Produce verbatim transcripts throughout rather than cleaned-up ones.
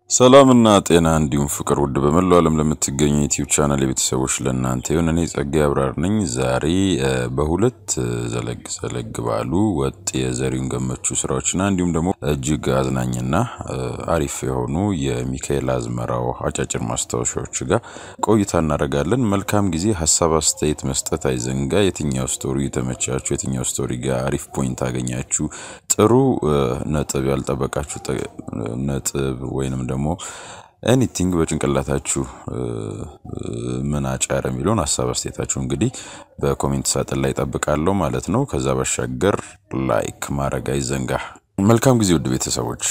ሰላምና ጤና እንዲሁም ፍቅር ውድ በመላው ዓለም ለምትገኙ ዩቲዩብ ቻናል የቤተሰቦች ለእናንተ ይሁን። እኔ ጸጋዬ አብራር ነኝ። ዛሬ በሁለት ዘለግ ዘለግ ባሉ ወጥ የዘሪሁን ገመቹ ስራዎችና እንዲሁም ደግሞ እጅግ አዝናኝና አሪፍ የሆኑ የሚካኤል አዝመራው አጫጭር ማስታወሻዎች ጋር ቆይታ እናደርጋለን። መልካም ጊዜ። ሐሳብ አስተያየት መስጠት አይዘንጋ። የትኛው ስቶሪ ተመቻችሁ? የትኛው ስቶሪ ጋር አሪፍ ፖይንት አገኛችሁ? ጥሩ ነጥብ ያልጠበቃችሁ ነጥብ ወይንም ደግሞ ኤኒቲንግ በጭንቅላታችሁ ምን አጫረ የሚለውን ሐሳብ አስተያየታችሁ እንግዲህ በኮሜንት ሳጥን ላይ ጠብቃለሁ ማለት ነው። ከዛ ባሻገር ላይክ ማድረግ አይዘንጋ። መልካም ጊዜ ውድ ቤተሰቦች።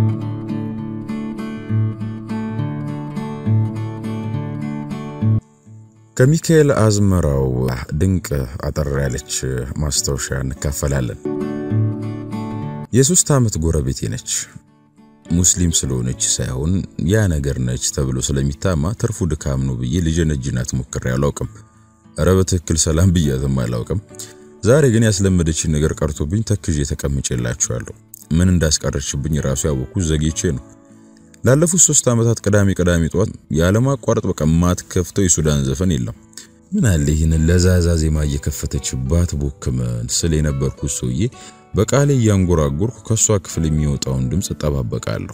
ከሚካኤል አዝመራው ድንቅ አጠር ያለች ማስታወሻ እንካፈላለን። የሶስት አመት ጎረቤቴ ነች። ሙስሊም ስለሆነች ሳይሆን ያ ነገር ነች ተብሎ ስለሚታማ ትርፉ ድካም ነው ብዬ ልጅነጅናት ሞክሬ አላውቅም። ኧረ በትክክል ሰላም ብያትም አላውቅም። ዛሬ ግን ያስለመደችኝ ነገር ቀርቶብኝ ተክዤ ተቀምጬላችኋለሁ። ምን እንዳስቀረችብኝ ራሱ ያወኩት ዘግይቼ ነው። ላለፉት ሶስት አመታት ቅዳሜ ቅዳሜ ጧት ያለማቋረጥ በቃ ማትከፍተው የሱዳን ዘፈን የለም። ምን አለ ይህን ለዛዛ ዜማ እየከፈተችባት ቦክመን ስለ የነበርኩት ሰውዬ በቃሌ ያንጎራጎርኩ ከሷ ክፍል የሚወጣውን ድምጽ ተጠባበቃለሁ።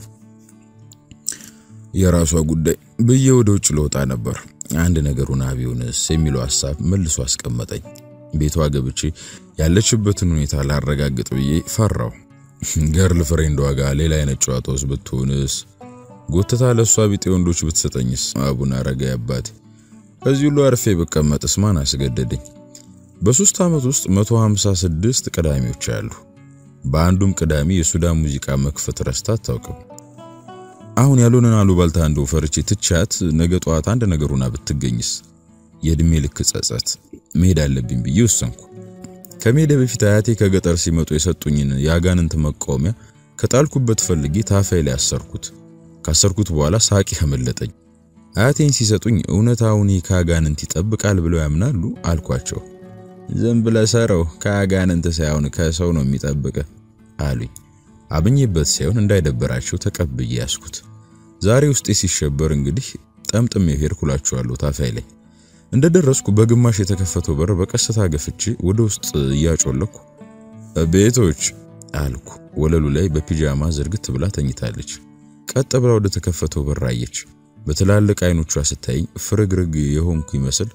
የራሷ ጉዳይ ብዬ ወደ ውጭ ልወጣ ነበር። አንድ ነገሩን አብዮንስ የሚለው ሐሳብ መልሶ አስቀመጠኝ። ቤቷ ገብቼ ያለችበትን ሁኔታ ላረጋግጥ ብዬ ፈራው። ገርል ፍሬንዷ ጋር ሌላ አይነት ጨዋታውስ ብትሆንስ? ጎተታ ለሷ ቢጤ ወንዶች ብትሰጠኝስ? አቡነ አረጋይ አባቴ ከዚህ ሁሉ አርፌ በቀመጥስ ማን አስገደደኝ? በሶስት አመት ውስጥ መቶ ሃምሳ ስድስት ቅዳሜዎች አሉ። በአንዱም ቅዳሜ የሱዳን ሙዚቃ መክፈት ረስታ አታውቅም። አሁን ያሉንን አሉባልታ እንደው ፈርቼ ትቻት ነገ ጧት አንድ ነገሩና ብትገኝስ? የእድሜ ልክ ጸጸት መሄድ አለብኝ ብዬ ወሰንኩ። ከመሄድ በፊት አያቴ ከገጠር ሲመጡ የሰጡኝን ያጋንንት መቆሚያ ከጣልኩበት ፈልጌ ታፋይ ላይ አሰርኩት። ካሰርኩት በኋላ ሳቂ ያመለጠኝ። አያቴን ሲሰጡኝ እውነታውን ካጋንንት ይጠብቃል ብለው ያምናሉ አልኳቸው። ዝም ብለህ ሰረው ካጋንንት ሳይሆን ከሰው ነው የሚጠብቀ አሉኝ። አብኝበት ሳይሆን እንዳይደበራቸው ተቀብዬ ያስኩት። ዛሬ ውስጤ ሲሸበር እንግዲህ ጠምጥም ሄድኩላችኋለሁ ታፋይ ላይ። እንደደረስኩ በግማሽ የተከፈተው በር በቀስታ ገፍቼ ወደ ውስጥ እያጮለኩ ቤቶች አልኩ። ወለሉ ላይ በፒጃማ ዝርግት ብላ ተኝታለች። ቀጥ ብላ ወደ ተከፈተው በር አየች። በትላልቅ አይኖቿ ስታይኝ ፍርግርግ የሆንኩ ይመስል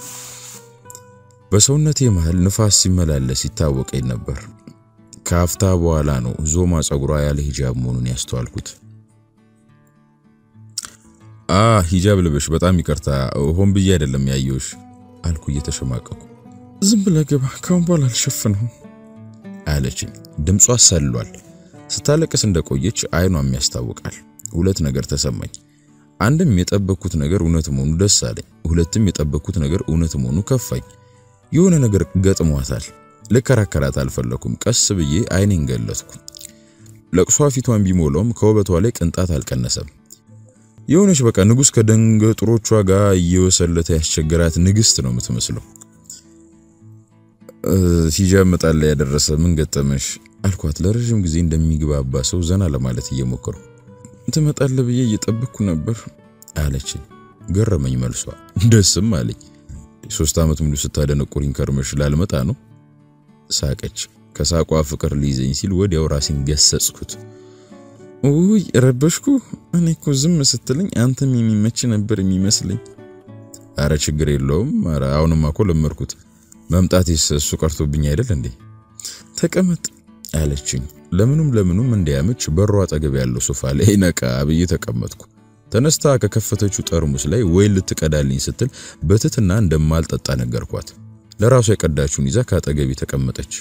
በሰውነቴ መሃል ንፋስ ሲመላለስ ይታወቀኝ ነበር። ካፍታ በኋላ ነው ዞማ ጸጉሯ ያለ ሂጃብ መሆኑን ያስተዋልኩት። አ ሂጃብ ልበሽ በጣም ይቅርታ ሆን ብዬ አይደለም ያየሁሽ አልኩ እየተሸማቀቁ። ዝም ብለህ ግባ ካሁን በኋላ አልሸፍነውም አለችኝ። ድምጿ ሰልሏል። ስታለቅስ እንደቆየች አይኗም ያስታውቃል። ሁለት ነገር ተሰማኝ። አንድም የጠበቅኩት ነገር እውነት መሆኑ ደስ አለኝ። ሁለትም የጠበቅኩት ነገር እውነት መሆኑ ከፋኝ። የሆነ ነገር ገጥሟታል። ለከራከራት አልፈለኩም። ቀስ ብዬ አይኔን ገለጥኩ። ለቅሷ ፊቷን ቢሞላውም ከውበቷ ላይ ቅንጣት አልቀነሰም። የሆነች በቃ ንጉስ ከደንገጥሮቿ ጋር እየወሰለተ ያስቸገራት ንግስት ነው የምትመስለው። ሂጃብ መጣል ላይ ያደረሰ ምን ገጠመሽ አልኳት። ለረጅም ጊዜ እንደሚግባባ ሰው ዘና ለማለት እየሞከርኩ ትመጣለህ ብዬ እየጠበቅኩ ነበር አለች። ገረመኝ መልሷ። ደስም አለኝ። ሶስት አመት ሙሉ ስታደነቁሪኝ ከርመሽ ላልመጣ ነው ሳቀች። ከሳቋ ፍቅር ሊይዘኝ ሲል ወዲያው ራሴን ገሰጽኩት። ኡይ ረበሽኩ? እኔ እኮ ዝም ስትልኝ አንተም የሚመች ነበር የሚመስለኝ። አረ ችግር የለውም። አረ አሁንማ እኮ ለመርኩት። መምጣቴስ እሱ ቀርቶብኝ አይደል እንዴ? ተቀመጥ አለችኝ። ለምኑም ለምኑም እንዲያመች በሯ አጠገብ ያለው ሶፋ ላይ ነቃ ብዬ ተቀመጥኩ። ተነስታ ከከፈተችው ጠርሙስ ላይ ወይ ልትቀዳልኝ ስትል በትትና እንደማልጠጣ ነገርኳት። ለራሷ የቀዳችውን ይዛ ካጠገቤ ተቀመጠች።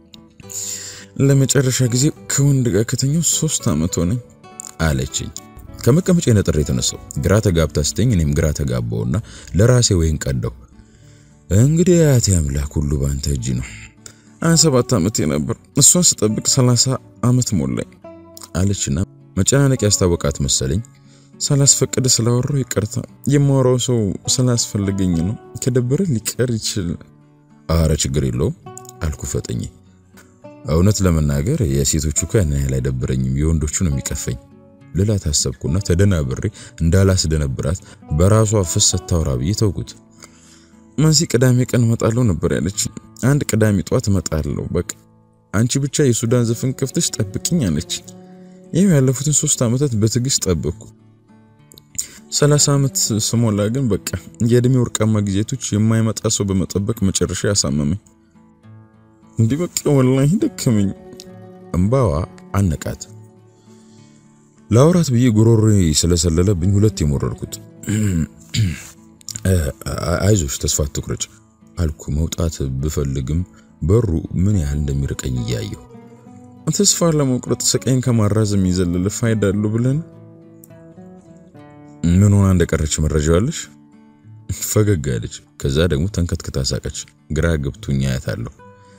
ለመጨረሻ ጊዜ ከወንድ ጋር ከተኛው ሶስት አመት ሆነኝ አለችኝ። ከመቀመጫ ነጥሬ ተነሳው። ግራ ተጋብታ ስተኝ እኔም ግራ ተጋባውና ለራሴ ወይን ቀዳው። እንግዲህ አያቴ አምላክ ሁሉ ባንተ እጅ ነው። አን ሰባት አመት ነበር እሷን ስጠብቅ ሰላሳ አመት ሞላኝ አለችና መጨናነቅ ያስታወቃት መሰለኝ። ሳላስፈቅድ ስላወራው ይቅርታ። የማወራው ሰው ስላስፈልገኝ ነው። ከደበረ ሊቀር ይችላል። አረ ችግር የለውም አልኩ ፈጠኝ። እውነት ለመናገር የሴቶቹ ከነ ያህል አይደብረኝም፣ የወንዶቹ ነው የሚቀፈኝ። ለላ ታሰብኩና ተደናብሬ እንዳላስደነብራት በራሷ ፍሰት ታውራ ብዬ ተውኩት። መሲ ቅዳሜ ቀን መጣለው ነበር ያለች። አንድ ቅዳሜ ጧት መጣለው በቃ አንቺ ብቻ የሱዳን ዘፈን ከፍተሽ ጠብቂኝ አለች። ይሄው ያለፉትን ሶስት አመታት በትግስት ጠበቅኩ። ሰላሳ አመት ስሞላ ግን በቃ የእድሜ ወርቃማ ጊዜቶች የማይመጣ ሰው በመጠበቅ መጨረሻ ያሳመመኝ። እንዴ በቃ ወላሂ ደከመኝ። እንባዋ አነቃት። ላውራት ብዬ ጉሮሮዬ ስለሰለለብኝ ሁለት የሞረርኩት። አይዞሽ ተስፋ አትቁረጭ አልኩ። መውጣት ብፈልግም በሩ ምን ያህል እንደሚርቀኝ እያየሁ ተስፋ ለመቁረጥ ስቀኝ ከማራዘም ይዘልል ፋይዳ አለው ብለን ምን ሆና እንደቀረች መረጃው አለሽ? ፈገግ አለች። ከዛ ደግሞ ተንከትከታ ሳቀች። ግራ ገብቶኝ አያታለሁ።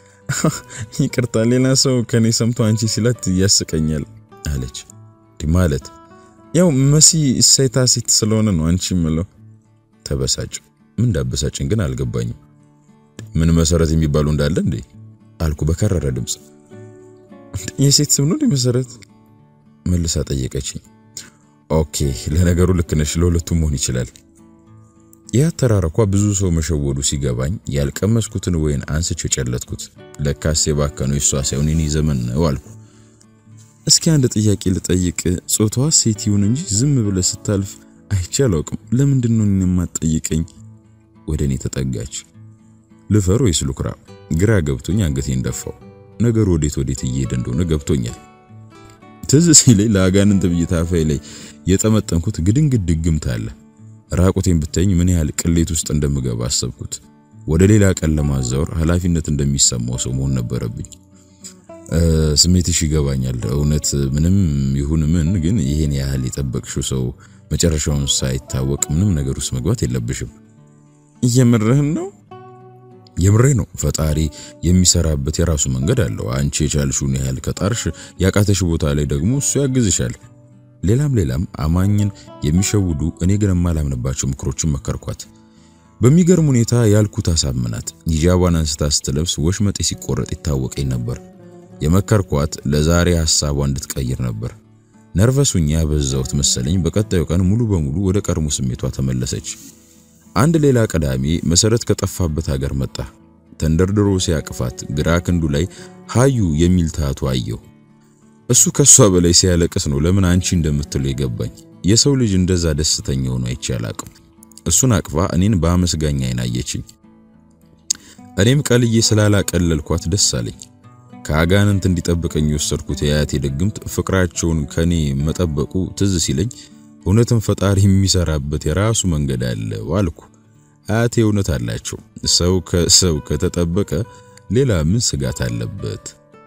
ይቅርታ ሌላ ሰው ከኔ ሰምቶ አንቺ ሲላት ያስቀኛል አለች። ማለት ያው መሲ እሰይታ ሴት ስለሆነ ነው አንቺ ምለው። ተበሳጭ። ምን እንዳበሳጭኝ ግን አልገባኝም። ምን መሰረት የሚባሉ እንዳለ እንዴ አልኩ በከረረ ድምጽ። የሴት ስም ነው መሰረት መልሳ ጠየቀችኝ። ኦኬ ለነገሩ ልክ ነሽ፣ ለሁለቱም መሆን ይችላል። ያ ተራራኳ ብዙ ሰው መሸወዱ ሲገባኝ ያልቀመስኩትን ወይን አንስቼ ጨለጥኩት። ለካሴ ባከኑ እሷ ሳይሆን እኔ ዘመን ነው አልኩ። እስኪ አንድ ጥያቄ ልጠይቅ፣ ጾታዋ ሴት ይሁን እንጂ ዝም ብለ ስታልፍ አይቻለውም። ለምንድን ነው እኔን የማትጠይቀኝ? ወደኔ ተጠጋች። ልፈር ወይስ ልኩራ? ግራ ገብቶኝ አንገቴን ደፋው። ነገሩ ወዴት ወዴት እየሄደ እንደሆነ ገብቶኛል። ትዝ ሲለኝ ለአጋንንት ብይታፋይ ላይ የጠመጠንኩት ግድንግድ ድግምት አለ። ራቁቴን ብትኝ ምን ያህል ቅሌት ውስጥ እንደምገባ አሰብኩት። ወደ ሌላ ቀን ለማዛወር ኃላፊነት እንደሚሰማው ሰው መሆን ነበረብኝ። ስሜትሽ ይገባኛል። እውነት ምንም ይሁን ምን ግን ይሄን ያህል የጠበቅሽው ሰው መጨረሻውን ሳይታወቅ ምንም ነገር ውስጥ መግባት የለብሽም። እየመረህን ነው? የምሬ ነው። ፈጣሪ የሚሰራበት የራሱ መንገድ አለው። አንቺ የቻልሽውን ያህል ከጣርሽ ያቃተሽ ቦታ ላይ ደግሞ እሱ ያግዝሻል። ሌላም ሌላም አማኝን የሚሸውዱ እኔ ግን ማላምንባቸው ምክሮችን መከርኳት። በሚገርም ሁኔታ ያልኩት አሳምናት። ሂጃቧን አንስታ ስትለብስ ወሽመጤ ሲቆረጥ ይታወቀኝ ነበር። የመከርኳት ለዛሬ ሐሳቧ እንድትቀይር ነበር። ነርቨሱኛ በዛውት መሰለኝ። በቀጣዩ ቀን ሙሉ በሙሉ ወደ ቀድሞ ስሜቷ ተመለሰች። አንድ ሌላ ቀዳሚ መሰረት ከጠፋበት ሀገር መጣ። ተንደርድሮ ሲያቅፋት ግራ ክንዱ ላይ ሃዩ የሚል ታቱ አየው። እሱ ከሷ በላይ ሲያለቅስ ነው ለምን አንቺ እንደምትለው ይገባኝ። የሰው ልጅ እንደዛ ደስተኛ ሆኖ አይቻላቅም። እሱን አቅፋ እኔን በአመስጋኛ አይናየችኝ። እኔም ቀልዬ ስላላቀለልኳት ደስ አለኝ። ከአጋንንት እንዲጠብቀኝ ወሰድኩት ያያት የደግምት ፍቅራቸውን ከኔ መጠበቁ ትዝ ሲለኝ እውነትን ፈጣሪ የሚሰራበት የራሱ መንገድ አለ ዋልኩ። አያቴ እውነት አላቸው። ሰው ከሰው ከተጠበቀ ሌላ ምን ስጋት አለበት?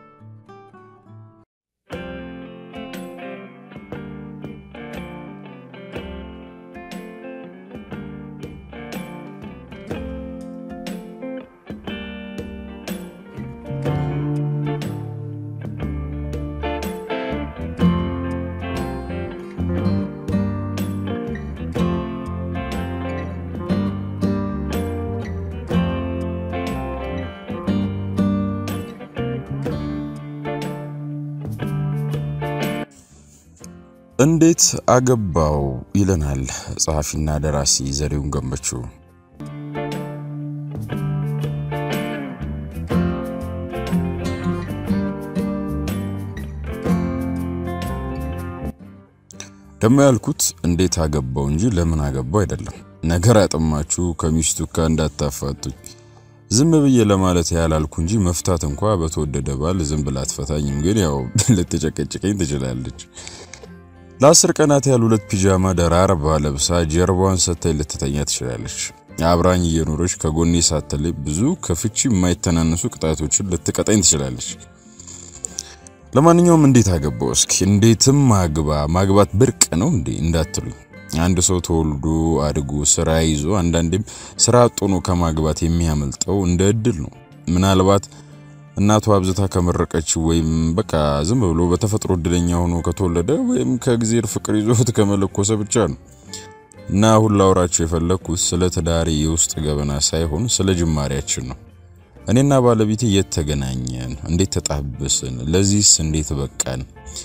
እንዴት አገባው ይለናል ጸሐፊና ደራሲ ዘሪሁን ገመቹ። ደሞ ያልኩት እንዴት አገባው እንጂ ለምን አገባው አይደለም። ነገር አጥማችሁ ከሚስቱ ጋር እንዳታፋቱኝ ዝም ብዬ ለማለት ያላልኩ እንጂ መፍታት እንኳን በተወደደ ባል ዝም ብላ አትፈታኝም። ግን ያው ልትጨቀጭቀኝ ትችላለች። ለአስር ቀናት ያሉ ሁለት ፒጃማ ደራርባ ለብሳ ጀርባዋን ሰተይ ልትተኛ ትችላለች። አብራኝ እየኖረች ከጎኔ ሳትለይ ብዙ ከፍቺ የማይተናነሱ ቅጣቶችን ልትቀጣኝ ትችላለች። ለማንኛውም እንዴት አገባው? እስኪ እንዴትም ማግባ ማግባት ብርቅ ነው እንዴ እንዳትሉኝ። አንድ ሰው ተወልዶ አድጎ ስራ ይዞ አንዳንዴም ስራ አጥቶ ከማግባት የሚያመልጠው እንደ እድል ነው። ምናልባት እናቱ አብዝታ ከመረቀች ወይም በቃ ዝም ብሎ በተፈጥሮ እድለኛ ሆኖ ከተወለደ ወይም ከእግዚአብሔር ፍቅር ይዞት ከመለኮሰ ብቻ ነው። እና ሁሉ አውራችሁ የፈለኩት ስለ ትዳሬ የውስጥ ገበና ሳይሆን ስለ ጅማሬያችን ነው። እኔና ባለቤቴ የተገናኘን እንዴት ተጣበስን፣ ለዚህስ እንዴት በቃን፣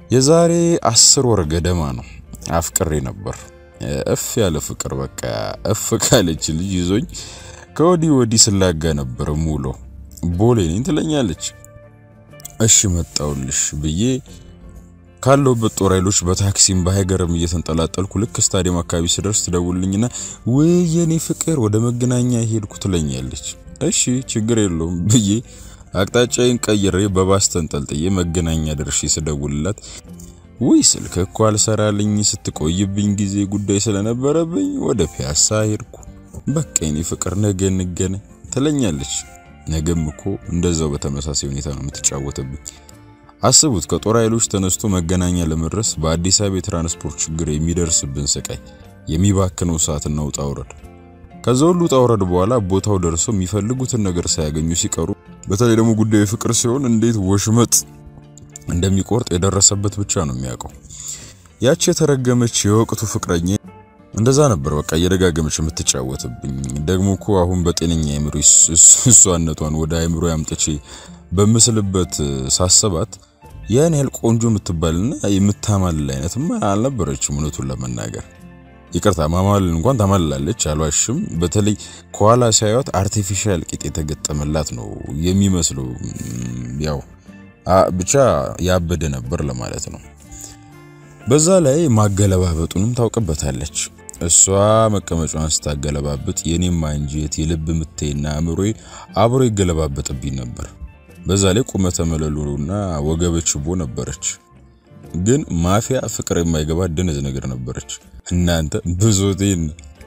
የዛሬ አስር ወር ገደማ ነው አፍቅሬ ነበር። እፍ ያለ ፍቅር በቃ እፍ ካለች ልጅ ይዞኝ ከወዲ ወዲ ስላጋ ነበር ሙሉ ቦሌ ነኝ ትለኛለች። እሺ መጣውልሽ ብዬ ካለውበት ጦር ኃይሎች በታክሲም በሃይገርም እየተንጠላጠልኩ ልክ ስታዲየም አካባቢ ስደርስ ትደውልልኝና ወይ የኔ ፍቅር ወደ መገናኛ ሄድኩ ትለኛለች። እሺ ችግር የለውም ብዬ አቅጣጫዬን ቀይሬ በባስ ተንጠልጥዬ መገናኛ ደርሼ ስደውልላት ወይ ስልክ እኮ አልሰራልኝ ስትቆይብኝ ጊዜ ጉዳይ ስለነበረብኝ ወደ ፒያሳ ሄድኩ። በቃ የኔ ፍቅር ነገ እንገናኝ ትለኛለች። ነገም እኮ እንደዛው በተመሳሳይ ሁኔታ ነው የምትጫወተብኝ። አስቡት ከጦር ኃይሎች ተነስቶ መገናኛ ለመድረስ በአዲስ አበባ ትራንስፖርት ችግር የሚደርስብን ስቃይ፣ የሚባክነው ሰዓትና ውጣ ውረድ። ከዛው ሁሉ ውጣ ውረድ በኋላ ቦታው ደርሰው የሚፈልጉትን ነገር ሳያገኙ ሲቀሩ፣ በተለይ ደግሞ ጉዳዩ ፍቅር ሲሆን እንዴት ወሽመጥ እንደሚቆርጥ የደረሰበት ብቻ ነው የሚያውቀው። ያቺ የተረገመች የወቅቱ ፍቅረኛ እንደዛ ነበር በቃ እየደጋገመች የምትጫወትብኝ። ደግሞ እኮ አሁን በጤነኛ አይምሮ እሷነቷን ወደ አይምሮ ያምጥቼ በምስልበት ሳስባት ያን ያህል ቆንጆ የምትባልና የምታማልል አይነትማ አልነበረችም እውነቱን ለመናገር። ይቅርታ ማማል እንኳን ታማልላለች አልዋሽም። በተለይ ከኋላ ሲያዩት አርቲፊሻል ቂጥ የተገጠመላት ነው የሚመስለው። ያው ብቻ ያበደ ነበር ለማለት ነው። በዛ ላይ ማገለባበጡንም ታውቅበታለች። እሷ መቀመጫዋን ስታገለባብጥ የኔም አንጀት የልብ ምቴና አእምሮዬ አብሮ ይገለባበጥብኝ ነበር። በዛ ላይ ቁመተ መለሉና ወገበችቦ ነበረች። ግን ማፊያ ፍቅር የማይገባ ደነዝ ነገር ነበረች። እናንተ ብዙቴን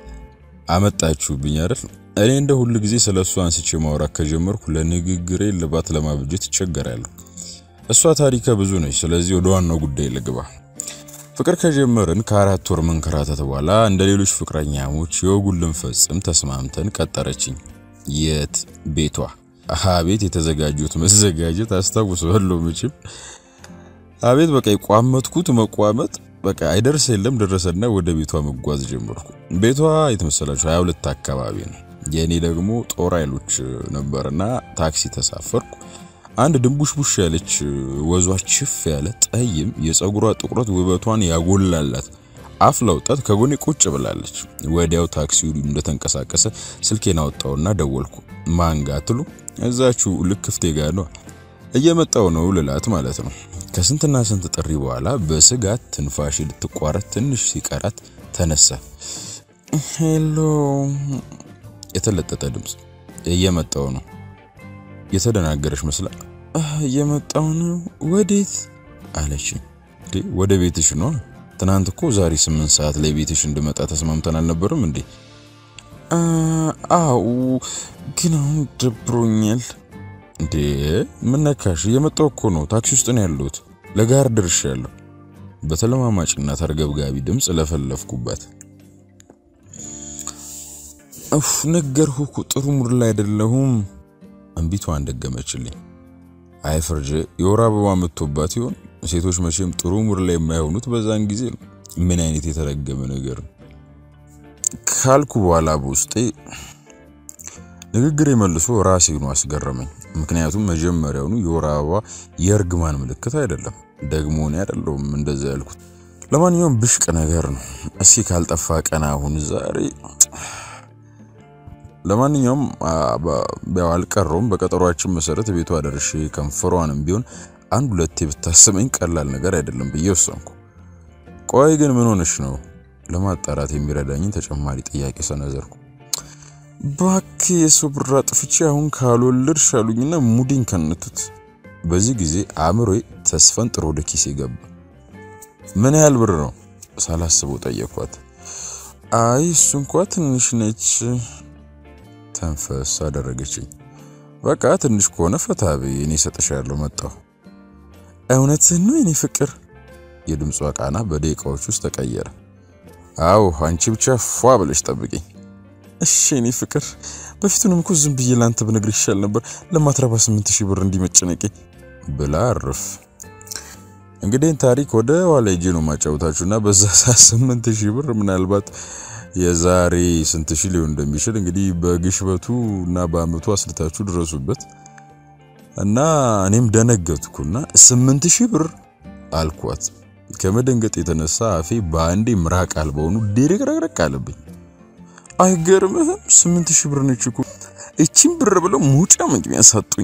አመጣችሁብኝ አይደል? እኔ እንደ ሁሉ ጊዜ ስለሷ አንስቼ ማውራት ከጀመርኩ ለንግግሬ ልባት ለማብጀት ይቸገራለሁ። እሷ ታሪከ ብዙ ነች። ስለዚህ ወደ ዋናው ጉዳይ ልግባ። ፍቅር ከጀመርን ከአራት ወር መንከራተት በኋላ እንደ ሌሎች ፍቅረኛሞች የወጉልን ፈጽም ተስማምተን ቀጠረችኝ። የት ቤቷ። አቤት የተዘጋጁት መዘጋጀት አስታውሰዋለሁ መቼም። አቤት በቃ የቋመጥኩት መቋመጥ በቃ አይደርስ የለም ደረሰና ወደ ቤቷ መጓዝ ጀመርኩ። ቤቷ የተመሰላችሁ ሃያ ሁለት አካባቢ ነው። የኔ ደግሞ ጦር ኃይሎች ነበርና ታክሲ ተሳፈርኩ። አንድ ድንቡሽቡሽ ያለች ወዟ ችፍ ያለ ጠይም የፀጉሯ ጥቁረት ውበቷን ያጎላላት አፍላ ወጣት ከጎኔ ቁጭ ብላለች። ወዲያው ታክሲው እንደተንቀሳቀሰ ስልኬን አወጣውና ደወልኩ። ማንጋትሉ እዛችሁ ልክፍቴ ጋር ነው እየመጣው ነው ልላት ማለት ነው። ከስንትና ስንት ጥሪ በኋላ በስጋት ትንፋሽ ልትቋረጥ ትንሽ ሲቀራት ተነሳ። ሄሎ የተለጠጠ ድምጽ። እየመጣው ነው። የተደናገረሽ መስላ እየመጣው ነው ወዴት አለች። ወደ ቤትሽ ነው። ትናንት እኮ ዛሬ ስምንት ሰዓት ላይ ቤትሽ እንድመጣ ተስማምተን አልነበረም እንዴ? አው ግን አሁን ደብሮኛል። እንዴ ምን ነካሽ? እየመጣው እኮ ነው። ታክሲ ውስጥ ነው ያለሁት። ለጋር ደርሻለሁ። በተለማማጭና ተርገብጋቢ ድምጽ ለፈለፍኩበት። አፍ ነገርኩ እኮ ጥሩ ሙድ ላይ አይደለሁም። አንቢቷን ደገመችልኝ። አይ ፍርጅ የወር አበባ መጥቶባት ይሆን? ሴቶች መቼም ጥሩ ሙድ ላይ የማይሆኑት በዛን ጊዜ ነው። ምን አይነት የተረገመ ነገር ካልኩ በኋላ በውስጤ ንግግሬ መልሶ ራሴ ነው አስገረመኝ። ምክንያቱም መጀመሪያውኑ የወር አበባ የእርግማን ምልክት አይደለም። ደግሞ እኔ አይደለሁም እንደዛ ያልኩት። ለማንኛውም ብሽቅ ነገር ነው። እሺ ካልጠፋ ቀና አሁን ዛሬ ለማንኛውም ያው አልቀረውም። በቀጠሯችን መሰረት ቤቷ ደርሼ ከንፈሯንም ቢሆን አንድ ሁለቴ ብታስመኝ ቀላል ነገር አይደለም ብዬ ወሰንኩ። ቆይ ግን ምን ሆነሽ ነው ለማጣራት የሚረዳኝን ተጨማሪ ጥያቄ ሰነዘርኩ። ባክ የሱብራ ጥፍቼ አሁን ካልወለድሽ አሉኝና ሙዲን ከነቱት። በዚህ ጊዜ አእምሮዬ ተስፈንጥሮ ወደ ኪሴ ገባ። ምን ያህል ብር ነው ሳላስበው ጠየኳት። አይ እሱ እንኳን ትንሽ ነች ተንፈስ አደረገችኝ። በቃ ትንሽ ከሆነ ፈታቢ እኔ ሰጥሻለሁ መጣሁ። እውነትህን ነው የኔ ፍቅር? የድምጿ ቃና በደቂቃዎች ውስጥ ተቀየረ። አው አንቺ ብቻ ፏ ብለሽ ጠብቂኝ እሺ የኔ ፍቅር። በፊቱንም እኮ ዝም ብዬ ላንተ ብነግርሽ ይሻል ነበር ለማትረባ ስምንት ሺህ ብር እንዲመጭነቂ ብላ አርፍ። እንግዲህ ታሪክ ወደ ኋላ ሄጄ ነው ማጫወታችሁና በዛ ስምንት ሺህ ብር ምናልባት የዛሬ ስንት ሺህ ሊሆን እንደሚችል እንግዲህ በግሽበቱና በአመቱ አስልታችሁ ድረሱበት። እና እኔም ደነገጥኩና ስምንት ሺህ ብር አልኳት ከመደንገጥ የተነሳ አፌ በአንዴ ምራቅ አልበውኑ ድርቅርቅርቅ አለብኝ አይገርምህም ስምንት ሺህ ብር ነች እኮ እቺን ብር ብለው ሙጫ መግቢያ ሰጡኝ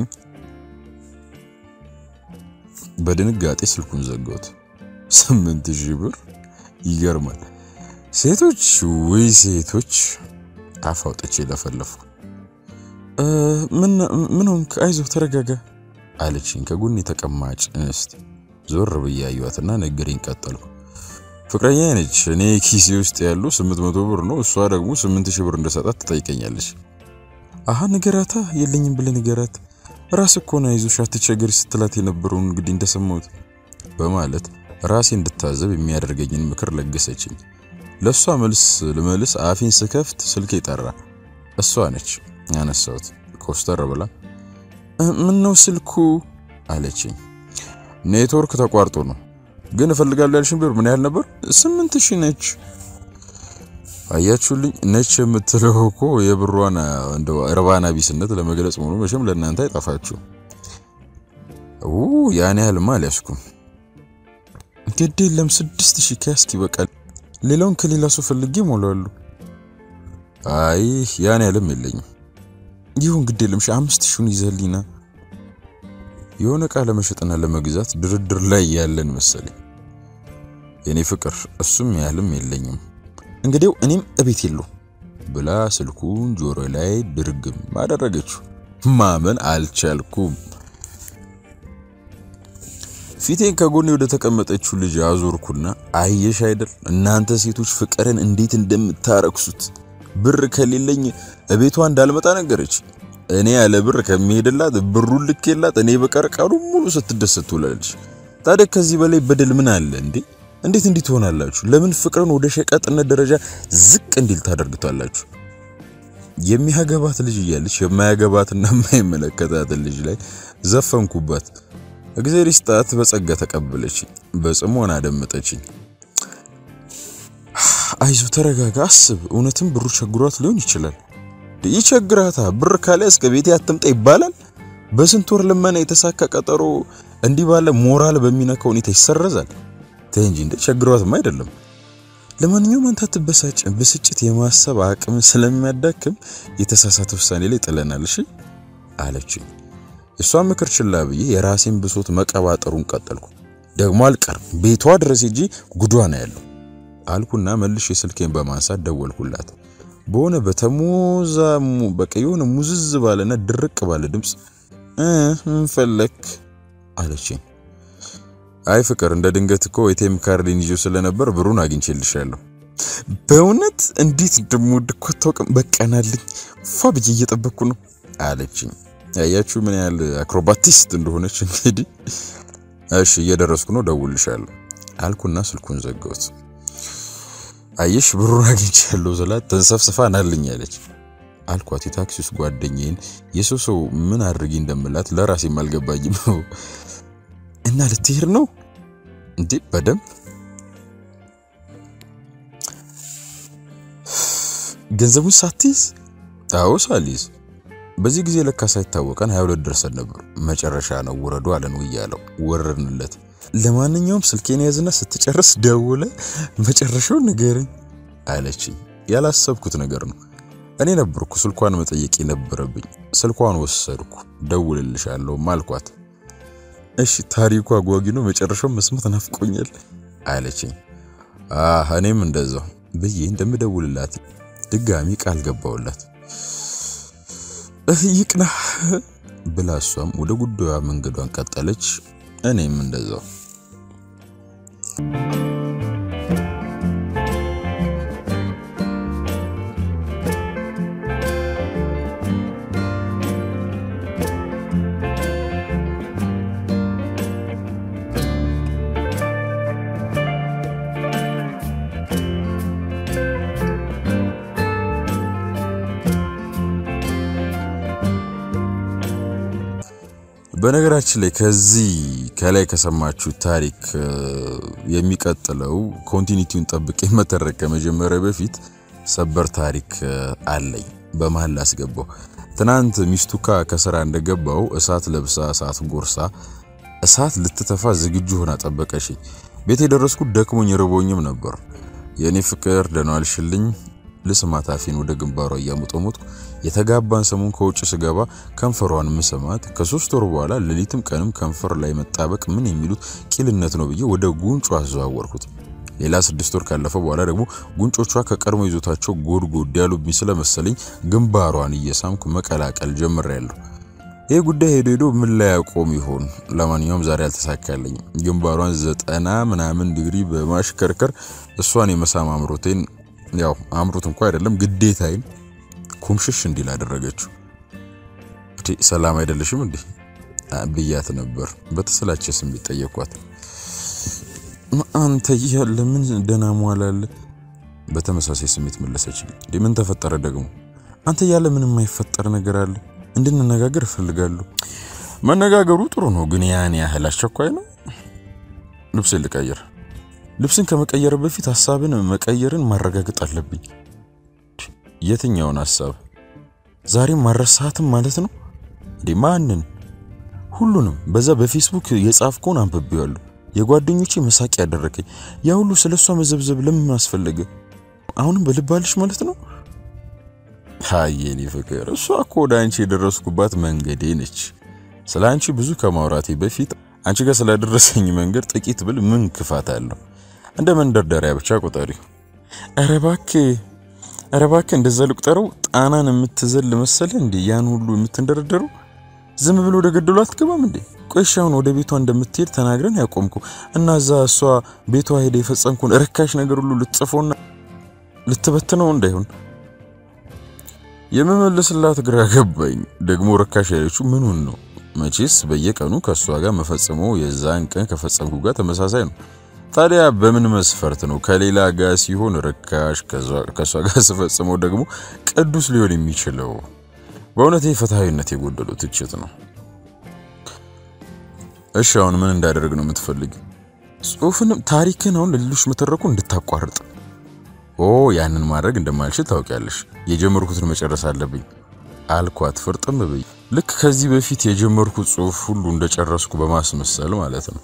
በድንጋጤ ስልኩን ዘጋሁት ስምንት ሺህ ብር ይገርማል ሴቶች ወይ ሴቶች አፋውጥቼ ለፈለፍኩ ምን ምን ሆንክ አይዞህ ተረጋጋ አለችኝ ከጎኔ ተቀማጭ እንስት ዞር በያዩዋትና ነገሬን ቀጠልኩ ፍቅረኛ ነች እኔ ኪሴ ውስጥ ያሉ ስምንት መቶ ብር ነው እሷ ደግሞ ስምንት ሺህ ብር እንደሰጣት ትጠይቀኛለች አሃ ንገራታ የለኝም ብለ ንገራት ራስ እኮ ነው አይዞሽ አትቸገሪ ስትላት የነበረው እንግዲህ እንደሰማሁት በማለት ራሴ እንድታዘብ የሚያደርገኝን ምክር ለገሰችኝ ለሷ መልስ ለመልስ አፊን ስከፍት ስልኬ ጠራ እሷ ነች ያነሳሁት ኮስተር ብላ ምን ነው ስልኩ አለችኝ ኔትወርክ ተቋርጦ ነው ግን እፈልጋለሁ ያልሽኝ ብር ምን ያህል ነበር ስምንት ሺህ ነች አያችሁልኝ ነች የምትለው እኮ የብሯን እንደው እርባና ቢስነት ለመግለጽ ሆኖ መቼም ለእናንተ አይጣፋችሁ ኦ ያኔ ያህል ማለስኩም ግድ የለም ስድስት ሺህ ከስኪ በቃል ሌላውን ከሌላ ሰው ፈልጌ ሞላሉ አይ ያኔ ያህልም የለኝም ይሁን ግድ የለም ሺህ አምስት ሺህን ይዘልኝና የሆነ ቃለ መሸጥና ለመግዛት ድርድር ላይ ያለን መሰለኝ የኔ ፍቅር እሱም ያህልም የለኝም እንግዲው እኔም እቤት ይሉ ብላ ስልኩን ጆሮ ላይ ድርግም አደረገችው ማመን አልቻልኩም ፊቴን ከጎኔ ወደ ተቀመጠችው ልጅ አዞርኩና አየሽ አይደል እናንተ ሴቶች ፍቅርን እንዴት እንደምታረክሱት ብር ከሌለኝ እቤቷ እንዳልመጣ ነገረች እኔ ያለ ብር ከመሄድላት ብሩን ልኬላት እኔ በቀርቀሩ ሙሉ ስትደሰት ትውላለች ታዲያ ከዚህ በላይ በደል ምን አለ እንዴ እንዴት እንዴት ትሆናላችሁ ለምን ፍቅርን ወደ ሸቀጥነት ደረጃ ዝቅ እንዲል ታደርጉታላችሁ የሚያገባት ልጅ እያለች የማያገባትና የማይመለከታት ልጅ ላይ ዘፈንኩባት እግዚአብሔር ይስጣት በጸጋ ተቀበለች በጽሞና አደመጠችኝ አይዞ ተረጋጋ አስብ እውነትም ብሩ ቸግሯት ሊሆን ይችላል ይቸግራታ ብር ካለ እስከ ቤት ያተምጣ ይባላል በስንት ወር ለማና የተሳካ ቀጠሮ እንዲ ባለ ሞራል በሚነካው ሁኔታ ይሰረዛል ተንጂ እንደ ቸግሯትም አይደለም ለማንኛውም አንተ ተበሳጭ በስጭት የማሰብ አቅም ስለሚያዳክም የተሳሳተ ውሳኔ ላይ ጥለናል እሺ አለችኝ እሷ ምክር ችላ ብዬ የራሴን ብሶት መቀባጠሩን ቀጠልኩ ደግሞ አልቀር ቤቷ ድረስ እጂ ጉዷና ያለው አልኩና መልሼ ስልኬን በማንሳት ደወልኩላት በሆነ በተሞዛሙ በቀዩን ሙዝዝ ባለና ድርቅ ባለ ድምጽ እ እንፈልክ አለችኝ አይ ፍቅር እንደ ድንገት እኮ ኤቲኤም ካርድን ይዞ ስለነበር ብሩን አግኝቼልሻለሁ በእውነት እንዴት እንደምወድ እኮ ተወቀም በቀናልኝ ፋብጂ እየጠበቅኩ ነው አለችኝ ያያችሁ ምን ያህል አክሮባቲስት እንደሆነች እንግዲህ እሺ እየደረስኩ ነው ደውልልሻለሁ አልኩና ስልኩን ዘጋሁት አይሽ ብሩን አግኝቻለሁ ዘላት ተንሰፍስፋ ናልኝ አለች አልኳት የታክሲስ ጓደኛዬን የሶሶ ምን አድርጊ እንደምላት ለራሴ ማልገባኝም ነው እና ለትሄር ነው እንዴ በደም ገንዘቡን ሳትይዝ አዎ ሳሊዝ በዚህ ጊዜ ለካ ሳይታወቀን ሃያ ሁለት ደርሰን ነበር መጨረሻ ነው ወረዱ አለን ወያለው ወረርንለት ለማንኛውም ስልኬን ያዝና ስትጨርስ ደውለ መጨረሻው ንገረኝ አለችኝ ያላሰብኩት ነገር ነው እኔ ነበርኩ ስልኳን መጠየቅ የነበረብኝ ስልኳን ወሰድኩ ደውልልሻለሁ ማልኳት እሺ ታሪኩ አጓጊ ነው መጨረሻው መስማት ናፍቆኛል አለችኝ አህ እኔም እንደዛው በይ እንደምደውልላት ድጋሚ ቃል ገባውላት ይቅና ብላሷም ወደ ጉዳዩ መንገዷን ቀጠለች እኔም እንደዛው በነገራችን ላይ ከዚህ ከላይ ከሰማችሁ ታሪክ የሚቀጥለው ኮንቲኒቲውን ጠብቄ መተረከ መጀመሪያ በፊት ሰበር ታሪክ አለኝ በመሃል አስገባው ትናንት ሚስቱካ ከስራ እንደገባው እሳት ለብሳ እሳት ጎርሳ እሳት ልትተፋ ዝግጁ ሆና ጠበቀሽ። ቤት የደረስኩት ደክሞኝ ረቦኝም ነበር። የኔ ፍቅር ደህና ዋልሽልኝ ልስማት አፌን ወደ ግንባሯ እያሞጠሞጥኩ የተጋባን ሰሞን ከውጭ ስገባ ከንፈሯን መስማት ከሶስት ወር በኋላ ለሊትም ቀንም ከንፈር ላይ መጣበቅ ምን የሚሉት ቂልነት ነው ብዬ ወደ ጉንጯ አዘዋወርኩት። ሌላ ስድስት ወር ካለፈ በኋላ ደግሞ ጉንጮቿ ከቀድሞ ይዞታቸው ጎድጎድ ያሉብኝ ስለመሰለኝ ግንባሯን እየሳምኩ መቀላቀል ጀምሬያለሁ። ይሄ ጉዳይ ሄዶ ሄዶ ምን ላይ ያቆም ይሆን? ለማንኛውም ዛሬ አልተሳካልኝም። ግንባሯን ዘጠና ምናምን ዲግሪ በማሽከርከር እሷን የመሳም አምሮቴን ያው አምሮት እንኳን አይደለም ግዴታዬን ኩምሽሽ እንዲል አደረገችው። እቴ ሰላም አይደለሽም እንዴ ብያት ነበር። በተሰላቸ ስሜት ጠየቅኳት። አንተ ያለ ምን ደና ሟላል? በተመሳሳይ ስሜት መለሰችልኝ። እንዴ ምን ተፈጠረ ደግሞ? አንተ ያለ ምንም የማይፈጠር ነገር አለ? እንድንነጋገር እፈልጋለሁ። መነጋገሩ ጥሩ ነው፣ ግን ያን ያህል አስቸኳይ ነው? ልብስን ልቀይር። ልብስን ከመቀየር በፊት ሐሳብን መቀየርን ማረጋገጥ አለብኝ። የትኛውን ሐሳብ? ዛሬም ማረሳትም ማለት ነው እንዴ? ማንን? ሁሉንም። በዛ በፌስቡክ የጻፍኩን አንብቤዋለሁ። የጓደኞቼ መሳቂ ያደረከኝ ያ ሁሉ ስለሷ መዘብዘብ ለምን አስፈልገ? አሁንም በልባልሽ ማለት ነው? ሃየኒ ፍቅር እሷ እኮ ዳንቺ የደረስኩባት መንገዴ ነች። ስላንቺ ብዙ ከማውራቴ በፊት አንቺ ጋር ስለደረሰኝ መንገድ ጥቂት ብል ምን ክፋት አለው? እንደ መንደርደሪያ ብቻ ቆጠሪው። ኧረ እባክህ ኧረ እባክህ እንደዛ ልቁጠረው? ጣናን የምትዘል መሰለ እንዴ ያን ሁሉ የምትንደረደረው? ዝም ብሎ ወደ ገደሉ አትገባም እንዴ? ቆይሻውን ወደ ቤቷ እንደምትሄድ ተናግረን ያቆምኩ እና እዛ እሷ ቤቷ ሄደ የፈጸምኩን ርካሽ ነገር ሁሉ ልትጽፎና ልትበትነው እንዳይሆን የመመለስላት ግራ ገባኝ። ደግሞ ርካሽ ያለችው ምኑን ነው? መቼስ በየቀኑ ከሷ ጋር መፈጸመው የዛን ቀን ከፈጸምኩ ጋር ተመሳሳይ ነው። ታዲያ በምን መስፈርት ነው ከሌላ ጋር ሲሆን ርካሽ ከሷ ጋር ሲፈጸመው ደግሞ ቅዱስ ሊሆን የሚችለው? በእውነት ፍትሃዊነት የጎደለው ትችት ነው። እሺ አሁን ምን እንዳደረግ ነው የምትፈልግ? ጽሁፍንም ታሪክን አሁን ለሌሎች መተረኩ እንድታቋርጥ። ኦ ያንን ማድረግ እንደማልችል ታውቂያለሽ። የጀመርኩትን መጨረስ አለብኝ አልኳት ፍርጥም በይ። ልክ ከዚህ በፊት የጀመርኩት ጽሁፍ ሁሉ እንደጨረስኩ በማስመሰል ማለት ነው።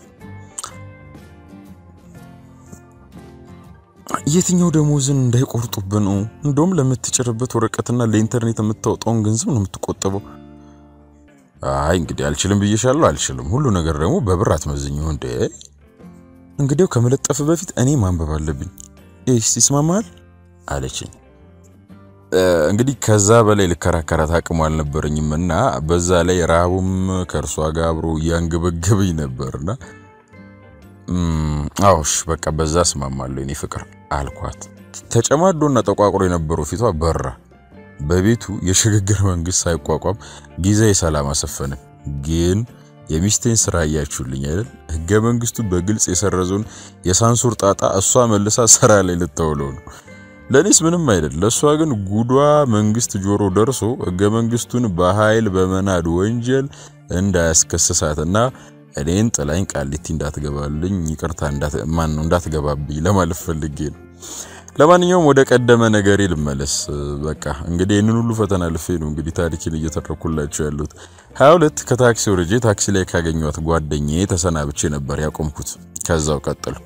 የትኛው ደሞዝን እንዳይቆርጡብን ነው? እንደውም ለምትጭርበት ወረቀትና ለኢንተርኔት የምታወጣውን ገንዘብ ነው የምትቆጠበው። አይ እንግዲህ አልችልም ብዬሻለሁ። አልችልም። ሁሉ ነገር ደግሞ በብር አትመዝኝው እንዴ? እንግዲህ ከመለጠፍ በፊት እኔ ማንበብ አለብኝ። እሺ ይስማማል አለችኝ። እንግዲህ ከዛ በላይ ልከራከራት አቅሙ አልነበረኝምና በዛ ላይ ራቡም ከርሷ ጋር አብሮ ያንገበገበኝ ነበርና አውሽ በቃ በዛ ስማማለሁ እኔ ፍቅር አልኳት። ተጨማዶና ተቋቁሮ የነበረው ፊቷ በራ። በቤቱ የሽግግር መንግስት ሳይቋቋም ጊዜያዊ ሰላም አሰፈነ። ግን የሚስቴን ስራ ያያችሁልኝ አይደል? ህገ መንግስቱ በግልጽ የሰረዘውን የሳንሱር ጣጣ እሷ መልሳ ስራ ላይ ልትተውለው ነው። ለኔስ ምንም አይደል። ለሷ ግን ጉዷ መንግስት ጆሮ ደርሶ ህገ መንግስቱን በኃይል በመናድ ወንጀል እንዳያስከስሳትና እኔን ጥላኝ ቃሊቲ እንዳትገባልኝ ይቅርታ እንዳት ማን ነው እንዳትገባብኝ ለማለት ፈልጌ ነው። ለማንኛውም ወደ ቀደመ ነገሬ ልመለስ። በቃ እንግዲህ እነን ሁሉ ፈተና ልፌ ነው እንግዲህ ታሪክን እየተረኩላችሁ ያሉት። ሃያ ሁለት ከታክሲ ወርጄ ታክሲ ላይ ካገኘኋት ጓደኛዬ ተሰናብቼ ነበር ያቆምኩት። ከዛው ቀጠልኩ።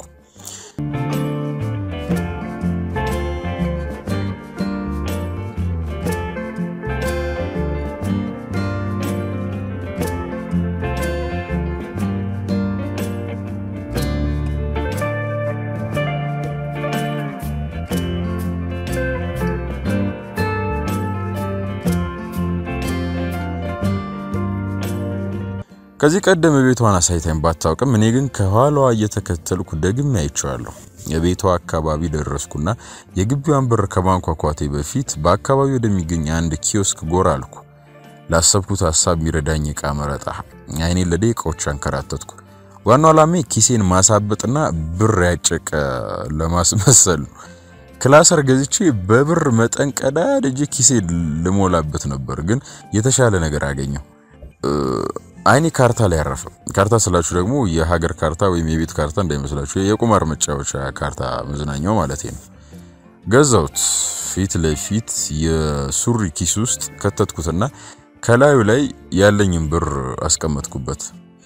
ከዚህ ቀደም ቤቷን አሳይታኝ ባታውቅም እኔ ግን ከኋላዋ እየተከተልኩ ደግሜ አይቻለሁ። የቤቷ አካባቢ ደረስኩና የግቢዋን በር ከማንኳኳቴ በፊት በአካባቢው ወደሚገኝ አንድ ኪዮስክ ጎራ አልኩ። ላሰብኩት ሐሳብ ሚረዳኝ ዕቃ መረጣ። አይኔን ለደቂቃዎች አንከራተትኩ። ዋናው ዓላማዬ ኪሴን ማሳበጥና ብር ያጨቀ ለማስመሰል ነው። ክላሰር ገዝቼ በብር መጠን ቀዳድጄ ኪሴን ልሞላበት ነበር። ግን የተሻለ ነገር አገኘው። አይኔ ካርታ ላይ አረፈ። ካርታ ስላችሁ ደግሞ የሀገር ካርታ ወይም የቤት ካርታ እንዳይመስላችሁ የቁማር መጫወቻ ካርታ መዝናኛው ማለት ነው። ገዛውት ፊት ለፊት የሱሪ ኪስ ውስጥ ከተትኩትና ከላዩ ላይ ያለኝን ብር አስቀመጥኩበት።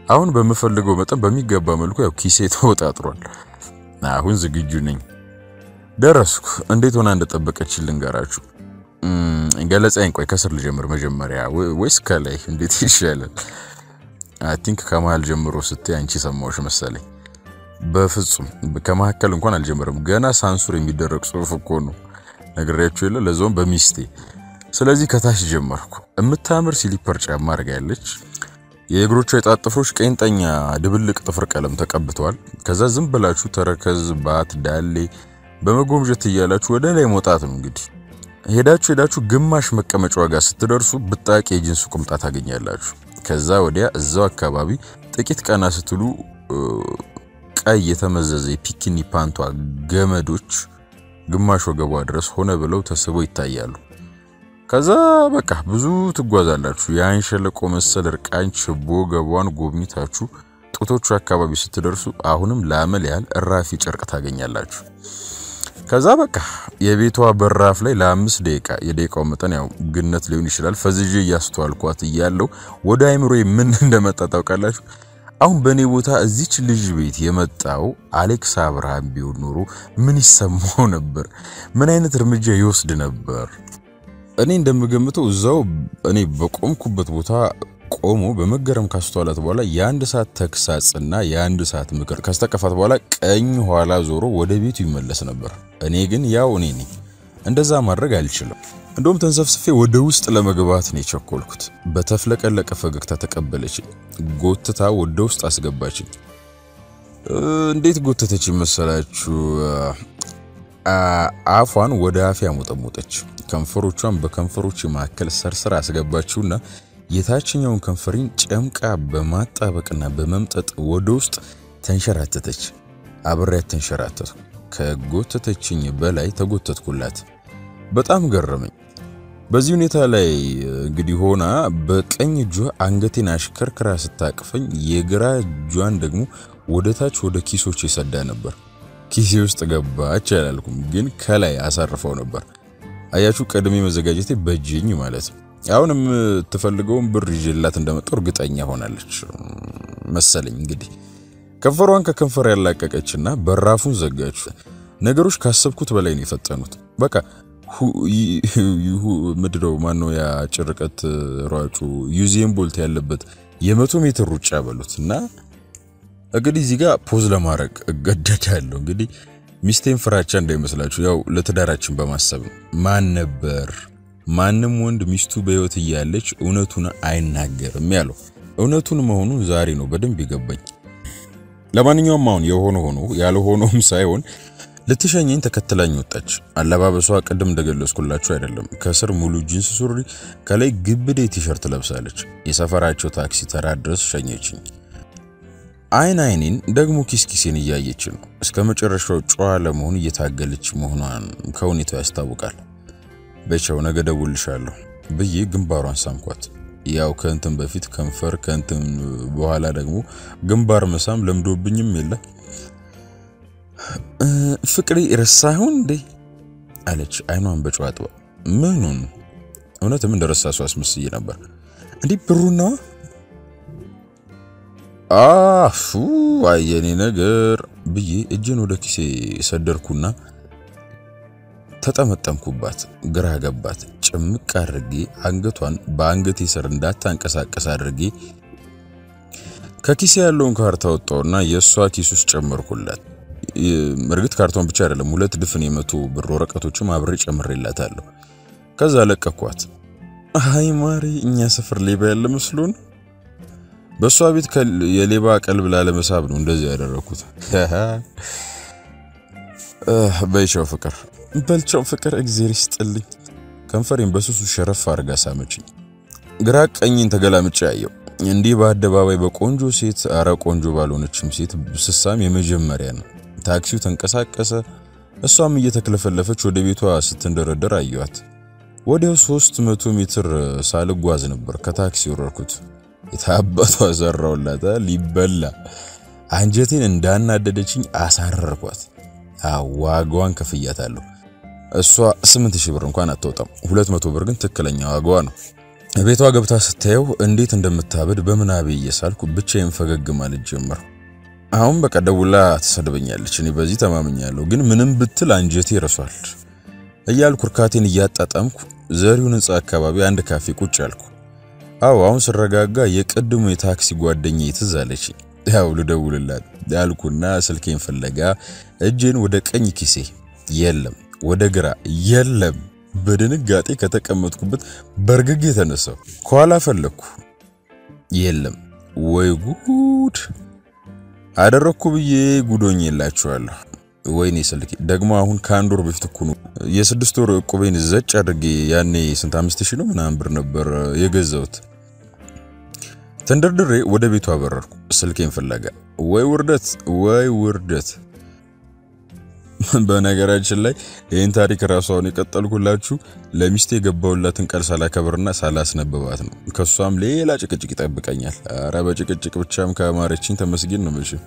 አሁን በመፈልገው መጠን በሚገባ መልኩ ያው ኪሴ ተወጣጥሯል። አሁን ዝግጁ ነኝ። ደረስኩ። እንዴት ሆና እንደጠበቀችኝ ልንገራችሁ። ገለጻዬን ቆይ ከስር ልጀምር መጀመሪያ ወይስ ከላይ እንዴት ይሻላል? አይ ቲንክ ከመሃል ጀምሮ ስትይ አንቺ ሰማውሽ መሰለኝ። በፍጹም ከመሐከል እንኳን አልጀመረም። ገና ሳንሱር የሚደረግ ጽሁፍ እኮ ነው ነግሬያችሁ የለ ለዞም በሚስቴ። ስለዚህ ከታች ጀመርኩ። እምታምር ሲሊፐር ጫማ አድርጋለች። የእግሮቿ የጣጥፎች ቀኝጠኛ ድብልቅ ጥፍር ቀለም ተቀብቷል። ከዛ ዝም ብላችሁ ተረከዝ ባት ዳሌ በመጎምጀት እያላችሁ ወደ ላይ መውጣት ነው እንግዲህ። ሄዳችሁ ሄዳችሁ ግማሽ መቀመጫዋ ጋር ስትደርሱ ብጣቂ የጂንስ ቁምጣ ታገኛላችሁ። ከዛ ወዲያ እዛው አካባቢ ጥቂት ቀና ስትሉ ቀይ የተመዘዘ የፒኪኒ ፓንቷ ገመዶች ግማሽ ወገቧ ድረስ ሆነ ብለው ተስበው ይታያሉ። ከዛ በቃ ብዙ ትጓዛላችሁ። ያን ሸለቆ መሰል እርቃን ችቦ ገቧን ጎብኝታችሁ ጡቶቹ አካባቢ ስትደርሱ አሁንም ለአመል ያህል እራፊ ጨርቅ ታገኛላችሁ። ከዛ በቃ የቤቷ በራፍ ላይ ለአምስት ደቂቃ የደቂቃው መጠን ያው ግነት ሊሆን ይችላል ፈዝጄ ያስተዋልኳት እያለው ወደ አይምሮዬ ምን እንደመጣ ታውቃላችሁ? አሁን በኔ ቦታ እዚች ልጅ ቤት የመጣው አሌክስ አብርሃም ቢሆን ኖሮ ምን ይሰማው ነበር? ምን አይነት እርምጃ ይወስድ ነበር? እኔ እንደምገምተው እዛው እኔ በቆምኩበት ቦታ ቆሞ በመገረም ካስተዋላት በኋላ የአንድ ሰዓት ተክሳጽና የአንድ ሰዓት ምክር ካስተቀፋት በኋላ ቀኝ ኋላ ዞሮ ወደ ቤቱ ይመለስ ነበር። እኔ ግን ያው እኔ ነኝ እንደዛ ማድረግ አልችልም። እንደውም ተንሰፍስፌ ወደ ውስጥ ለመግባት ነው የቸኮልኩት። በተፍለቀለቀ ፈገግታ ተቀበለችኝ። ጎትታ ወደ ውስጥ አስገባችኝ። እንዴት ጎተተች መሰላችሁ? አፏን ወደ አፌ አሞጠሞጠች። ከንፈሮቿን በከንፈሮች መካከል ሰርስራ አስገባችውና የታችኛውን ከንፈሪን ጨምቃ በማጣበቅና በመምጠጥ ወደ ውስጥ ተንሸራተተች። አብሬያት ተንሸራተትኩ። ከጎተተችኝ በላይ ተጎተትኩላት። በጣም ገረመኝ። በዚህ ሁኔታ ላይ እንግዲህ ሆና በቀኝ እጇ አንገቴን አሽከርክራ ስታቅፈኝ የግራ እጇን ደግሞ ወደታች ወደ ኪሶች ይሰዳ ነበር። ኪሴ ውስጥ ገባች አላልኩም፣ ግን ከላይ አሳርፈው ነበር። አያችሁ ቀድሜ መዘጋጀቴ በጅኝ ማለት ነው። አሁንም ተፈልገውን ብር ይዤላት እንደመጣው እርግጠኛ ሆናለች መሰለኝ። እንግዲህ ከንፈሯን ከከንፈር ያላቀቀችና በራፉን ዘጋች። ነገሮች ካሰብኩት በላይ ነው የፈጠኑት። በቃ ምድረው ማነው ያ ጭርቀት ሯጩ ዩዜን ቦልት ያለበት የመቶ ሜትር ሩጫ በሉትና እንግዲህ እዚህ ጋር ፖዝ ለማድረግ እገደዳለሁ። እንግዲህ ሚስቴን ፍራቻ እንዳይመስላችሁ ያው ለትዳራችን በማሰብ ማን ነበር ማንም ወንድ ሚስቱ በህይወት እያለች እውነቱን አይናገርም ያለው። እውነቱን መሆኑ ዛሬ ነው በደንብ ይገባኝ። ለማንኛውም አሁን የሆነ ሆኖ ያለ ሆኖም ሳይሆን ለተሸኘኝ ተከትላኝ ወጣች። አለባበሷ ቀደም እንደገለጽኩላችሁ አይደለም። ከስር ሙሉ ጂንስ ሱሪ ከላይ ግብዴ ቲሸርት ለብሳለች። የሰፈራቸው ታክሲ ተራ ድረስ ሸኘችኝ። አይን አይኔን ደግሞ ኪስኪሴን እያየች ነው። እስከመጨረሻው ጨዋ ለመሆን እየታገለች መሆኗን ከሁኔታው ያስታውቃል። በቻው ነገ ደውልልሻለሁ ብዬ ግንባሯን ሳምኳት። ያው ከእንትን በፊት ከንፈር ከእንትን በኋላ ደግሞ ግንባር መሳም ለምዶብኝም የለ። ፍቅሪ ረሳሁን እንዴ አለች አይኗን በጨዋ አጥባ። ምኑን? እውነትም እንደረሳሱ አስመስዬ ነበር። እንዴ ብሩና አፉ አየኔ ነገር ብዬ እጄን ወደ ኪሴ ሰደርኩና ተጠመጠምኩባት። ግራ ገባት። ጭምቅ አድርጌ አንገቷን በአንገቴ ስር እንዳታንቀሳቀስ አድርጌ ከኪሴ ያለውን ካርታ ወጣውና የሷ ኪስ ውስጥ ጨመርኩላት። እርግጥ ካርታውን ብቻ አይደለም ሁለት ድፍን የመቶ ብር ወረቀቶችም አብሬ ጨምሬላታለሁ። ከዛ ለቀኳት። አይ ማሪ እኛ ሰፈር ሌባ ያለ መስሎን በሷ ቤት የሌባ ቀልብ ላለመሳብ ነው እንደዚህ ያደረኩት። በይቻው ፍቅር በልቻው ፍቅር እግዚአብሔር ይስጥልኝ። ከንፈሬን በሱሱ ሸረፍ አርጋ ሳመችኝ። ግራ ቀኝን ተገላምጬ ያየው እንዲህ በአደባባይ በቆንጆ ሴት አረ ቆንጆ ባልሆነችም ሴት ስሳም የመጀመሪያ ነው። ታክሲው ተንቀሳቀሰ። እሷም እየተከለፈለፈች ወደ ቤቷ ስትንደረደር አየዋት። ወዲያው ሶስት መቶ ሜትር ሳልጓዝ ነበር ከታክሲው ወረድኩት። የታባቷ ዘራውላታ ሊበላ አንጀቴን እንዳናደደችኝ አሳረርኳት። ዋጋዋን ከፍያታለሁ። እሷ ስምንት ሺህ ብር እንኳን አትወጣም። ሁለት መቶ ብር ግን ትክክለኛ ዋጋዋ ነው። ቤቷ ገብታ ስታየው እንዴት እንደምታበድ በመናቤ እየሳልኩ ብቻዬን ፈገግ ማለት ጀመርኩ። አሁን በቃ ደውላ ተሰደበኛለች እኔ በዚህ ተማምኛለሁ ግን ምንም ብትል አንጀቴ ረሷል እያልኩ እርካቴን እያጣጣምኩ ዘሪሁን ህንጻ አካባቢ አንድ ካፌ ቁጭ አልኩ። አው አሁን ስረጋጋ የቀድሞ የታክሲ ጓደኛዬ ትዝ አለችኝ። ያው ልደውልላት ያልኩና ስልኬን ፍለጋ እጄን ወደ ቀኝ ኪሴ የለም ወደ ግራ የለም በድንጋጤ ከተቀመጥኩበት በርግጌ ተነሳው። ኋላ ፈለኩ የለም ወይ ጉድ አደረኩ ብዬ ጉዶኝላችኋለሁ። ወይኔ ስልኬ ደግሞ አሁን ከአንድ ወር በፊት እኮ ነው የስድስት ወር ዕቁቤን ዘጭ አድርጌ ያኔ ስንት አምስት ሺህ ነው ምናምን ብር ነበር የገዛሁት። ተንደርድሬ ወደ ቤቱ አበረርኩ ስልኬን ፍለጋ። ወይ ውርደት ወይ ውርደት። በነገራችን ላይ ይሄን ታሪክ ራሷን የቀጠልኩላችሁ ለሚስቴ ገባውላትን ቃል ሳላከብርና ሳላስነብባት ነው። ከሷም ሌላ ጭቅጭቅ ይጠብቀኛል። አረ በጭቅጭቅ ብቻም ከማረችኝ ተመስገን ነው። እሺ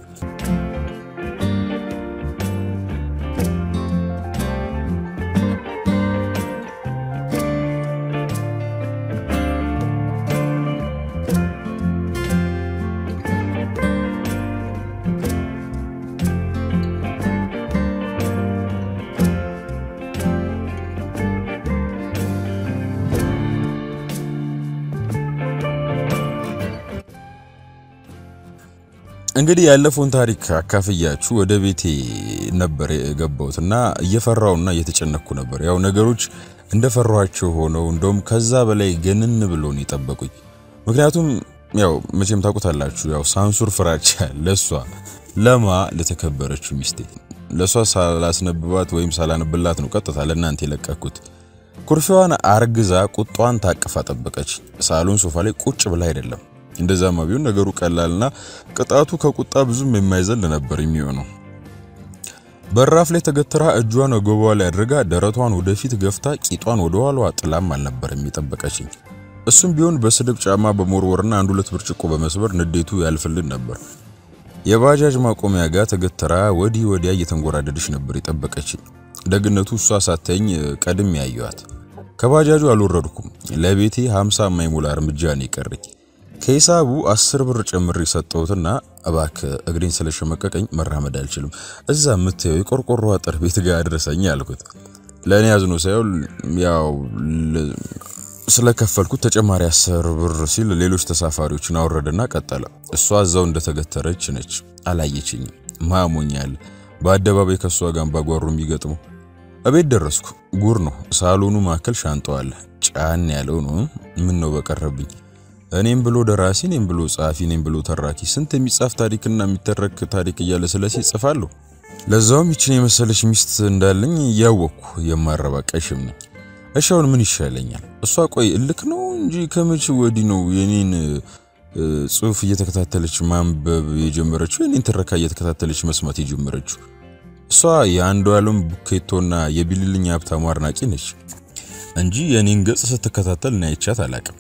እንግዲህ ያለፈውን ታሪክ አካፍያችሁ ወደ ቤቴ ነበር የገባሁትና እየፈራውና እየተጨነኩ ነበር። ያው ነገሮች እንደፈራኋቸው ሆነው እንደውም ከዛ በላይ ገነን ብሎን ይጠበቁኝ። ምክንያቱም ያው መቼም ታውቁታላችሁ ያው ሳንሱር ፍራቻ ለሷ ለማ ለተከበረችው ሚስቴ ለሷ ሳላስነብባት ወይም ሳላነብላት ነው ቀጥታ ለእናንተ የለቀኩት። ኩርፊዋን አርግዛ ቁጣዋን ታቅፋ ጠበቀች። ሳሎን ሶፋ ላይ ቁጭ ብላ አይደለም። እንደዛማ ቢሆን ነገሩ ቀላልና ቅጣቱ ከቁጣ ብዙም የማይዘል ነበር የሚሆነው። በራፍ ላይ ተገትራ እጇን ወገቧ ላይ አድርጋ ደረቷን ወደፊት ገፍታ ቂጧን ወደ ኋላዋ ጥላም አልነበር የሚጠበቀችኝ። እሱም ቢሆን በስድብ ጫማ በመወርወርና አንድ ሁለት ብርጭቆ በመስበር ንዴቱ ያልፍልን ነበር። የባጃጅ ማቆሚያ ጋር ተገትራ ወዲ ወዲያ እየተንጎራደደች ነበር የጠበቀችኝ። ደግነቱ እሷ ሳተኝ ቀድም ያዩአት። ከባጃጁ አልወረድኩም። ለቤቴ ሃምሳ የማይሞላ እርምጃ ነው የቀረኝ። ከሂሳቡ አስር ብር ጨምሬ ሰጠሁትና እባክ እግሬን ስለሸመቀቀኝ መራመድ አልችልም እዛ ምትየው የቆርቆሮ አጥር ቤት ጋር አድርሰኝ አልኩት። ለኔ ያዝኖ ሳይሆን ያው ስለከፈልኩት ተጨማሪ አስር ብር ሲል ሌሎች ተሳፋሪዎችን አወረደና ቀጠለ። እሷ እዛው እንደተገተረች ነች አላየችኝ። ማሞኛል በአደባባይ ከሷ ጋር ባጓሩ የሚገጥሙ አቤት ደረስኩ። ጉር ነው ሳሎኑ ማከል ሻንጣዋል ጫን ያለው ነው። ምን ነው በቀረብኝ እኔም ብሎ ደራሲ ነኝ ብሎ ጻፊ ነኝ ብሎ ተራኪ ስንት የሚጻፍ ታሪክና የሚተረክ ታሪክ እያለ ስለሲ ጽፋሉ። ለዛውም ይችን የመሰለች ሚስት እንዳለኝ ያወቅኩ የማረባ ቀሽም ነኝ። እሻውን ምን ይሻለኛል? እሷ ቆይ እልክ ነው እንጂ ከመቼ ወዲ ነው የኔን ጽሁፍ እየተከታተለች ማንበብ የጀመረችው የኔን ተረካ እየተከታተለች መስማት የጀመረችው። እሷ የአንዱ ዓለም ቡኬቶና የቢልልኝ ሀብታሙ አድናቂ ነች እንጂ የኔን ገጽ ስትከታተል እና አይቻት አላቅም።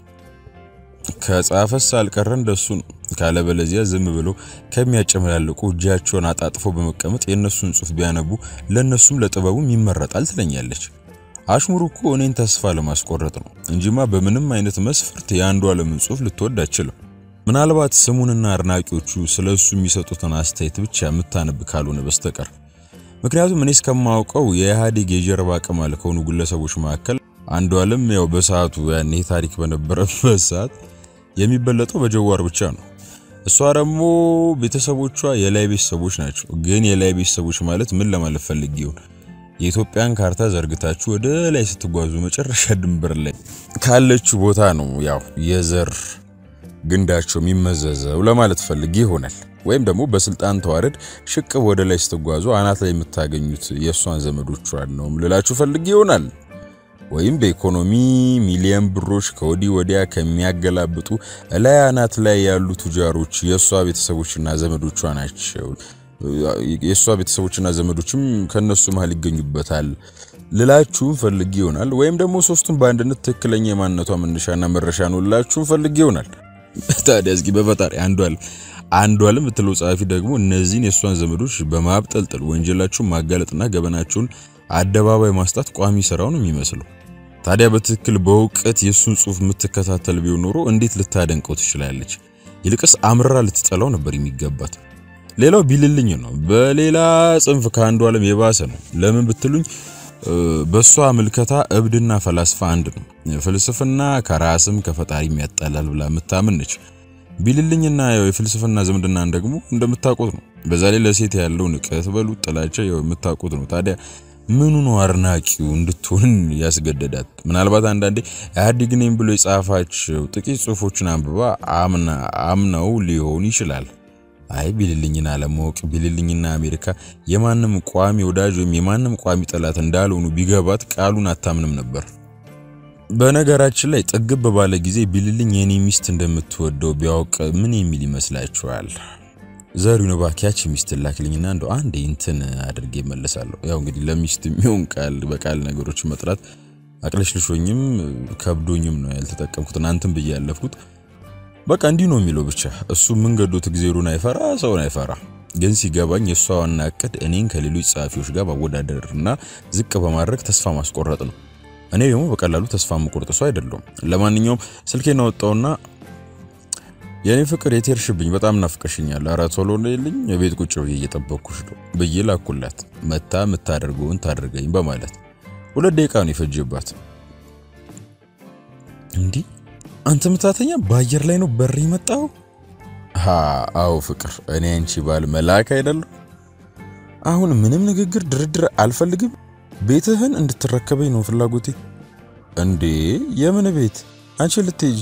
ከጻፈስ አልቀረ እንደሱ ካለበለዚያ ዝም ብሎ ከሚያጨመላልቁ እጃቸውን አጣጥፎ በመቀመጥ የነሱን ጽሁፍ ቢያነቡ ለነሱም ለጥበቡም ይመረጣል ትለኛለች። አሽሙሩ እኮ እኔን ተስፋ ለማስቆረጥ ነው እንጂማ በምንም አይነት መስፈርት የአንዱ ዓለምን ጽሁፍ ልትወድ አትችልም። ምናልባት ስሙንና አድናቂዎቹ ስለሱ የሚሰጡትን አስተያየት ብቻ የምታነብ ካልሆነ በስተቀር። ምክንያቱም እኔ እስከማውቀው የኢህአዴግ የጀርባ ቅማል ከሆኑ ግለሰቦች መካከል አንዱ ዓለም ያው በሰዓቱ ያኔ ታሪክ በነበረበት ሰዓት የሚበለጠው በጀዋር ብቻ ነው። እሷ ደግሞ ቤተሰቦቿ የላይ ቤተሰቦች ናቸው። ግን የላይ ቤተሰቦች ማለት ምን ለማለት ፈልጊው የኢትዮጵያን ካርታ ዘርግታችሁ ወደ ላይ ስትጓዙ መጨረሻ ድንበር ላይ ካለችው ቦታ ነው ያው የዘር ግንዳቸው የሚመዘዘው ለማለት ፈልጊ ይሆናል። ወይም ደግሞ በስልጣን ተዋረድ ሽቅብ ወደ ላይ ስትጓዙ አናት ላይ የምታገኙት የሷን ዘመዶቿን ነው ልላችሁ ፈልጊ ይሆናል። ወይም በኢኮኖሚ ሚሊየን ብሮች ከወዲ ወዲያ ከሚያገላብጡ ላይ አናት ላይ ያሉ ቱጃሮች የሷ ቤተሰቦችና ዘመዶቿ ናቸው። የሷ ቤተሰቦችና ዘመዶችም ከነሱ መሃል ይገኙበታል ልላችሁ ፈልጊ ይሆናል። ወይም ደግሞ ሶስቱን በአንድነት ትክክለኛ የማንነቷ መነሻና መረሻ ነው ልላችሁ ፈልጊ ይሆናል። ታዲያ እስኪ በፈጣሪ አንዱ ዓለም አንዱ ዓለም ብትለው ጻፊ ደግሞ እነዚህን የሷን ዘመዶች በማብጠልጥል ወንጀላቸውን ማጋለጥና ገበናቸውን አደባባይ ማስጣት ቋሚ ስራው ነው የሚመስለው። ታዲያ በትክክል በእውቀት የሱን ጽሑፍ የምትከታተል ቢሆን ኖሮ እንዴት ልታደንቀው ትችላለች? ይልቅስ አምርራ ልትጠላው ነበር የሚገባት። ሌላው ቢልልኝ ነው። በሌላ ጽንፍ ከአንዱ ዓለም የባሰ ነው። ለምን ብትሉኝ በሷ ምልከታ እብድና ፈላስፋ አንድ ነው። ፍልስፍና ከራስም ከፈጣሪም ያጣላል ብላ የምታምን ነች። ቢልልኝና ያው የፍልስፍና ዝምድናን ደግሞ እንደምታውቁት ነው። በዛ ላይ ለሴት ያለው ንቀት በሉ ጥላቻ ያው የምታውቁት ነው። ታዲያ ምኑ ነው አርናቂው እንድትሆን ያስገደዳት? ምናልባት አንዳንዴ ኢህአዴግ ነኝ ብሎ የጻፋቸው ጥቂት ጽሑፎችን አንብባ አምና አምናው ሊሆን ይችላል። አይ ቢልልኝና አለማወቅ ቢልልኝና አሜሪካ የማንም ቋሚ ወዳጅ ወይም የማንም ቋሚ ጠላት እንዳልሆኑ ቢገባት ቃሉን አታምንም ነበር። በነገራችን ላይ ጥግብ ባለ ጊዜ ቢልልኝ የኔ ሚስት እንደምትወደው ቢያውቅ ምን የሚል ይመስላችኋል? ዘሪው ነው ባኪያች ሚስት ላክልኝና እንደው አንዴ እንትን አድርጌ መለሳለሁ። ያው እንግዲህ ለሚስት የሚሆን ቃል በቃል ነገሮች መጥራት አቅለሽልሾኝም ከብዶኝም ነው ያልተጠቀምኩት እናንተም በያለፍኩት። በቃ እንዲህ ነው የሚለው ብቻ እሱ መንገዶት እግዚአብሔርን አይፈራ ሰውን አይፈራ። ግን ሲገባኝ የሷዋና አቀድ እኔን ከሌሎች ጻፊዎች ጋር ባወዳደርና ዝቅ በማድረግ ተስፋ ማስቆረጥ ነው። እኔ ደግሞ በቀላሉ ተስፋ መቆርጥ ሰው አይደለም። ለማንኛውም ስልኬን አወጣውና የኔ ፍቅር የቴርሽብኝ በጣም ናፍቀሽኛል፣ ኧረ ቶሎ ነይልኝ የቤት ቁጭ ብዬ እየጠበቅኩሽ ነው ብዬ ላኩላት። መታ የምታደርገውን ታድርገኝ በማለት ሁለት ደቂቃ ነው የፈጀባት። እንዴ አንተ ምታተኛ በአየር ላይ ነው በር ይመጣው? ሃ አው ፍቅር እኔ አንቺ ባል መላክ አይደለም። አሁን ምንም ንግግር ድርድር አልፈልግም። ቤትህን እንድትረከበኝ ነው ፍላጎቴ። እንዴ የምን ቤት? አንቺ ልትሄጂ?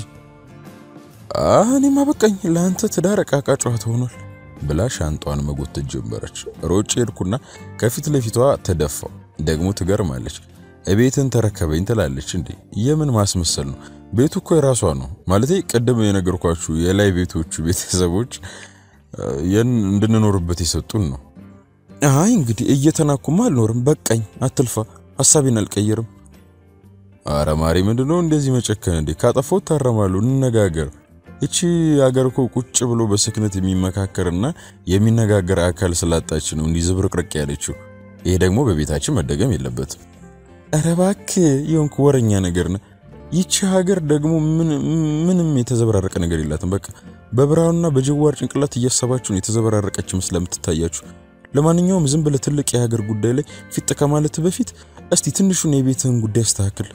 አኔማ በቃኝ ለአንተ ትዳር ቃቃ ጨዋታ ሆኗል ብላ ሻንጧን መጎተት ጀመረች። ሮጬ ሄድኩና ከፊት ለፊቷ ተደፋው። ደግሞ ትገርማለች። እቤትን ተረከበኝ ትላለች። እንዴ የምን ማስመሰል ነው? ቤቱ እኮ የራሷ ነው። ማለቴ ቀደም የነገርኳችሁ የላይ ቤቶቹ ቤተሰቦች ያን እንድንኖርበት ይሰጡን ነው። አይ እንግዲህ እየተናኩማ አልኖርም። በቃኝ አትልፋ፣ ሐሳቤን አልቀየርም። አረ ማሪ ምንድነው እንደዚህ መጨከን? እንዴ ካጠፋው ታረማሉ፣ እንነጋገር። እቺ አገር እኮ ቁጭ ብሎ በስክነት የሚመካከርና የሚነጋገር አካል ስላጣች ነው እንዲህ ዝብርቅርቅ ያለችው። ይሄ ደግሞ በቤታችን መደገም የለበትም። አረ እባክህ የሆንክ ወረኛ ነገር ነው። ይቺ ሀገር ደግሞ ምን ምንም የተዘበራረቀ ነገር የላትም። በቃ በብራውና በጀዋር ጭንቅላት እያሰባችሁ ነው የተዘበራረቀች ስለምትታያችሁ። ለማንኛውም ዝም ብለ ትልቅ የሀገር ጉዳይ ላይ ፊት ከማለት በፊት እስቲ ትንሹን የቤትህን ጉዳይ አስተካክል።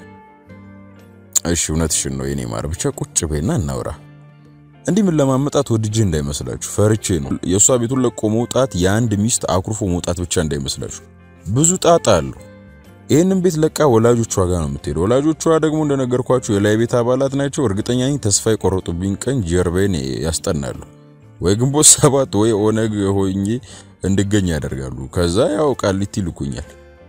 እሺ እውነትሽን ነው የኔ ማር፣ ብቻ ቁጭ በይና እናውራ። እንዲህ ምን ለማመጣት ወድጄ እንዳይመስላችሁ፣ ፈርቼ ነው። የሷ ቤቱን ለቆ መውጣት የአንድ ሚስት አኩርፎ መውጣት ብቻ እንዳይመስላችሁ፣ ብዙ ጣጣ አለው። ይሄንን ቤት ለቃ ወላጆቿ ጋር ነው የምትሄደው። ወላጆቿ ደግሞ እንደነገርኳችሁ የላይ ቤት አባላት ናቸው። እርግጠኛ ነኝ ተስፋ የቆረጡብኝ ቀን ጀርባዬን ያስጠናሉ። ወይ ግንቦት ሰባት ወይ ኦነግ ሆኜ እንድገኝ ያደርጋሉ። ከዛ ያው ቃሊቲ ልኩኛል።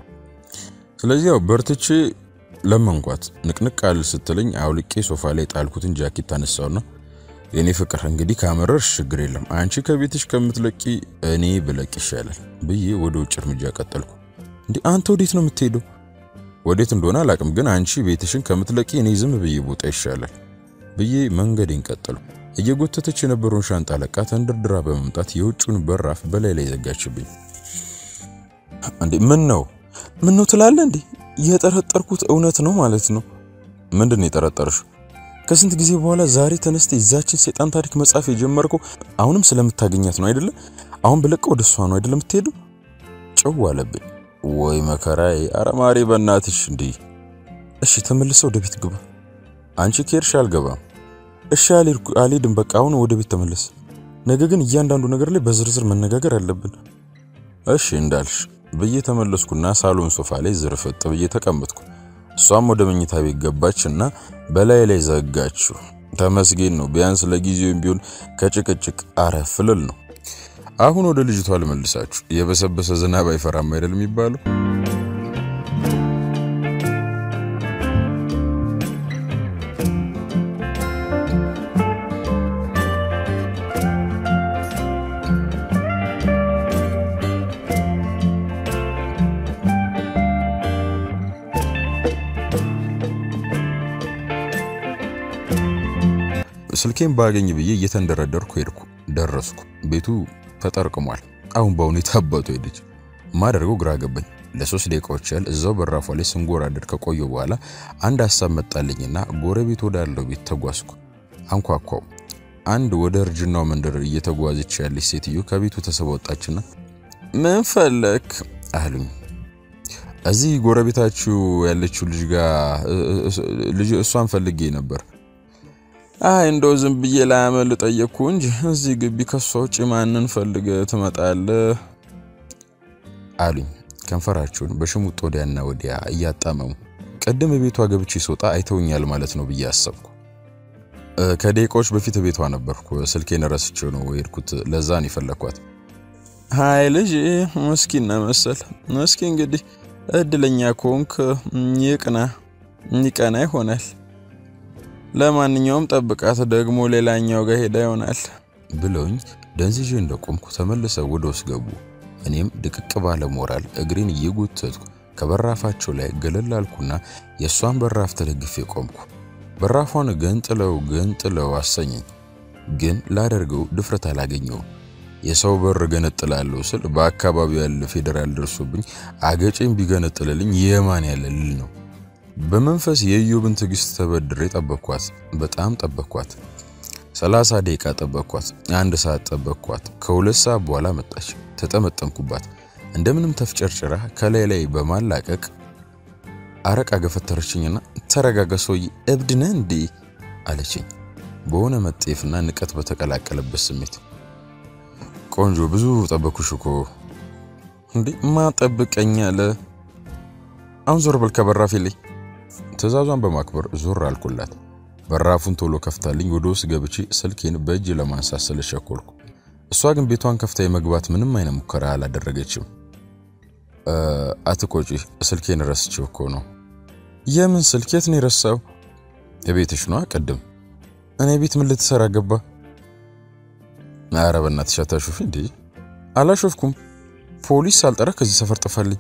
ስለዚህ ያው በርትቼ ለመንኳት። ንቅንቅ ቃል ስትለኝ አውልቄ ሶፋ ላይ ጣልኩትን ጃኬት ታነሳውና የኔ ፍቅር እንግዲህ ካመረርሽ ችግር የለም፣ አንቺ ከቤትሽ ከምትለቂ እኔ ብለቅ ይሻላል ብዬ ወደ ውጭ እርምጃ ቀጠልኩ። እንዴ አንተ ወዴት ነው የምትሄደው? ወዴት እንደሆነ አላቅም፣ ግን አንቺ ቤትሽን ከምትለቂ እኔ ዝም ብዬ ቦታ ይሻላል ብዬ መንገዴን ቀጠልኩ። እየጎተተች የነበረውን ሻንጣ ለቃ ተንደርድራ በመምጣት የውጭውን በራፍ በላይ ላይ ዘጋችብኝ። እንዴ ምን ነው ምን ነው ትላለህ እንዴ? የጠረጠርኩት እውነት ነው ማለት ነው። ምንድነው የጠረጠርሽው? ከስንት ጊዜ በኋላ ዛሬ ተነስተ ይዛችን ሰይጣን ታሪክ መጻፍ የጀመርከው አሁንም ስለምታገኛት ነው አይደለ? አሁን ብለቀ ወደሷ ነው አይደለ የምትሄደው? ጨው አለብኝ። ወይ መከራዬ! አረ ማሪ በእናትሽ እንዴ! እሺ ተመልሰው ወደ ቤት ግባ። አንቺ ከርሽ አልገባም። እሺ አልሄድም፣ በቃ አሁን ወደ ቤት ተመለስ። ነገ ግን እያንዳንዱ ነገር ላይ በዝርዝር መነጋገር አለብን። እሺ እንዳልሽ ብዬ ተመለስኩና ሳሎን ሶፋ ላይ ዝርፍጥ ብዬ ተቀመጥኩ። እሷም ወደ መኝታ ቤት ገባችና በላይ ላይ ዘጋችሁ። ተመስገን ነው፣ ቢያንስ ለጊዜው ቢሆን ከጭቅጭቅ አረፍልል ነው። አሁን ወደ ልጅቷ ልመልሳችሁ። የበሰበሰ ዝናብ አይፈራም አይደል የሚባለው? ስልኬን ባገኝ ብዬ እየተንደረደርኩ ሄድኩ። ደረስኩ። ቤቱ ተጠርቅሟል። አሁን በእውነት አባቱ ሄደች። ማደርገው ግራ ገባኝ። ለሶስት ደቂቃዎች ያህል እዛው በራፏ ላይ ስንጎራደድ ከቆየው በኋላ አንድ ሐሳብ መጣልኝና ጎረቤት ወዳለው ቤት ተጓዝኩ። አንኳኳው። አንድ ወደ እርጅናው መንደር እየተጓዘች ያለች ሴትዮ ከቤቱ ተሰባወጣችና ምን ፈለክ አሉኝ። እዚህ ጎረቤታችሁ ያለችው ልጅ ጋር ልጅ እሷን ፈልጌ ነበር። አይ እንደው ዝም ብዬ ላመል ጠየቅኩ እንጂ እዚህ ግቢ ከሷ ውጪ ማንን ፈልገ ትመጣለህ አሉኝ። ከንፈራቸውን በሽሙጥ ወዲያና ወዲያ እያጣመሙ ቀደም ቤቷ ገብቼ ስወጣ አይተውኛል ማለት ነው ብዬ አሰብኩ። ከደቂቃዎች በፊት ቤቷ ነበርኩ። ስልኬን ረስቼው ነው የሄድኩት። ለዛ ነው የፈለኳት። ሃይ ልጅ መስኪና መሰል መስኪ እንግዲህ እድለኛ ኮንክ ይቅና ይቀና ይሆናል። ለማንኛውም ጠብቃት ደግሞ ሌላኛው ጋር ሄዳ ይሆናል ብለውኝ ደንዝዤ እንደቆምኩ ተመልሰው ወደ ውስጥ ገቡ። እኔም ድቅቅ ባለ ሞራል እግሬን እየጎተትኩ ከበራፋቸው ላይ ገለል አልኩና የሷን በራፍ ተደግፌ ቆምኩ። በራፏን ገንጥለው ገንጥለው አሰኘኝ። ግን ላደርገው ድፍረት አላገኘው። የሰው በር ገነጥላለሁ ስል በአካባቢው ያለ ፌደራል ደርሶብኝ አገጨኝ ቢገነጥልልኝ የማን ያለልል ነው። በመንፈስ የኢዮብን ትግስት ተበድሬ ጠበቅኳት። በጣም ጠበቅኳት። ሰላሳ ደቂቃ ጠበቅኳት። አንድ ሰዓት ጠበቅኳት። ከሁለት ሰዓት በኋላ መጣች። ተጠመጠምኩባት። እንደምንም ተፍጨርጭራ ከላይ ላይ በማላቀቅ አረቃ ገፈተረችኝና ተረጋጋ ሰውዬ እብድ ነህ እንዴ አለችኝ በሆነ መጤፍና ንቀት በተቀላቀለበት ስሜት። ቆንጆ ብዙ ጠበቅኩሽ እኮ እንዴ ማጠብቀኝ አለ። አሁን ዞር በል ከበራፌ ላይ። ትዕዛዟን በማክበር ዞር አልኩላት። በራፉን ቶሎ ከፍታልኝ ወደ ውስጥ ገብቼ ስልኬን በእጅ ለማንሳት ስለሸኮልኩ እሷ ግን ቤቷን ከፍታ የመግባት ምንም አይነት ሙከራ አላደረገችም። አትቆጪ ስልኬን ረስቼው እኮ ነው። የምን ስልክ የት ነው የረሳው? የቤትሽ ነው ቀደም። እኔ ቤት ምን ልትሰራ ገባ? ኧረ በእናትሽ አታሾፊ እንዴ። አላሾፍኩም። ፖሊስ ሳልጠራ ከዚህ ሰፈር ጠፋልኝ።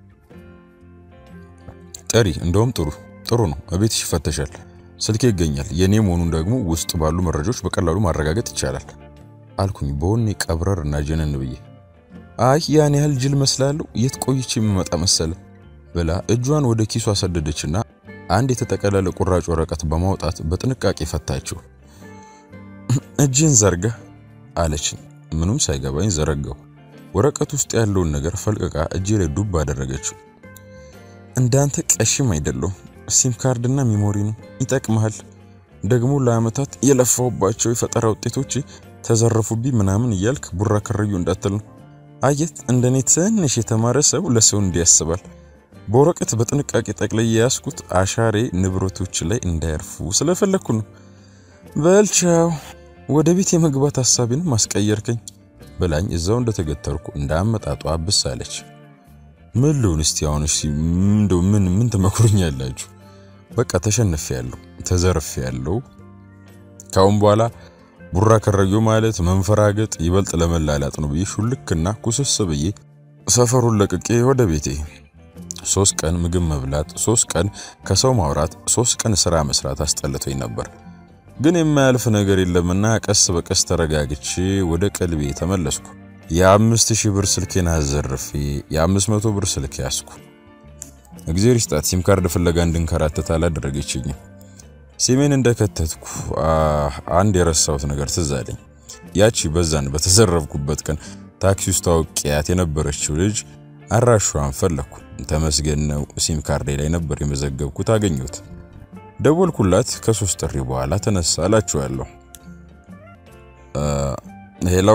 ጠሪ እንደውም ጥሩ ጥሩ ነው። ቤትሽ ይፈተሻል። ስልኬ ይገኛል። የኔ መሆኑን ደግሞ ውስጥ ባሉ መረጃዎች በቀላሉ ማረጋገጥ ይቻላል አልኩኝ በወኔ ቀብረርና ጀነን ብዬ። አይ ያን ያህል ጅል መስላለሁ የት ቆይቼ የምመጣ መሰለ ብላ እጇን ወደ ኪሷ ሰደደችና አንድ የተጠቀለለ ቁራጭ ወረቀት በማውጣት በጥንቃቄ ፈታችው። እጅን ዘርጋ አለችኝ። ምንም ሳይገባኝ ዘረጋው። ወረቀት ውስጥ ያለውን ነገር ፈልቀቃ እጄ ላይ ዱብ አደረገችው። እንዳንተ ቀሽም አይደለም። ሲም ካርድና ሚሞሪ ነው። ይጠቅማል። ደግሞ ለአመታት የለፋውባቸው የፈጠራ ውጤቶች ተዘረፉብኝ ምናምን እያልክ ቡራ ከረዩ እንዳትል ነው። አየት እንደኔ ትንሽ የተማረ ሰው ለሰው እንዲያስባል። በወረቀት በጥንቃቄ ጠቅልዬ ያስኩት አሻሬ ንብረቶች ላይ እንዳያርፉ ስለፈለኩ ነው። በልቻው ወደ ቤት የመግባት ሐሳቤን ማስቀየርከኝ በላኝ እዛው እንደተገተርኩ እንዳመጣጧ አብሳለች። ምሉን እስቲ አሁንስ እንደው ምን ምን ተመክሩኛላችሁ? በቃ ተሸንፌያለሁ፣ ተዘርፌያለሁ። ካሁን በኋላ ቡራ ከረዩ ማለት መንፈራገጥ ይበልጥ ለመላላጥ ነው ብዬ ሹልክና ኩስስ ብዬ ሰፈሩን ለቅቄ ወደ ቤቴ። ሶስት ቀን ምግብ መብላት፣ ሶስት ቀን ከሰው ማውራት፣ ሶስት ቀን ስራ መስራት አስጠልቶኝ ነበር። ግን የማያልፍ ነገር የለምና ቀስ በቀስ ተረጋግቼ ወደ ቀልቤ ተመለስኩ። የአምስት ሺህ ብር ስልኬን አዘርፌ የአምስት መቶ ብር ስልክ ያስኩ። እግዚአብሔር ይስጣት ሲም ካርድ ፍለጋ እንድንከራተት አላደረገችኝም። ሲሜን እንደከተትኩ አንድ የረሳሁት ነገር ትዝ አለኝ። ያቺ በዛን በተዘረፍኩበት ቀን ታክሲ ውስጥ ታውቂያት የነበረችው ልጅ አራሿን ፈለኩ። ተመስገን ነው ሲም ካርዴ ላይ ነበር የመዘገብኩት። አገኘሁት። ደወልኩላት። ከሶስት ጥሪ በኋላ ተነሳ አላችኋለሁ። ሄሎ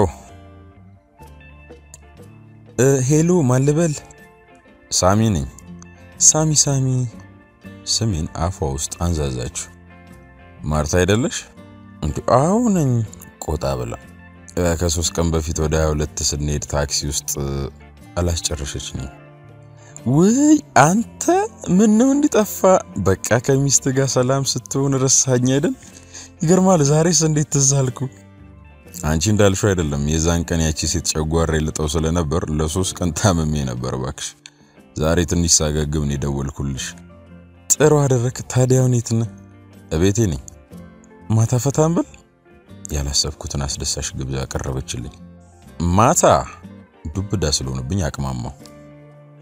ሄሎ ማልበል? ሳሚ ነኝ። ሳሚ ሳሚ ስሜን አፏ ውስጥ አንዛዛችሁ። ማርታ አይደለሽ? እንዴ አዎ ነኝ። ቆጣ ብላ ከሶስት ቀን በፊት ወደ ሃያ ሁለት ስንሄድ ታክሲ ውስጥ አላስጨረሸችኝ። ወይ አንተ ምን ነው እንዲጠፋ? በቃ ከሚስት ጋር ሰላም ስትሆን ረሳኝ አይደል? ይገርማል። ዛሬስ እንዴት ተዛልኩ? አንቺ እንዳልሽው አይደለም። የዛን ቀን ያቺ ሴት ጨጓሬ ልጠው ስለነበር ለሶስት ቀን ታመሜ ነበር። ባክሽ ዛሬ ትንሽ ሳገግም ነው ደወልኩልሽ። ጥሩ አደረክ። ታዲያው የት ነህ? እቤቴ ነኝ። ማታ ፈታም ብል ያላሰብኩትን አስደሳች ግብዣ አቀረበችልኝ። ማታ ዱብዳ ስለሆነብኝ አቅማማው።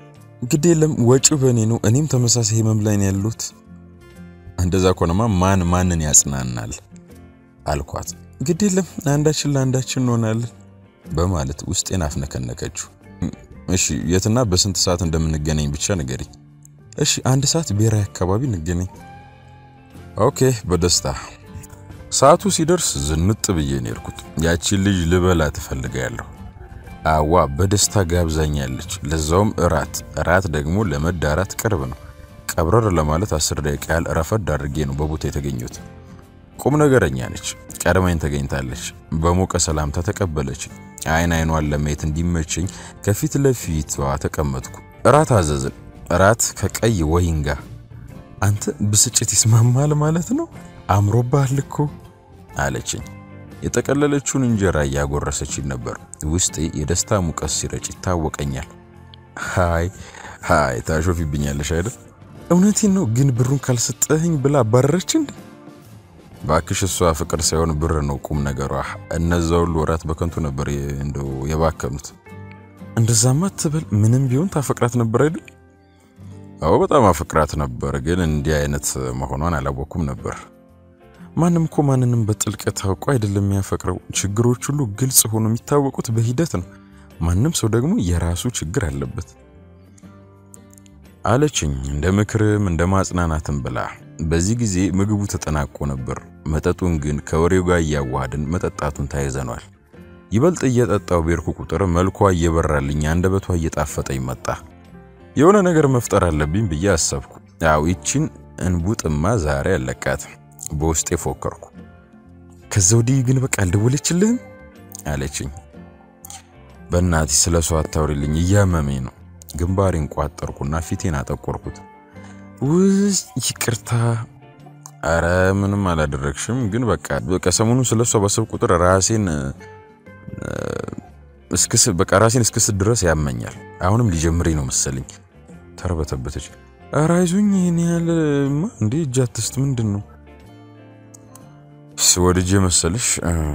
ግድ የለም ወጪው በኔ ነው እኔም ተመሳሳይ ህመም ላይ ነው ያሉት እንደዛ ኮነማ ማን ማንን ያጽናናል አልኳት ግድ የለም አንዳችን ለአንዳችን እንሆናለን በማለት ውስጤን አፍነከነከችው እሺ የትና በስንት ሰዓት እንደምንገናኝ ብቻ ንገሪ እሺ አንድ ሰዓት ብሔራዊ አካባቢ እንገናኝ ኦኬ በደስታ ሰዓቱ ሲደርስ ዝንጥ ብዬ ነው የርኩት ያቺ ልጅ ልበላ ተፈልጋለሁ አዋ በደስታ ጋብዛኛለች ለዛውም እራት እራት ደግሞ ለመዳራት ቅርብ ነው ቀብረር ለማለት አስር ደቂቃ ያህል ረፈድ አድርጌ ነው በቦታ የተገኘሁት ቁም ነገረኛ ነች ቀድማኝ ተገኝታለች በሞቀ ሰላምታ ተቀበለች አይን አይኗን ለማየት እንዲመቸኝ ከፊት ለፊቷ ተቀመጥኩ እራት አዘዝን እራት ከቀይ ወይን ጋር አንተ ብስጭት ይስማማል ማለት ነው አምሮባል እኮ አለችኝ የተቀለለችውን እንጀራ ያጎረሰችኝ ነበር ውስጤ የደስታ ሙቀት ሲረጭ ይታወቀኛል ሃይ ሃይ ታሾፊብኛለሽ አይደል እውነቴን ነው ግን ብሩን ካልሰጠኸኝ ብላ ባረረች እንዴ ባክሽ እሷ ፍቅር ሳይሆን ብር ነው ቁም ነገሯ እነዛው ሁሉ ወራት በከንቱ ነበር እንደው የባከኑት እንደዛማ ትበል ምንም ቢሆን ታፈቅራት ነበር አይደል አዎ በጣም አፈቅራት ነበር ግን እንዲህ አይነት መሆኗን አላወኩም ነበር ማንንም እኮ ማንንም በጥልቀት ታውቆ አይደለም የሚያፈቅረው ችግሮች ሁሉ ግልጽ ሆኖ የሚታወቁት በሂደት ነው ማንንም ሰው ደግሞ የራሱ ችግር አለበት አለችኝ እንደ ምክርም እንደ ማጽናናትም ብላ በዚህ ጊዜ ምግቡ ተጠናቆ ነበር መጠጡን ግን ከወሬው ጋር ያዋሃድን መጠጣቱን ታይዘናል ይበልጥ እየጠጣው በርኩ ቁጥር መልኳ እየበራልኝ አንደበቷ እየጣፈጠኝ መጣ የሆነ ነገር መፍጠር አለብኝ ብዬ አሰብኩ ያው ይቺን እንቡጥማ ዛሬ አለቃት በውስጤ ፎከርኩ ከዘውዲ ግን በቃ አልደወለችልህም አለችኝ በእናቴ ስለሷ አታውሪልኝ እያመመኝ ነው ግንባሬን ቋጠርኩና ፊቴን አጠቆርኩት ውይ ይቅርታ አረ ምንም አላደረግሽም ግን በቃ በቃ ሰሞኑን ስለሷ ባሰብ ቁጥር ራሴን እስከስ በቃ ራሴን እስከስ ድረስ ያመኛል አሁንም ሊጀምረኝ ነው መሰለኝ ተርበተበተች አራይዙኝ እኔ ያለማ እንዴ ጃትስት ምንድነው ወድጄ መሰለሽ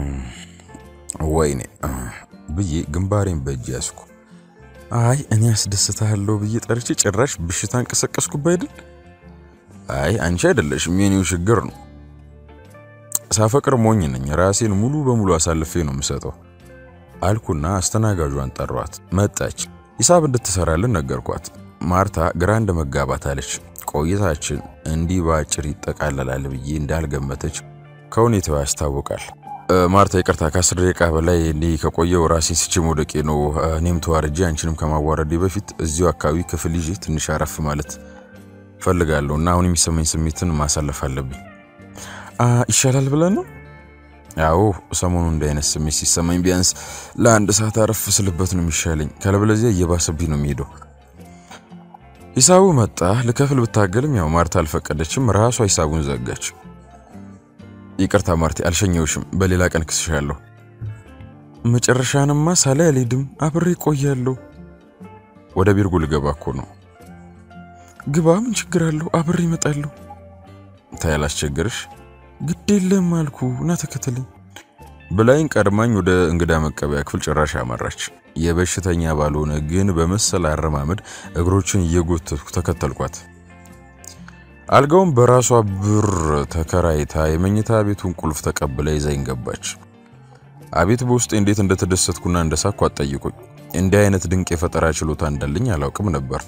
ወይኔ ብዬ ግንባሬን በእጅ ያስኩ አይ እኔ አስደስታለሁ ብዬ ጠርቼ ጭራሽ ብሽታን ቀሰቀስኩ ባይደል አይ አንቺ አይደለሽም የኔው ችግር ነው ሳፈቅር ሞኝ ነኝ ራሴን ሙሉ በሙሉ አሳልፌ ነው የምሰጠው አልኩና አስተናጋጇን ጠሯት መጣች ሂሳብ እንድትሰራልን ነገርኳት ማርታ ግራንድ መጋባት አለች ቆይታችን እንዲህ ባጭር ይጠቃለላል ብዬ እንዳልገመተች ከሁኔታው ያስታውቃል ማርታ ይቅርታ ከአስር ደቂቃ በላይ እንዲ ከቆየው ራሴን ስቼ ሞደቄ ነው እኔም ተዋርጄ አንቺንም ከማዋረዴ በፊት እዚሁ አካባቢ ክፍል ይዤ ትንሽ አረፍ ማለት ፈልጋለሁና አሁን የሚሰማኝ ስሜትን ማሳለፍ አለብኝ አ ይሻላል ብለን ነው ያው ሰሞኑን እንዳይነስ ስሜት ሲሰማኝ ቢያንስ ለአንድ ሰዓት አረፍ ስልበት ነው የሚሻለኝ ካለበለዚያ እየባሰብኝ ነው የሚሄደው ሂሳቡ መጣ ለከፍል ብታገልም ያው ማርታ አልፈቀደችም ራሷ ሂሳቡን ዘጋች ይቅርታ ማርቲ አልሸኘውሽም በሌላ ቀን ክስሻለሁ መጨረሻንማ ሳላ ያልሄድም አብሬ ቆያለሁ ወደ ቢርጉ ልገባ እኮ ነው ግባ ምን ችግር አለው አብሬ እመጣለሁ ታያላሽ ቸገርሽ ግድ የለም አልኩ እና ተከተለኝ በላይን ቀድማኝ ወደ እንግዳ መቀበያ ክፍል ጭራሽ አመራች የበሽተኛ ባልሆነ ግን በመሰለ አረማመድ እግሮችን እየጎተትኩ ተከተልኳት አልጋውን በራሷ ብር ተከራይታ የመኝታ ቤቱን ቁልፍ ተቀብላ ይዛኝ ገባች አቤት በውስጤ እንዴት እንደተደሰትኩና እንደሳኩ አጠይቁኝ እንዲህ አይነት ድንቅ የፈጠራ ችሎታ እንዳለኝ አላውቅም ነበር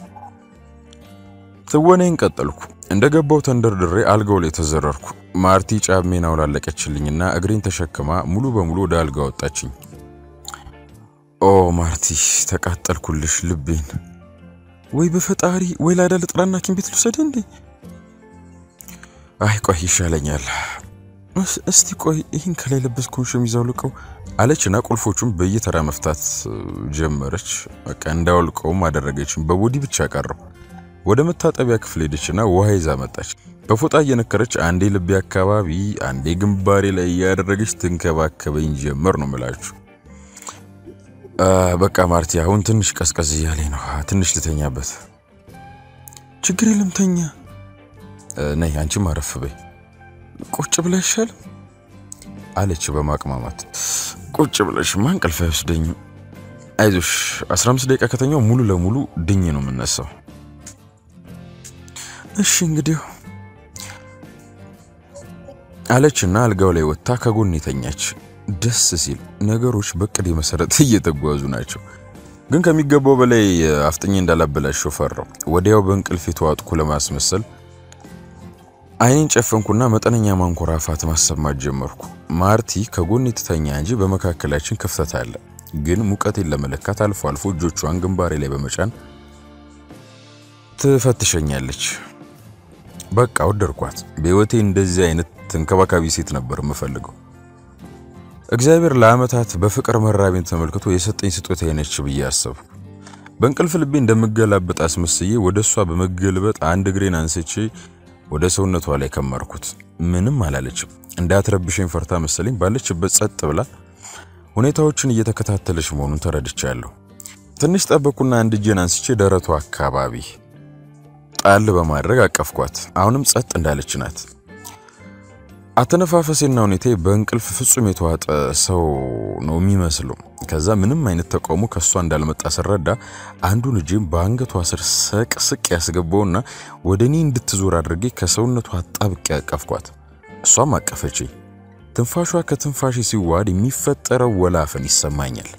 ተወነኝ ቀጠልኩ እንደገባው ተንደርድሬ አልጋው ላይ ተዘረርኩ ማርቲ ጫሜን አውላለቀችልኝና እግሬን ተሸክማ ሙሉ በሙሉ ወደ አልጋው ወጣችኝ ኦ ማርቲ ተቃጠልኩልሽ ልቤን ወይ በፈጣሪ ወይ ላዳል ጥራና ኪም ቤት ልውሰድ እንዴ አይ ቆይ ይሻለኛል እስቲ ቆይ ይሄን ከላይ ለበስኩን ሸሚዛው ልቀው አለችና ቁልፎቹን በየተራ መፍታት ጀመረች በቃ እንዳውልቀውም አደረገች በቦዲ ብቻ ቀረው ወደ መታጠቢያ ክፍል ሄደችና ውሃ ይዛ መጣች በፎጣ እየነከረች አንዴ ልቤ አካባቢ አንዴ ግንባሬ ላይ ያደረገች ትንከባከበኝ ጀመር ነው መላችሁ በቃ ማርቲ አሁን ትንሽ ቀስቀስ ያለኝ ነው ትንሽ ልተኛበት ችግር የለም ተኛ ነይ አንቺ ማረፍ በይ ቁጭ ብለሽል አለች በማቅማማት ቁጭ ብለሽ ማን ቀልፋ ይወስደኝ አይዞሽ አስራ አምስት ደቂቃ ከተኛው ሙሉ ለሙሉ ድኝ ነው የምነሳው እሺ እንግዲህ አለችና አልጋው ላይ ወጣ ከጎን የተኛች። ደስ ሲል ነገሮች በቅድ መሰረት እየተጓዙ ናቸው። ግን ከሚገባው በላይ አፍጥኜ እንዳላበላሽው ፈራው። ወዲያው በእንቅልፍ የተዋጥኩ ለማስመሰል አይኔን ጨፈንኩና መጠነኛ ማንኮራፋት ማሰማት ጀመርኩ። ማርቲ ከጎን የተተኛ እንጂ በመካከላችን ክፍተት አለ። ግን ሙቀቴን ለመለካት አልፎ አልፎ እጆቿን ግንባሬ ላይ በመጫን ትፈትሸኛለች። በቃ ወደድኳት። በህይወቴ እንደዚህ አይነት ተንከባካቢ ሴት ነበር የምፈልገው። እግዚአብሔር ለዓመታት በፍቅር መራቤን ተመልክቶ የሰጠኝ ስጦታ ነች ብዬ አሰብኩ። በእንቅልፍ ልቤ እንደምገላበጥ አስመስዬ ወደሷ በመገልበጥ አንድ እግሬን አንስቼ ወደ ሰውነቷ ላይ ከመርኩት። ምንም አላለችም። እንዳትረብሽኝ ፈርታ መሰለኝ ባለችበት ጸጥ ብላ ሁኔታዎችን እየተከታተለች መሆኑን ተረድቻለሁ። ትንሽ ጠበቁና አንድ እጄን አንስቼ ደረቷ አካባቢ ጣል በማድረግ አቀፍኳት። አሁንም ጸጥ እንዳለች ናት። አተነፋፈሴና ሁኔታዬ በእንቅልፍ ፍጹም የተዋጠ ሰው ነው የሚመስለው። ከዛ ምንም አይነት ተቃውሞ ከሷ እንዳልመጣ ሰረዳ አንዱን እጄን በአንገቷ ስር ሰቅ ስቅ ያስገባውና ወደኔ እንድትዞር አድርጌ ከሰውነቷ አጣብቄ አቀፍኳት። እሷም አቀፈችኝ። ትንፋሿ ከትንፋሽ ሲዋድ የሚፈጠረው ወላፈን ይሰማኛል።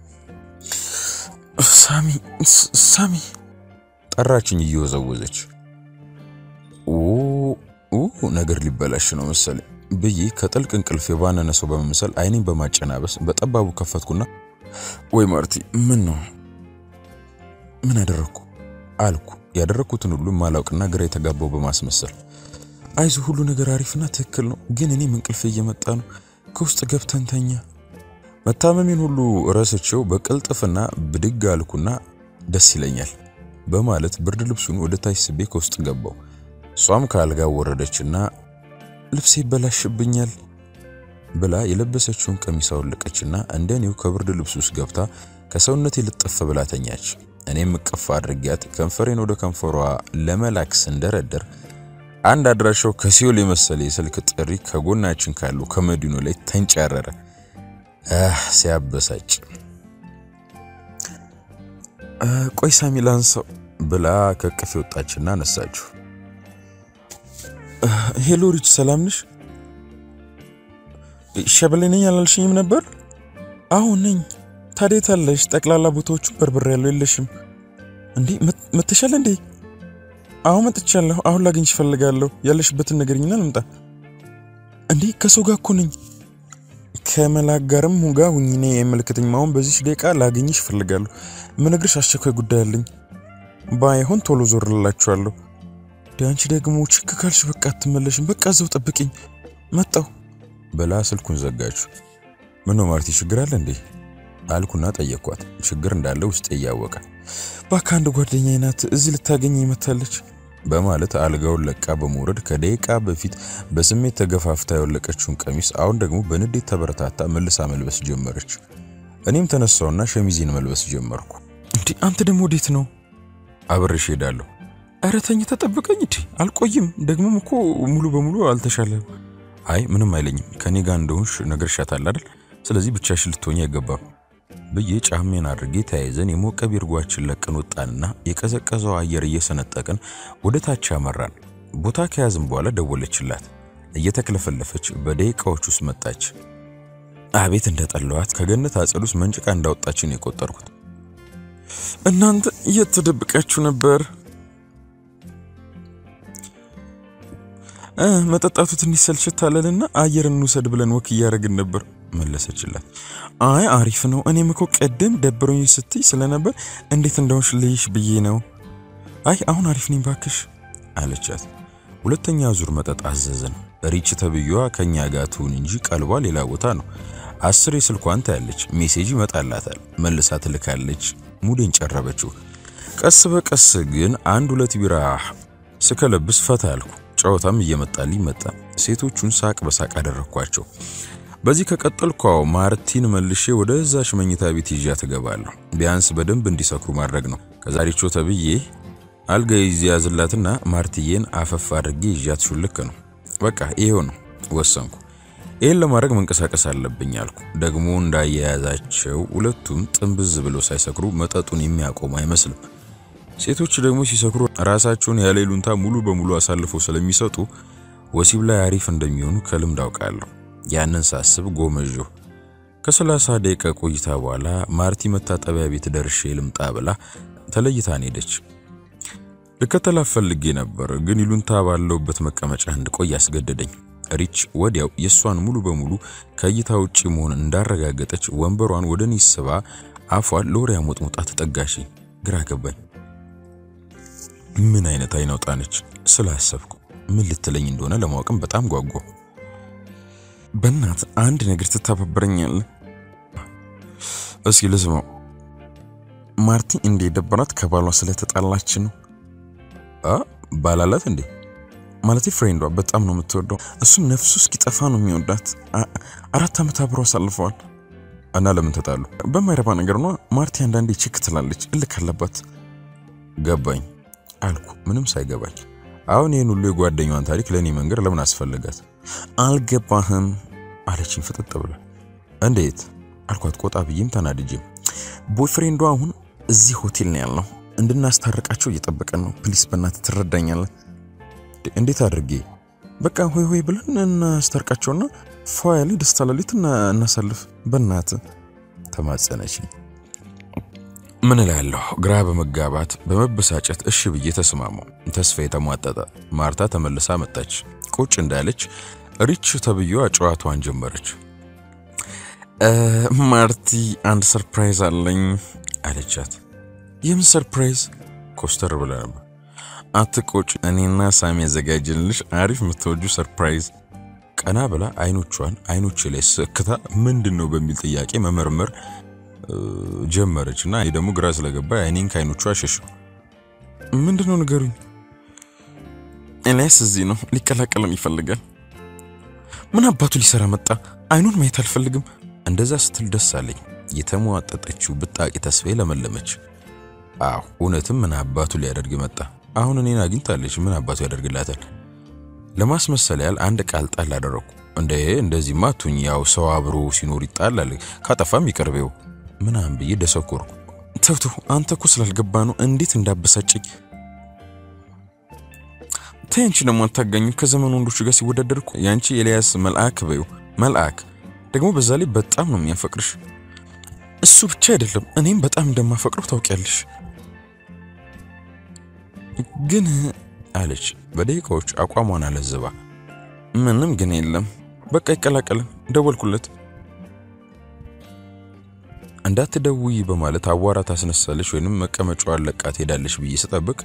ሳሚ ሳሚ ጠራችኝ እየወዘወዘች። ኦ ኦ ነገር ሊበላሽ ነው መሰለኝ ብዬ ከጥልቅ እንቅልፍ የባነነ ሰው በመምሰል አይኔን በማጨናበስ በጠባቡ ከፈትኩና ወይ ማርቲ ምን ነው ምን አደረኩ አልኩ። ያደረኩትን ሁሉ ማላውቅና ግራ የተጋባው በማስመሰል አይዞ ሁሉ ነገር አሪፍና ትክክል ነው፣ ግን እኔ እንቅልፍ እየመጣ ነው፣ ከውስጥ ገብተን ተኛ። መታመሜን ሁሉ ረስቼው በቅልጥፍና ብድግ አልኩና ደስ ይለኛል በማለት ብርድ ልብሱን ወደ ታች ስቤ ከውስጥ ገባው። ሷም ካልጋው ወረደችና ልብሴ ይበላሽብኛል ብላ የለበሰችውን ቀሚስ አወለቀችና እንደኔው ከብርድ ልብሱ ውስጥ ገብታ ከሰውነቴ ልጥፍ ብላ ተኛች። እኔም እቅፍ አድርጊያት ከንፈሬን ወደ ከንፈሯ ለመላክ ስንደረደር አንድ አድራሻው ከሲኦል የመሰለ የስልክ ጥሪ ከጎናችን ካሉ ከመዲኖ ላይ ተንጫረረ። አህ ሲያበሳጭ። ቆይ ሳሚ ላንሳው ብላ ከቅፍ ወጣችና አነሳችሁ። ሄሎ ሪች ሰላም ነሽ? ሸበለኝ አላልሽኝም ነበር? አሁን ነኝ። ታዲያ ታለሽ? ጠቅላላ ቦታዎቹ በርበር ያለው የለሽም እንዴ? መተሻለ እንዴ? አሁን መጥቻለሁ። አሁን ላገኝሽ ፈልጋለሁ። ያለሽበትን ነገርኝና ልምጣ። እንዴ ከሰው ጋር እኮ ነኝ። ከመላክ ጋርም ሁጋ ሁኚ ነኝ የመልከተኝ። ማውን በዚህ ደቂቃ ላገኝሽ ፈልጋለሁ። ምንግርሽ አስቸኳይ ጉዳይ አለኝ። ባይሆን ቶሎ ዞርላችኋለሁ። ዳንቺ ደግሞ ችክ ካልሽ በቃ አትመለሽም። በቃ እዛው ጠብቂኝ መጣሁ በላ ስልኩን ዘጋችሁ። ምን ነው ማርቲ ችግር አለ እንዴ አልኩና ጠየቅኳት። ችግር እንዳለ ውስጤ ያወቀ። ባካ አንድ ጓደኛዬ ናት እዚህ ልታገኘኝ መታለች በማለት አልጋውን ለቃ በመውረድ ከደቂቃ በፊት በስሜት ተገፋፍታ ያወለቀችውን ቀሚስ አሁን ደግሞ በንዴት ተበረታታ መልሳ መልበስ ጀመረች። እኔም ተነሳውና ሸሚዜን መልበስ ጀመርኩ። እንዴ አንተ ደግሞ ወዴት ነው? አብሬሽ ሄዳለሁ። አረ ተኝ ተጠብቀኝ እንዴ አልቆይም። ደግሞም እኮ ሙሉ በሙሉ አልተሻለም። አይ ምንም አይለኝም። ከኔ ጋር እንደሆንሽ ነግሬሻታል አይደል? ስለዚህ ብቻሽን ልትሆኚ አይገባም ብዬ ጫሜን አድርጌ ተያይዘን የሞቀ ቢርጓችን ለቀን ወጣንና የቀዘቀዘው አየር እየሰነጠቀን ወደ ታች አመራን። ቦታ ከያዝን በኋላ ደወለችላት። እየተከለፈለፈች በደቂቃዎች ውስጥ መጣች። አቤት እንደጠላዋት ከገነት አጸዱስ መንጭቃ እንዳወጣችን የቆጠርኩት። እናንተ እየተደብቃችሁ ነበር? እ መጠጣቱ ትንሽ ሰልችት አለልና አየር እንውሰድ ብለን ወክ እያደረግን ነበር መለሰችላት። አይ አሪፍ ነው። እኔም እኮ ቀደም ደብሮኝ ስትይ ስለነበር እንዴት እንደሆንሽ ልይሽ ብዬ ነው። አይ አሁን አሪፍ ነኝ ባክሽ አለቻት። ሁለተኛ ዙር መጠጥ አዘዘን። ሪች ተብዩዋ ከኛ ጋር ትሁን እንጂ ቀልቧ ሌላ ቦታ ነው። አስር ስልኳን ታያለች፣ ሜሴጅ ይመጣላታል፣ መልሳ ትልካለች። ሙዴን ጨረበችው። ቀስ በቀስ ግን አንድ ሁለት ቢራ ስከለብስ ፈታ አልኩ። ጫውታም እየመጣልኝ መጣ። ሴቶቹን ሳቅ በሳቅ አደረኳቸው። በዚህ ከቀጠልኳው ማርቲን መልሼ ወደ እዛሽ መኝታ ቤት ይዣት ገባለሁ። ቢያንስ በደንብ እንዲሰክሩ ማድረግ ነው። ከዛሬቾ ተብዬ አልጋ ይያዝላትና ማርቲዬን አፈፍ አድርጌ ይዣት ሹልክ ነው። በቃ ይሄው ነው ወሰንኩ። ይሄን ለማድረግ መንቀሳቀስ አለብኝ አልኩ። ደግሞ እንዳያያዛቸው ሁለቱም ጥንብዝ ብለው ሳይሰክሩ መጠጡን የሚያቆሙ አይመስልም። ሴቶች ደግሞ ሲሰክሩ ራሳቸውን ያለ ይሉንታ ሙሉ በሙሉ አሳልፈው ስለሚሰጡ ወሲብ ላይ አሪፍ እንደሚሆኑ ከልምድ አውቃለሁ። ያንን ሳስብ ጎመጆ። ከሰላሳ ደቂቃ ቆይታ በኋላ ማርቲ መታጠቢያ ቤት ደርሼ ልምጣ ብላ ተለይታን ሄደች። ልከተላት ፈልጌ ነበር፣ ግን ይሉንታ ባለውበት መቀመጫ እንድቆይ ያስገደደኝ። ሪች ወዲያው የሷን ሙሉ በሙሉ ከእይታ ውጪ መሆን እንዳረጋገጠች ወንበሯን ወደኔ ስባ አፏን ለወሬ አሞጥሞጣ ተጠጋሽ። ግራ ገባኝ። ምን አይነት አይናውጣ ነች ስላሰብኩ ምን ልትለኝ እንደሆነ ለማወቅም በጣም ጓጓ። በእናት አንድ ነገር ተተባበረኛል። እስኪ ልስማው። ማርቲ እንዴ ደበራት ከባሏ ስለተጣላች ነው? አ ባላላት እንዴ? ማለት ፍሬንዷ በጣም ነው የምትወደው። እሱም ነፍሱ እስኪጠፋ ነው የሚወዳት። አራት አመት አብረው አሳልፈዋል። እና ለምን ተጣሉ? በማይረባ ነገር ነው። ማርቲ አንዳንዴ ችክ ትላለች፣ እልክ አለባት። ገባኝ አልኩ ምንም ሳይገባኝ። አሁን ይሄን ሁሉ የጓደኛዋን ታሪክ ለኔ መንገር ለምን አስፈልጋት? አልገባህም አለችኝ ፍጥጥ ብላ። እንዴት አልኳት ቆጣ ብዬም ተናድጄም። ቦይፍሬንዷ አሁን እዚህ ሆቴል ነው ያለው፣ እንድናስታርቃቸው እየጠበቀን ነው። ፕሊስ በእናትህ ትረዳኛለህ? እንዴት አድርጌ? በቃ ሆይ ሆይ ብለን እናስታርቃቸውና ፏያሊ ደስታ ለሊት እናሳልፍ በእናትህ ተማጸነችኝ። ምን እላለሁ ግራ በመጋባት በመበሳጨት እሺ ብዬ ተስማማው። ተስፋዬ ተሟጠጠ። ማርታ ተመልሳ መጣች። ቁጭ እንዳለች ሪች ተብዬዋ ጨዋታዋን ጀመረች። ማርቲ አንድ ሰርፕራይዝ አለኝ አለቻት። የምን ሰርፕራይዝ? ኮስተር ብላ ነበር። አትቆጭ፣ እኔና ሳሚ ያዘጋጀንልሽ አሪፍ የምትወጁ ሰርፕራይዝ። ቀና ብላ አይኖቿን አይኖቼ ላይ ሰክታ ምንድነው በሚል ጥያቄ መመርመር ጀመረችና እኔ ደግሞ ግራ ስለገባ አይኔን ከአይኖቿ አሸሸው። ምንድነው ንገሩኝ። ኤልያስ እዚህ ነው፣ ሊቀላቀለም ይፈልጋል። ምን አባቱ ሊሰራ መጣ? አይኑን ማየት አልፈልግም። እንደዛ ስትል ደስ አለኝ። የተሟጠጠችው ብጣቂ ተስፋዬ ለመለመች። አዎ እውነትም ምን አባቱ ሊያደርግ መጣ? አሁን እኔን አግኝታለች፣ ምን አባቱ ያደርግላታል? ለማስመሰል ያህል አንድ ቃል ጣል አደረኩ። እንዴ እንደዚህ ማቱኝ፣ ያው ሰው አብሮ ሲኖር ይጣላል፣ ካጠፋም ይቀርበው ምናም ብዬ ደሰኮርኩ። ተውቱ አንተ እኮ ስላልገባ ነው እንዴት እንዳበሳጨኝ። ተንቺ ደግሞ አታገኙ ከዘመኑ ወንዶች ጋር ሲወዳደርኩ ያንቺ ኤልያስ መልአክ በዩ መልአክ ደግሞ በዛ ላይ በጣም ነው የሚያፈቅርሽ። እሱ ብቻ አይደለም እኔም በጣም እንደማፈቅረው ታውቂያለሽ። ግን አለች በደቂቃዎች አቋሟን አለዘባ። ምንም ግን የለም በቃ ይቀላቀልን። ደወልኩለት። እንዳትደውይ በማለት አዋራ ታስነሳለች ወይንም መቀመጫዋን ለቃት ሄዳለች ብዬ ስጠብቅ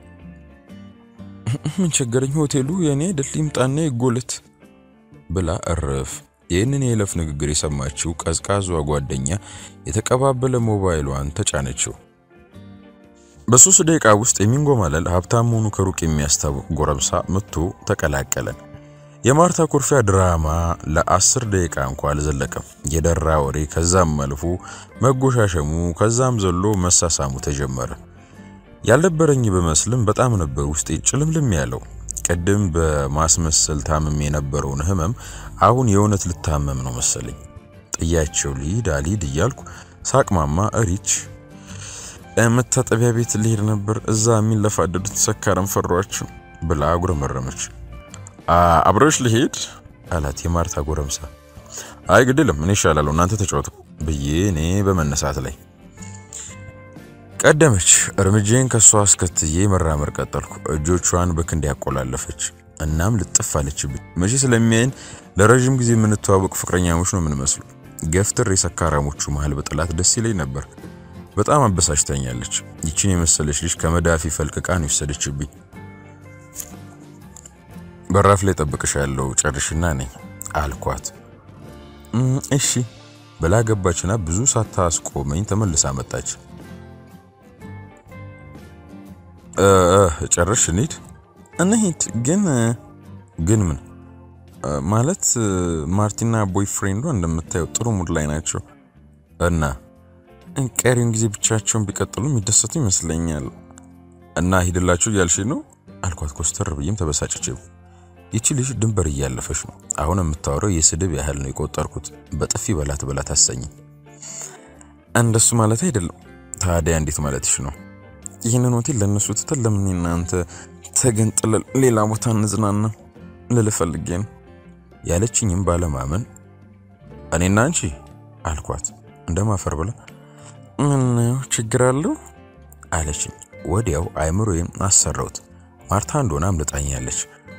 ምን ቸገረኝ ሆቴሉ የኔ አይደል ይምጣና ይጎለት ብላ እረፍ። ይህንን የለፍ ንግግር የሰማችው ቀዝቃዟ ጓደኛ የተቀባበለ ሞባይሏን ተጫነችው። በሶስት ደቂቃ ውስጥ የሚንጎማለል ሀብታም ሆኖ ከሩቅ የሚያስታውቅ ጎረምሳ መጥቶ ተቀላቀለን። የማርታ ኩርፊያ ድራማ ለአስር ደቂቃ እንኳን አልዘለቀም። የደራ ወሬ ከዛም መልፎ መጎሻሸሙ ከዛም ዘሎ መሳሳሙ ተጀመረ። ያልነበረኝ በመስልም በጣም ነበር ውስጤ ጭልምልም ያለው። ቀደም በማስመሰል ታምም የነበረውን ህመም አሁን የእውነት ልታመም ነው መሰለኝ። ጥያቸው ሊድ አሊድ እያልኩ ሳቅማማ ሪች መታጠቢያ ቤት ልሄድ ነበር፣ እዛ የሚለፋደዱት ሰካረም ፈሯቸው ብላ አጉረመረመች። አብረሽ ልሄድ አላት የማርታ ጎረምሳ። አይ ግድለም እኔ ይሻላል እናንተ ተጫወቱ ብዬ እኔ በመነሳት ላይ ቀደመች። እርምጃን ከሷ አስከትዬ መራመር ቀጠልኩ። እጆቿን በክንድ ያቆላለፈች። እናም ልጥፍ አለችብኝ። መቼ ስለሚያይን ለረጅም ጊዜ የምንተዋወቅ ፍቅረኛሞች ነው የምንመስለው። ገፍትር የሰካራሞቹ መሃል በጥላት ደስ ይለኝ ነበር። በጣም አበሳጭታኛለች። ይቺን የመሰለች ልጅ ከመዳፊ ፈልቅቃ ነው የወሰደችብኝ። በራፍ ላይ ጠብቅሻለሁ ጨርሽና ነኝ አልኳት። እሺ ብላ ገባችና ብዙ ሳታስቆመኝ ተመልሳ መጣች። እ ጨርሽ እንሂድ እንሂድ ግን ግን ምን ማለት ማርቲና ቦይፍሬንዷ እንደምታየው ጥሩ ሙድ ላይ ናቸው እና ቀሪውን ጊዜ ብቻቸውን ቢቀጥሉ የሚደሰቱ ይመስለኛል። እና ሂድላችሁ ያልሽ ነው አልኳት ኮስተር ብዬም ተበሳጨችው። ይቺ ልጅ ድንበር እያለፈሽ ነው። አሁን የምታወራው የስድብ ያህል ነው የቆጠርኩት። በጥፊ በላት በላት አሰኝ። እንደሱ ማለት አይደለም። ታዲያ እንዴት ማለትሽ ነው? ይህንን ሆቴል ለነሱ ትተን ለምን እናንተ ተገንጥለን ሌላ ቦታ እንዝናና ልልፈልጌ ነው ያለችኝም ባለማመን እኔና አንቺ አልኳት እንደማፈር ብላ ምን ችግር አለው አለችኝ። ወዲያው አይምሮዬን አሰራውት። ማርታ እንደሆነ አምልጣኛለች።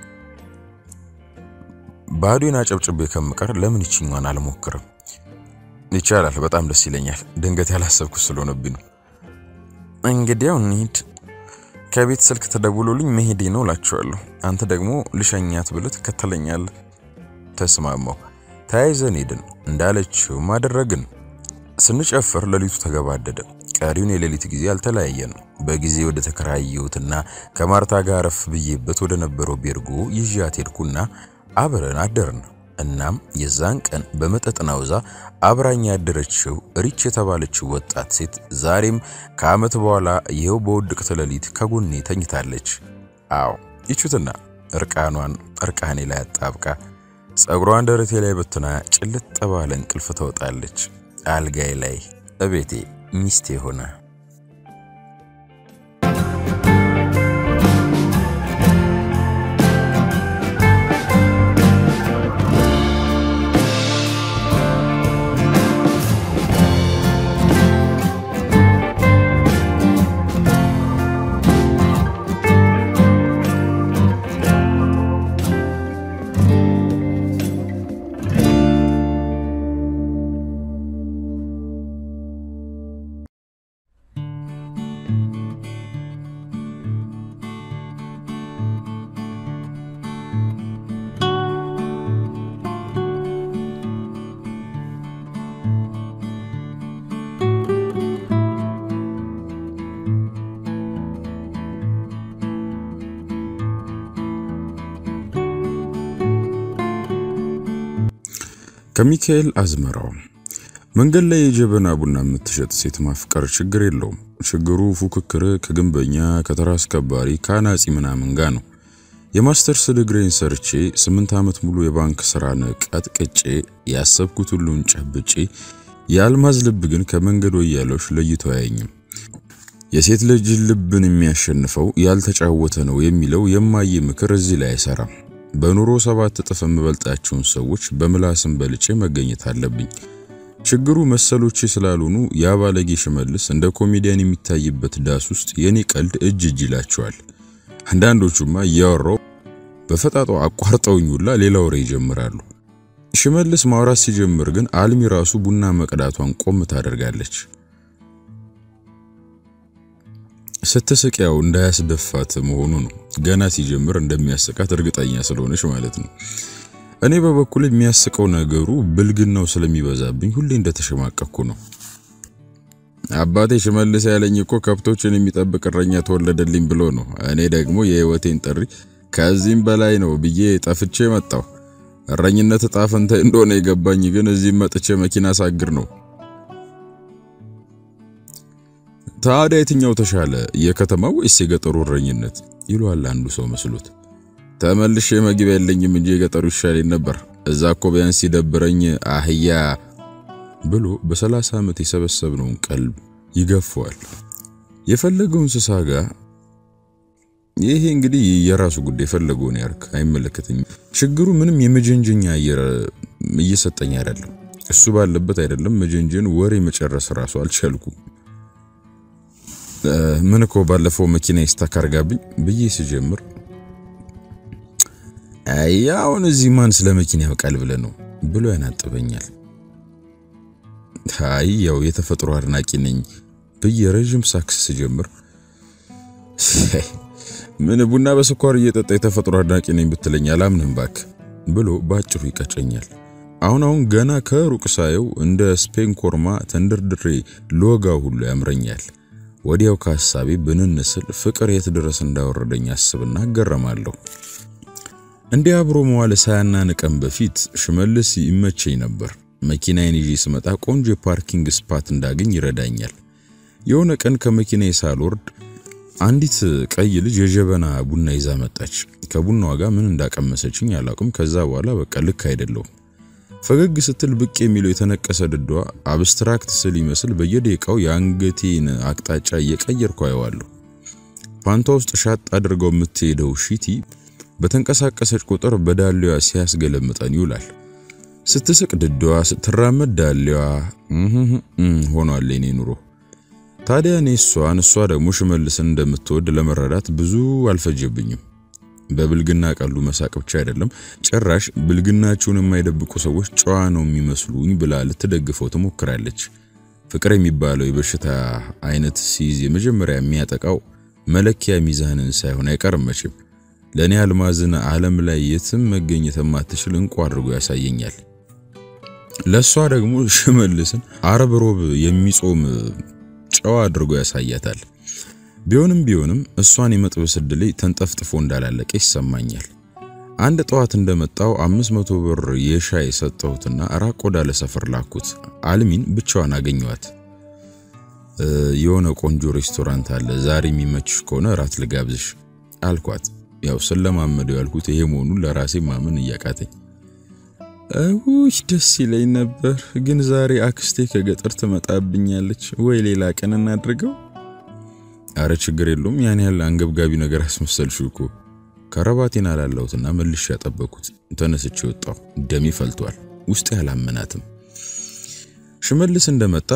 ባዶና ጨብጭቤ ከምቀር ለምን ይችኛዋን አልሞክርም? ይቻላል፣ በጣም ደስ ይለኛል። ድንገት ያላሰብኩት ስለሆነብኝ ነው። እንግዲያው እንሂድ። ከቤት ስልክ ተደውሎልኝ መሄዴ ነው እላቸዋለሁ። አንተ ደግሞ ልሸኛት ብለህ ትከተለኛለህ። ተስማማው። ተያይዘን ሄድን። እንዳለችው ማደረግን። ስንጨፍር ሌሊቱ ተገባደደ። ቀሪውን የሌሊት ጊዜ አልተለያየን። በጊዜ ወደ ተከራየሁትና ከማርታ ጋር አረፍ ብዬበት ወደ ነበረው ቤርጎ ይዣት ሄድኩና አብረን አደርን። እናም የዛን ቀን በመጠጥናውዛ አብራኛ ያደረችው ሪች የተባለችው ወጣት ሴት ዛሬም ከዓመት በኋላ ይሄው በውድቅት ሌሊት ከጎኔ ተኝታለች። አዎ ይቹትና እርቃኗን እርቃኔ ላይ አጣብቃ ጸጉሯን ደረቴ ላይ በትና ጭልጥ ባለ እንቅልፍ ተወጣለች። አልጋይ ላይ እቤቴ ሚስቴ ሆነ። ከሚካኤል አዝመራው መንገድ ላይ የጀበና ቡና የምትሸጥ ሴት ማፍቀር ችግር የለውም። ችግሩ ፉክክር ከግንበኛ ከተራ አስከባሪ ካናጺ ምናምን ጋር ነው። የማስተርስ ዲግሪን ሰርቼ ስምንት ዓመት ሙሉ የባንክ ስራን ቀጥቅጬ ያሰብኩት ሁሉን ጨብጬ ያልማዝ ልብ ግን ከመንገድ ወያሎች ለይቶ አያየኝም። የሴት ልጅ ልብን የሚያሸንፈው ያልተጫወተ ነው የሚለው የማይ ምክር እዚህ ላይ አይሰራም። በኑሮ ሰባት እጥፍ የምበልጣቸውን ሰዎች በምላስም በልጬ መገኘት አለብኝ። ችግሩ መሰሎቼ ስላልሆኑ ያባለጌ ሽመልስ እንደ ኮሜዲያን የሚታይበት ዳስ ውስጥ የኔ ቀልድ እጅ እጅ ይላቸዋል። አንዳንዶቹማ እያወራው በፈጣጣው አቋርጠውኝላ ሌላ ወሬ ይጀምራሉ። ሽመልስ ማውራት ሲጀምር ግን አልሚ ራሱ ቡና መቅዳቷን ቆም ታደርጋለች። ስትስቂያው እንዳያስደፋት መሆኑ ነው። ገና ሲጀምር እንደሚያስቃት እርግጠኛ ስለሆነች ማለት ነው። እኔ በበኩል የሚያስቀው ነገሩ ብልግናው ስለሚበዛብኝ ሁሌ እንደተሸማቀቅኩ ነው። አባቴ ሽመልስ ያለኝ እኮ ከብቶችን የሚጠብቅ እረኛ ተወለደልኝ ብሎ ነው። እኔ ደግሞ የህይወቴን ጥሪ ከዚህም በላይ ነው ብዬ ጠፍቼ መጣሁ። እረኝነት ጣፈንተ እንደሆነ የገባኝ ግን እዚህ መጥቼ መኪና ሳግር ነው። ታዲያ የትኛው ተሻለ የከተማው ወይስ የገጠሩ እረኝነት ይሏል አንዱ ሰው መስሎት። ተመልሼ መግቢያ የለኝም እንጂ የገጠሩ ይሻለኝ ነበር። እዛ እኮ ቢያንስ ይደብረኝ አህያ ብሎ በሰላሳ ዓመት የሰበሰብነውን ቀልብ ይገፋዋል። የፈለገውን እንስሳ ጋር ይሄ እንግዲህ የራሱ ጉዳይ ፈለገውን ያርክ አይመለከተኝም። ችግሩ ምንም የመጀንጀኛ አየር እየሰጠኝ አይደለም። እሱ ባለበት አይደለም መጀንጀን ወሬ መጨረስ ራሱ አልቻልኩም። ምን እኮ ባለፈው መኪና ይስተካርጋብኝ ብዬ ሲጀምር አያውን እዚህ ማን ስለ መኪና ያውቃል ብለ ነው ብሎ ያናጥበኛል። አይ ያው የተፈጥሮ አድናቂ ነኝ ብዬ ረጅም ሳክስ ሲጀምር ምን ቡና በስኳር እየጠጣ የተፈጥሮ አድናቂ ነኝ ብትለኝ አላምንም ባክ ብሎ ባጭሩ ይቀጨኛል። አሁን አሁን ገና ከሩቅ ሳየው እንደ ስፔን ኮርማ ተንደርድሬ ሎጋ ሁሉ ያምረኛል። ወዲያው ከሐሳቤ ብንንስል ፍቅር የት ድረስ እንዳወረደኝ አስብና ገረማለሁ። እንዴ አብሮ መዋለ ሳያናንቀም በፊት ሽመልስ ይመቸኝ ነበር። መኪናዬን ይዤ ስመጣ ቆንጆ ፓርኪንግ ስፓት እንዳገኝ ይረዳኛል። የሆነ ቀን ከመኪናዬ ሳልወርድ አንዲት ቀይ ልጅ የጀበና ቡና ይዛ መጣች። ከቡናዋ ጋር ምን እንዳቀመሰችኝ አላውቅም። ከዛ በኋላ በቃ ልክ አይደለም። ፈገግ ስትል ብቅ የሚለው የተነቀሰ ድዷ አብስትራክት ስል ይመስል በየደቂቃው የአንገቴን አቅጣጫ እየቀየርኩ አየዋለሁ። ፓንቷ ውስጥ ሻጥ አድርገው የምትሄደው ሺቲ በተንቀሳቀሰች ቁጥር በዳሌዋ ሲያስገለምጠን ይውላል። ስትስቅ ድድዋ፣ ስትራመድ ዳሌዋ ሆኗል የኔ ኑሮ። ታዲያ እኔ እሷን እሷ ደግሞ ሽመልስን እንደምትወድ ለመረዳት ብዙ አልፈጀብኝም። በብልግና ቀሉ መሳቅ ብቻ አይደለም ጭራሽ ብልግናቸውን የማይደብቁ ሰዎች ጨዋ ነው የሚመስሉኝ ብላ ልትደግፈው ትሞክራለች። ፍቅር የሚባለው የበሽታ አይነት ሲይዝ የመጀመሪያ የሚያጠቃው መለኪያ ሚዛንን ሳይሆን አይቀርም መቼም። ለኔ አልማዝን ዓለም ላይ የትም መገኘት የማትችል እንቁ አድርጎ ያሳየኛል። ለሷ ደግሞ ሽመልስን ዓርብ ሮብ የሚጾም ጨዋ አድርጎ ያሳያታል። ቢሆንም ቢሆንም እሷን የመጥበስ ዕድሌ ተንጠፍጥፎ እንዳላለቀ ይሰማኛል። አንድ ጠዋት እንደመጣው አምስት መቶ ብር የሻይ ሰጠሁትና ራቅ ወዳለ ሰፈር ላኩት። አልሚን ብቻዋን አገኘዋት። የሆነ ቆንጆ ሬስቶራንት አለ፣ ዛሬ የሚመችሽ ከሆነ ራት ልጋብዝሽ አልኳት። ያው ስለማመደው ያልኩት ይሄ መሆኑን ለራሴ ማመን እያቃተኝ፣ አውሽ ደስ ይለኝ ነበር ግን ዛሬ አክስቴ ከገጠር ትመጣብኛለች፣ ወይ ሌላ ቀን እናድርገው። አረ ችግር የለውም ያን ያህል አንገብጋቢ ነገር አስመሰልሽው እኮ። ከረባቴን አላላውትና መልሼ ያጠበኩት። ተነስቼ ወጣሁ። ደሜ ፈልቷል። ውስጤ ያላመናትም። ሽመልስ እንደመጣ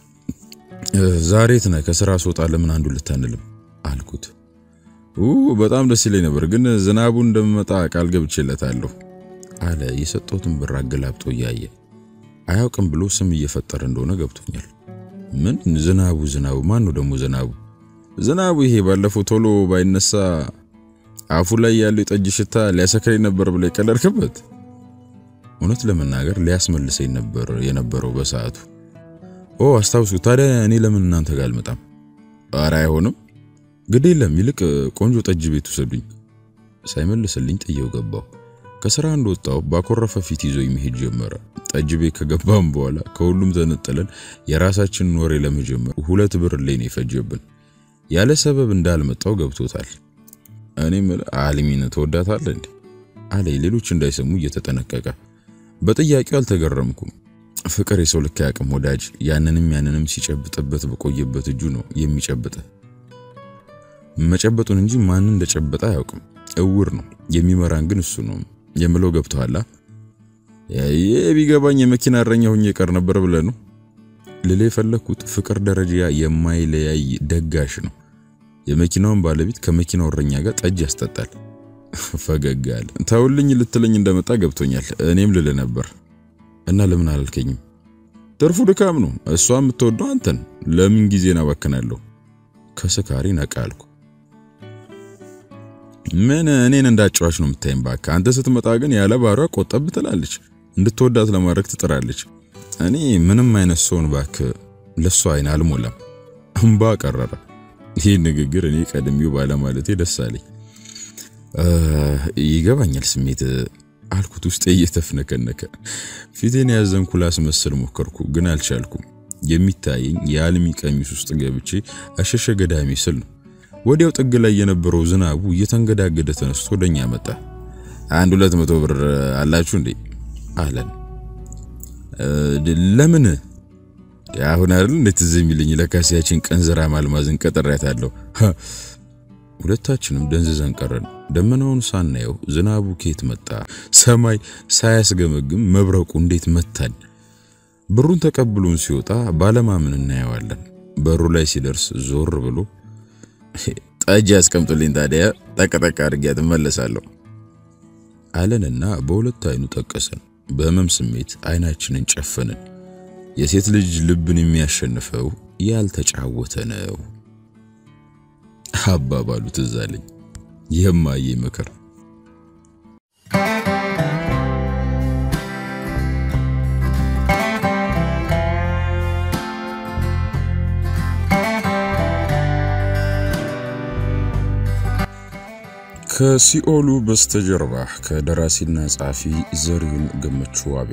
ዛሬ ተና ከስራ ስወጣ ለምን አንዱ ልታንልም አልኩት። ኡ በጣም ደስ ይለኝ ነበር ግን ዝናቡ እንደመጣ ቃል ገብቼለታለሁ አለ። የሰጠሁትን ብር አገላብጦ ያየ አያውቅም ብሎ ስም እየፈጠረ እንደሆነ ገብቶኛል። ምን ዝናቡ ዝናቡ ማን ነው ደግሞ ዝናቡ? ዝናቡ ይሄ ባለፈው ቶሎ ባይነሳ አፉ ላይ ያለው የጠጅ ሽታ ሊያሰክረኝ ነበር ብለ ይቀለርክበት። እውነት ለመናገር ሊያስመልሰኝ ነበር የነበረው በሰዓቱ። ኦ አስታውሱ። ታዲያ እኔ ለምን እናንተ ጋር አልመጣም? ኧረ አይሆንም ግድ የለም ይልቅ ቆንጆ ጠጅ ቤት ወሰዱኝ። ሳይመልስልኝ ጥየው ገባው። ከስራ እንደወጣው ባኮረፈ ፊት ይዞ ይሄድ ጀመረ። ጠጅ ቤት ከገባም በኋላ ከሁሉም ተነጥለን የራሳችንን ወሬ ለመጀመር ሁለት ብር ላይ ነው የፈጀብን። ያለ ሰበብ እንዳልመጣው ገብቶታል። እኔም አልሚን ተወዳታለ እንዴ አለ ሌሎች እንዳይሰሙ እየተጠነቀቀ። በጥያቄው አልተገረምኩም። ፍቅር የሰው ልክ ያቅም ወዳጅ ያንንም ያንንም ሲጨብጥበት በቆየበት እጁ ነው የሚጨብጥ። መጨበጡን እንጂ ማን እንደጨበጣ አያውቅም። እውር ነው የሚመራን ግን እሱ ነው የምለው ገብቷላ። የቢገባኝ የመኪና አረኛ ሆኜ ቀር ነበር ብለ ነው ልሌ ፈለኩት። ፍቅር ደረጃ የማይለያይ ደጋሽ ነው። የመኪናውን ባለቤት ከመኪናው እረኛ ጋር ጠጅ ያስጠጣል። ፈገጋል። ታውልኝ ልትለኝ እንደመጣ ገብቶኛል። እኔም ልለ ነበር እና ለምን አላልከኝም? ተርፉ ድካም ነው። እሷ የምትወደው አንተን ለምን ጊዜና ባከናለሁ? ከስካሪ ነቃልኩ። ምን እኔን እንዳጫዋች ነው የምታይም ባካ? አንተ ስትመጣ ግን ያለ ባሯ ቆጠብ ትላለች፣ እንድትወዳት ለማድረግ ትጥራለች። እኔ ምንም አይነት ሰውን ባክ ለሷ አይን አልሞላም። እንባ ቀረረ። ይሄ ንግግር እኔ ቀድሚው ባለ ማለቴ ደስ አለኝ። ይገባኛል ስሜት አልኩት ውስጤ እየተፍነከነከ። ፊቴን ያዘንኩ ላስመስል ሞከርኩ ግን አልቻልኩም። የሚታየኝ የአልሚ ቀሚስ ውስጥ ገብቼ አሸሸ ገዳሚ ስል ነው። ወዲያው ጥግ ላይ የነበረው ዝናቡ እየተንገዳገደ ተነስቶ ወደኛ መጣ። አንድ ሁለት መቶ ብር አላችሁ እንዴ አለን። ለምን ያሁን አይደል እንዴት ዝምይልኝ ለካሲያችን ቀንዘራ ማልማዝን ቀጠራታለሁ። ሁለታችንም ደንዝዘን ቀረን። ደመናውን ሳናየው ዝናቡ ከየት መጣ? ሰማይ ሳያስገመግም መብረቁ እንዴት መታን? ብሩን ተቀብሎን ሲወጣ ባለማመን እናየዋለን። በሩ ላይ ሲደርስ ዞር ብሎ ጠጅ አስቀምጡልኝ ታዲያ ጠቅጠቅ አድርጌያት እመለሳለሁ አለንና በሁለት አይኑ ጠቀሰን። በህመም ስሜት አይናችንን ጨፈንን። የሴት ልጅ ልብን የሚያሸንፈው ያልተጫወተ ነው አባባሉ ትዝ አለኝ። የማዬ ምክር። ከሲኦሉ በስተጀርባ ከደራሲና ጻፊ ዘሪሁን ገመቹ ዋቤ።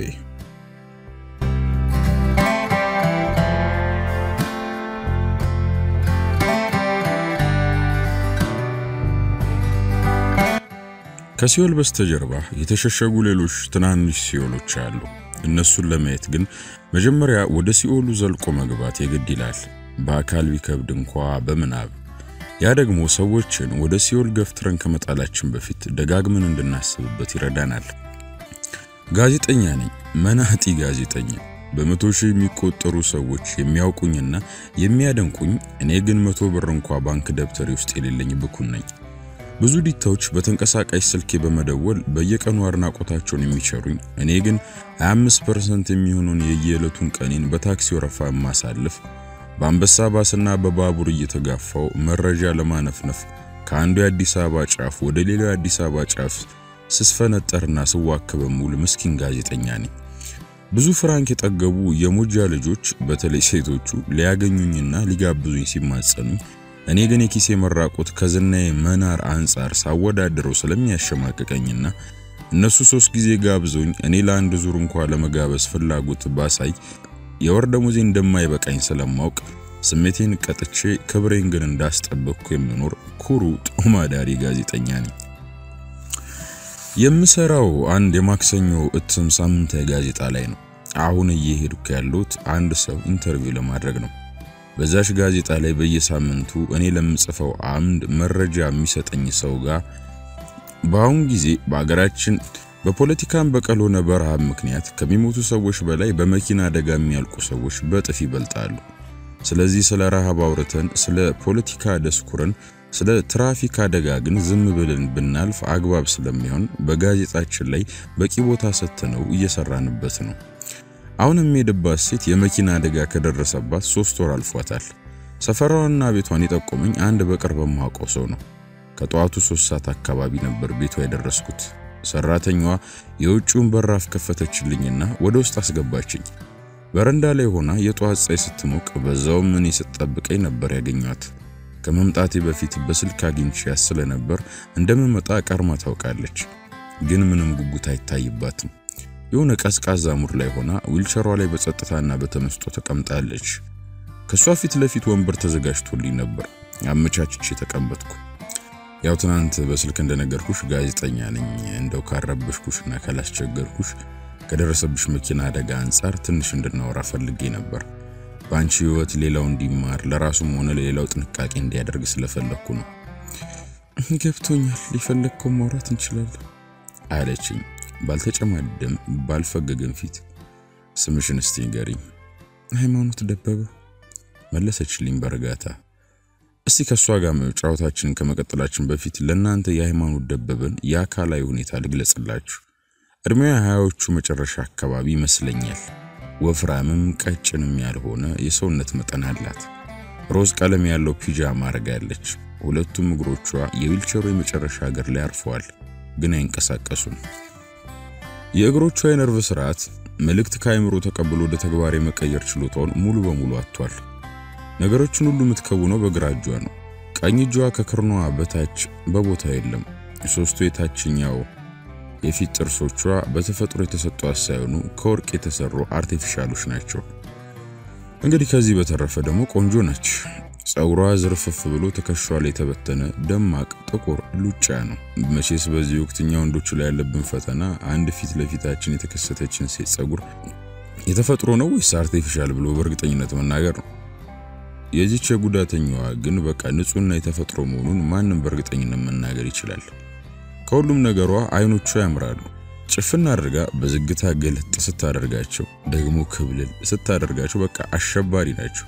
ከሲኦል በስተጀርባ የተሸሸጉ ሌሎች ትናንሽ ሲኦሎች አሉ። እነሱን ለማየት ግን መጀመሪያ ወደ ሲኦሉ ዘልቆ መግባት የግድ ይላል። በአካል ቢከብድ እንኳን በመናብ ያ ደግሞ ሰዎችን ወደ ሲኦል ገፍትረን ከመጣላችን በፊት ደጋግመን እንድናስብበት ይረዳናል። ጋዜጠኛ ነኝ፣ መናጢ ጋዜጠኛ። በመቶ ሺህ የሚቆጠሩ ሰዎች የሚያውቁኝና የሚያደንቁኝ፣ እኔ ግን መቶ ብር እንኳን ባንክ ደብተሬ ውስጥ የሌለኝ ብኩን ነኝ። ብዙ ዲታዎች በተንቀሳቃሽ ስልኬ በመደወል በየቀኑ አድናቆታቸውን የሚቸሩኝ፣ እኔ ግን ሃያ አምስት ፐርሰንት የሚሆነውን የየዕለቱን ቀኔን በታክሲ ወረፋ ማሳልፍ፣ በአንበሳ ባስና በባቡር እየተጋፋው መረጃ ለማነፍነፍ ከአንዱ የአዲስ አበባ ጫፍ ወደ ሌላው የአዲስ አበባ ጫፍ ስስፈነጠርና ስዋከብ ሙሉ ምስኪን ጋዜጠኛ ነኝ። ብዙ ፍራንክ የጠገቡ የሞጃ ልጆች በተለይ ሴቶቹ ሊያገኙኝና ሊጋብዙኝ ሲማጸኑኝ፣ እኔ ግን የኪሴ መራቆት ከዝናዬ መናር አንፃር ሳወዳድረው ስለሚያሸማቅቀኝና እነሱ ሶስት ጊዜ ጋብዘውኝ እኔ ለአንድ ዙር እንኳን ለመጋበዝ ፍላጎት ባሳይ የወር ደሞዜ እንደማይበቃኝ ስለማውቅ ስሜቴን ቀጥቼ ክብሬን ግን እንዳስጠበቅኩ የምኖር ኩሩ ጦማዳሪ ጋዜጠኛ ነኝ። የምሰራው አንድ የማክሰኞ እትም ሳምንታዊ ጋዜጣ ላይ ነው። አሁን እየሄድኩ ያለሁት አንድ ሰው ኢንተርቪው ለማድረግ ነው። በዛሽ ጋዜጣ ላይ በየሳምንቱ እኔ ለምጽፈው አምድ መረጃ የሚሰጠኝ ሰው ጋር በአሁን ጊዜ በአገራችን በፖለቲካም በቀል ሆነ በረሃብ ምክንያት ከሚሞቱ ሰዎች በላይ በመኪና አደጋ የሚያልቁ ሰዎች በጥፍ ይበልጣሉ። ስለዚህ ስለ ረሃብ አውርተን ስለ ፖለቲካ ደስኩረን ስለ ትራፊክ አደጋ ግን ዝም ብለን ብናልፍ አግባብ ስለሚሆን በጋዜጣችን ላይ በቂ ቦታ ሰጥተነው እየሰራንበት ነው። አሁንም የደባስ ሴት የመኪና አደጋ ከደረሰባት ሶስት ወር አልፏታል። ሰፈሯንና ቤቷን የጠቆመኝ አንድ በቅርብ የማውቀው ሰው ነው። ከጧቱ ሶስት ሰዓት አካባቢ ነበር ቤቷ የደረስኩት። ሰራተኛዋ የውጭውን በራፍ ከፈተችልኝና ወደ ውስጥ አስገባችኝ። በረንዳ ላይ ሆና የጧት ፀሐይ ስትሞቅ በዛው ምን ይስጠብቀኝ ነበር ያገኛት። ከመምጣቴ በፊት በስልክ አግኝቻት ስለነበር እንደምመጣ ቀርማ ታውቃለች። ግን ምንም ጉጉት አይታይባትም። የሆነ ቀዝቃዛ ሙር ላይ ሆና ዊልቸሯ ላይ በጸጥታና በተመስጦ ተቀምጣለች። ከሷ ፊት ለፊት ወንበር ተዘጋጅቶልኝ ነበር። አመቻችቼ ተቀመጥኩ። ያው ትናንት በስልክ እንደነገርኩሽ ጋዜጠኛ ነኝ፣ እንደው ካረበሽኩሽና ካላስቸገርኩሽ ከደረሰብሽ መኪና አደጋ አንፃር ትንሽ እንድናወራ ፈልጌ ነበር። ባንቺ ህይወት ሌላው እንዲማር ለራሱም ሆነ ለሌላው ጥንቃቄ እንዲያደርግ ስለፈለኩ ነው። ገብቶኛል፣ ሊፈልግከው ማውራት እንችላለን አለችኝ ባልተጨማደም ባልፈገገም ፊት። ስምሽን እስቲ ንገሪኝ። ሃይማኖት ደበበ መለሰችልኝ በርጋታ። እስቲ ከሷ ጋር ጨዋታችንን ከመቀጠላችን በፊት ለእናንተ የሃይማኖት ደበበን የአካላዊ ሁኔታ ልግለጽላችሁ። እድሜዋ ሃያዎቹ መጨረሻ አካባቢ ይመስለኛል። ወፍራምም ቀጭንም ያልሆነ የሰውነት መጠን አላት። ሮዝ ቀለም ያለው ፒጃማ አርጋለች። ሁለቱም እግሮቿ የዊልቸሩ የመጨረሻ እግር ላይ አርፈዋል፣ ግን አይንቀሳቀሱም። የእግሮቿ የነርቭ ስርዓት መልእክት ከአይምሮ ተቀብሎ ወደ ተግባር የመቀየር ችሎታውን ሙሉ በሙሉ አጥቷል። ነገሮችን ሁሉ የምትከውነው በግራ እጇ ነው። ቀኝ እጇ ከክርኗ በታች በቦታ የለም። ሶስቱ የታችኛው የፊት ጥርሶቿ በተፈጥሮ የተሰጡ ሳይሆኑ ከወርቅ የተሰሩ አርቲፊሻሎች ናቸው። እንግዲህ ከዚህ በተረፈ ደግሞ ቆንጆ ነች። ጸጉሯ ዝርፍፍ ብሎ ትከሻዋ ላይ የተበተነ ደማቅ ጥቁር ሉጫ ነው። መቼስ በዚህ ወቅትኛ ወንዶች ላይ ያለብን ፈተና አንድ ፊት ለፊታችን የተከሰተችን ሴት ጸጉር የተፈጥሮ ነው ወይስ አርቲፊሻል ብሎ በእርግጠኝነት መናገር ነው። የዚች ጉዳተኛዋ ግን በቃ ንጹህና የተፈጥሮ መሆኑን ማንም በእርግጠኝነት መናገር ይችላል። ከሁሉም ነገሯ አይኖቿ ያምራሉ። ጭፍና አድርጋ በዝግታ ገለጥ ስታደርጋቸው ደግሞ ክብልል ስታደርጋቸው በቃ አሸባሪ ናቸው።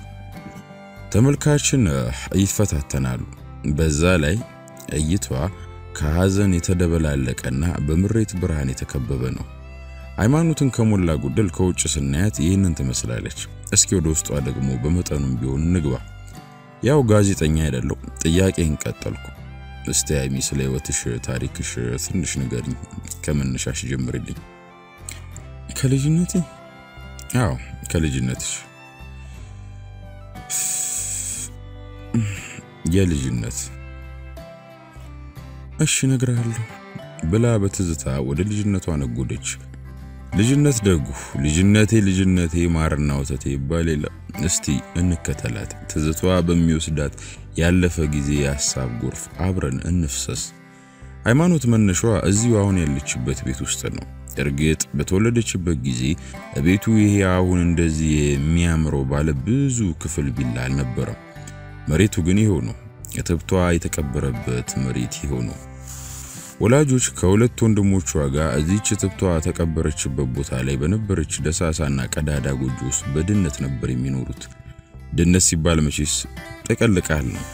ተመልካችን ይፈታተናሉ። በዛ ላይ እይቷ ከሐዘን የተደበላለቀና በምሬት ብርሃን የተከበበ ነው። ሃይማኖትን ከሞላ ጎደል ከውጭ ስናያት ይህንን ትመስላለች። እስኪ ወደ ውስጧ ደግሞ በመጠኑም ቢሆን ንግባ። ያው ጋዜጠኛ አይደለም፣ ጥያቄን ቀጠልኩ። እስቲ አይሚ ስለ ህይወትሽ ታሪክሽ ትንሽ ንገሪኝ፣ ከመነሻሽ ጀምሪልኝ። ከልጅነቴ? አዎ ከልጅነትሽ። የልጅነት? እሺ እነግርሃለሁ ብላ በትዝታ ወደ ልጅነቷ ነጎደች። ልጅነት ደጉ ልጅነቴ ልጅነቴ ማርና ወተቴ ባሌላ። እስቲ እንከተላት ትዝቷ በሚወስዳት ያለፈ ጊዜ ያሳብ ጎርፍ አብረን እንፍሰስ። ሃይማኖት መነሻዋ እዚሁ አሁን ያለችበት ቤት ውስጥ ነው። እርግጥ በተወለደችበት ጊዜ ቤቱ ይሄ አሁን እንደዚህ የሚያምረው ባለ ብዙ ክፍል ቢላ አልነበረም። መሬቱ ግን ይሄው ነው። እትብቷ የተቀበረበት መሬት ይሆኑ። ወላጆች ከሁለት ወንድሞቿ ጋር እዚች እትብቷ ተቀበረችበት ቦታ ላይ በነበረች ደሳሳና ቀዳዳ ጎጆ ውስጥ በድነት ነበር የሚኖሩት። ድነት ሲባል መቼስ ጥቅል ቃል ነው።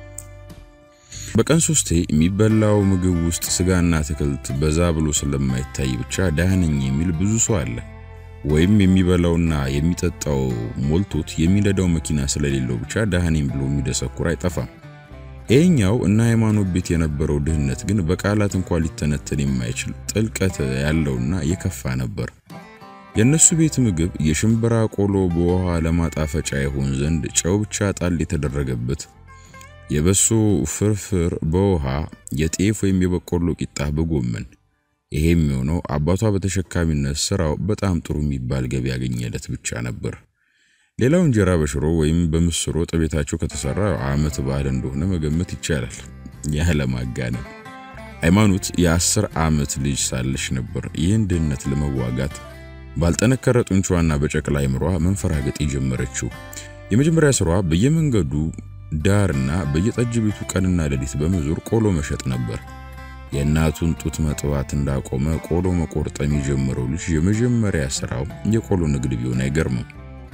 በቀን ሶስቴ የሚበላው ምግብ ውስጥ ስጋና አትክልት በዛ ብሎ ስለማይታይ ብቻ ዳህነኝ የሚል ብዙ ሰው አለ። ወይም የሚበላውና የሚጠጣው ሞልቶት የሚነዳው መኪና ስለሌለው ብቻ ዳህነኝ ብሎ የሚደሰኩር አይጠፋም። ይሄኛው እና ሃይማኖት ቤት የነበረው ድህነት ግን በቃላት እንኳን ሊተነተን የማይችል ጥልቀት ያለውና የከፋ ነበር። የነሱ ቤት ምግብ የሽምብራ ቆሎ በውሃ ለማጣፈጫ ይሆን ዘንድ ጨው ብቻ ጣል የተደረገበት፣ የበሶ ፍርፍር በውሃ፣ የጤፍ ወይም የበቆሎ ቂጣ በጎመን። ይሄም የሆነው አባቷ በተሸካሚነት ስራው በጣም ጥሩ የሚባል ገቢ ያገኘለት ብቻ ነበር። ሌላው እንጀራ በሽሮ ወይም በምስር ወጥ ቤታቸው ከተሰራ ዓመት በዓል እንደሆነ መገመት ይቻላል። ያለ ማጋነን ሃይማኖት የአስር ዓመት ልጅ ሳለች ነበር ይህን ድህነት ለመዋጋት ባልጠነከረ ጡንቻዋና በጨቅላ አይምሯ መንፈራገጥ የጀመረችው። የመጀመሪያ ስራዋ በየመንገዱ ዳርና በየጠጅ ቤቱ ቀንና ሌሊት በመዞር ቆሎ መሸጥ ነበር። የእናቱን ጡት መጥባት እንዳቆመ ቆሎ መቆርጠም የጀመረው ልጅ የመጀመሪያ ስራው የቆሎ ንግድ ቢሆን አይገርምም።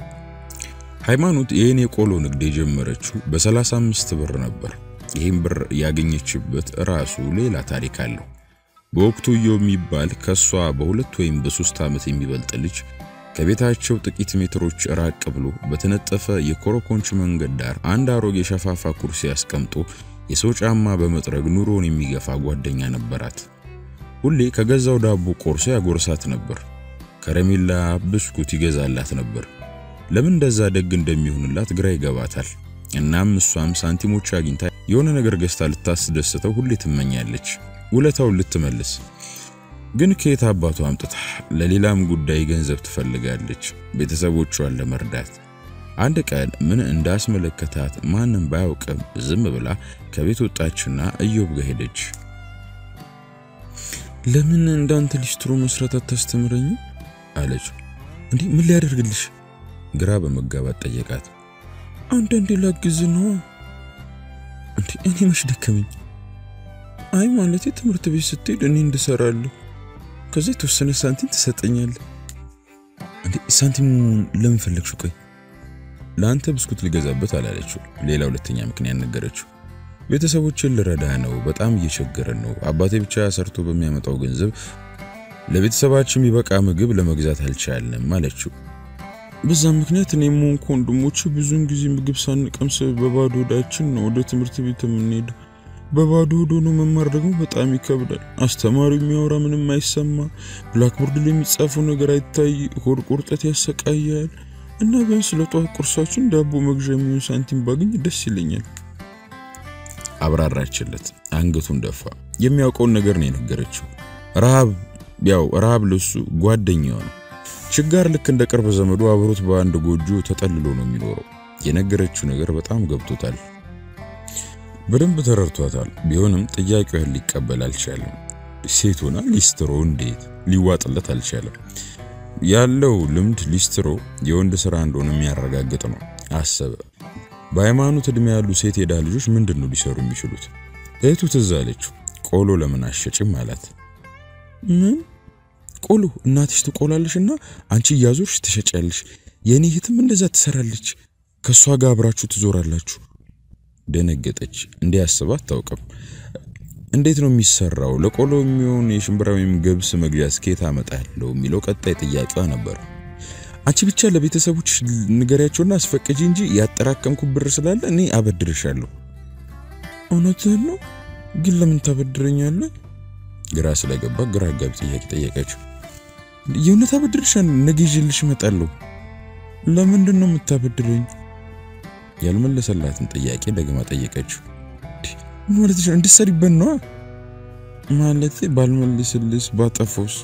ሃይማኖት ይሄን የቆሎ ንግድ የጀመረችው በ35 ብር ነበር። ይሄን ብር ያገኘችበት ራሱ ሌላ ታሪክ አለው። በወቅቱ የሚባል ከሷ በሁለት ወይም በሶስት ዓመት የሚበልጥ ልጅ ከቤታቸው ጥቂት ሜትሮች ራቅ ብሎ በተነጠፈ የኮረኮንች መንገድ ዳር አንድ አሮጌ ሸፋፋ ኩርሲ ያስቀምጦ የሰው ጫማ በመጥረግ ኑሮን የሚገፋ ጓደኛ ነበራት። ሁሌ ከገዛው ዳቦ ቆርሶ ያጎርሳት ነበር። ከረሜላ ብስኩት ይገዛላት ነበር። ለምን እንደዛ ደግ እንደሚሆንላት ግራ ይገባታል። እናም እሷም ሳንቲሞች አግኝታ የሆነ ነገር ገዝታ ልታስደስተው ሁሌ ትመኛለች፣ ውለታውን ልትመልስ። ግን ከየት አባቷ አምጥታ ለሌላም ጉዳይ ገንዘብ ትፈልጋለች፣ ቤተሰቦቿን ለመርዳት። አንድ ቀን ምን እንዳስመለከታት ማንም ባያውቅም ዝም ብላ ከቤት ወጣችና ኢዮብ ጋር ሄደች። ለምን እንዳንተ ሊስትሮ መስራት አታስተምረኝ አለች። እንዴ ምን ሊያደርግልሽ? ግራ በመጋባት ጠየቃት። አንዳንዴ ላግዝ ነው። እንዴ እኔ መች ደከመኝ? አይ ማለት ትምህርት ቤት ስትሄድ እኔ እንድሰራለሁ፣ ከዛ የተወሰነ ሳንቲም ትሰጠኛለህ። እንዴ ሳንቲሙን ለምን ፈለግሽው? ቆይ ለአንተ ብስኩት ልገዛበት አላለችው። ሌላ ሁለተኛ ምክንያት ነገረችው። ቤተሰቦችን ልረዳ ነው፣ በጣም እየቸገረን ነው። አባቴ ብቻ ሰርቶ በሚያመጣው ገንዘብ ለቤተሰባችን ይበቃ ምግብ ለመግዛት አልቻልንም አለችው። በዛ ምክንያት እኔም ሆንኩ ወንድሞቼ ብዙን ጊዜ ምግብ ሳንቀምስ በባዶ ሆዳችን ነው ወደ ትምህርት ቤት የምንሄደው። በባዶ ሆዶ ነው መማር ደግሞ በጣም ይከብዳል። አስተማሪው የሚያወራ ምንም አይሰማ፣ ብላክቦርድ ላይ የሚጻፈው ነገር አይታይ፣ ሆድ ቁርጠት ያሰቃያል። እና ቢያንስ ለጧት ቁርሳችን ዳቦ መግዣ የሚሆን ሳንቲም ባገኝ ደስ ይለኛል አብራራችለት። አንገቱን ደፋ። የሚያውቀውን ነገር ነው የነገረችው። ረሃብ ያው ረሃብ ለሱ ጓደኛው ነው። ችጋር ልክ እንደ ቅርብ ዘመዱ አብሮት በአንድ ጎጆ ተጠልሎ ነው የሚኖረው። የነገረችው ነገር በጣም ገብቶታል፣ በደንብ ተረድቷታል። ቢሆንም ጥያቄውን ሊቀበል አልቻለም። ሴቱና ሊስትሮ እንዴት ሊዋጥለት አልቻለም። ያለው ልምድ ሊስትሮ የወንድ ስራ እንደሆነ የሚያረጋግጥ ነው አሰበ። በሃይማኖት እድሜ ያሉ ሴት የዳ ልጆች ምንድነው ሊሰሩ የሚችሉት? እህቱ ትዝ አለችው። ቆሎ ለምን አሸጭም አላት። ምን ቆሎ? እናትሽ ትቆላለሽና አንቺ ያዞርሽ ትሸጫለሽ። የኔ እህትም እንደዛ ትሰራለች፣ ከሷ ጋር አብራችሁ ትዞራላችሁ። ደነገጠች። እንዲያስባት ታውቀም። እንዴት ነው የሚሰራው? ለቆሎ የሚሆን የሽምብራ ወይም ገብስ መግዣ ስኬት አመጣለሁ የሚለው ቀጣይ ጥያቄዋ ነበር። አንቺ ብቻ ለቤተሰቦች ንገሪያቸውና አስፈቅጂ እንጂ ያጠራቀምኩ ብር ስላለ እኔ አበድርሻለሁ። እውነትህን ነው? ግን ለምን ታበድረኛለህ? ግራ ስለገባ ግራ አጋቢ ጥያቄ ጠየቀችው። የእውነት አበድርሻለሁ፣ ነገ ይዤልሽ እመጣለሁ። ለምንድን ነው የምታበድረኝ? ያልመለሰላትን ጥያቄ ደግማ ጠየቀችው። ማለት ነው እንድትሰሪበት ነው ማለት? ባልመልስልስ ባጠፋውስ?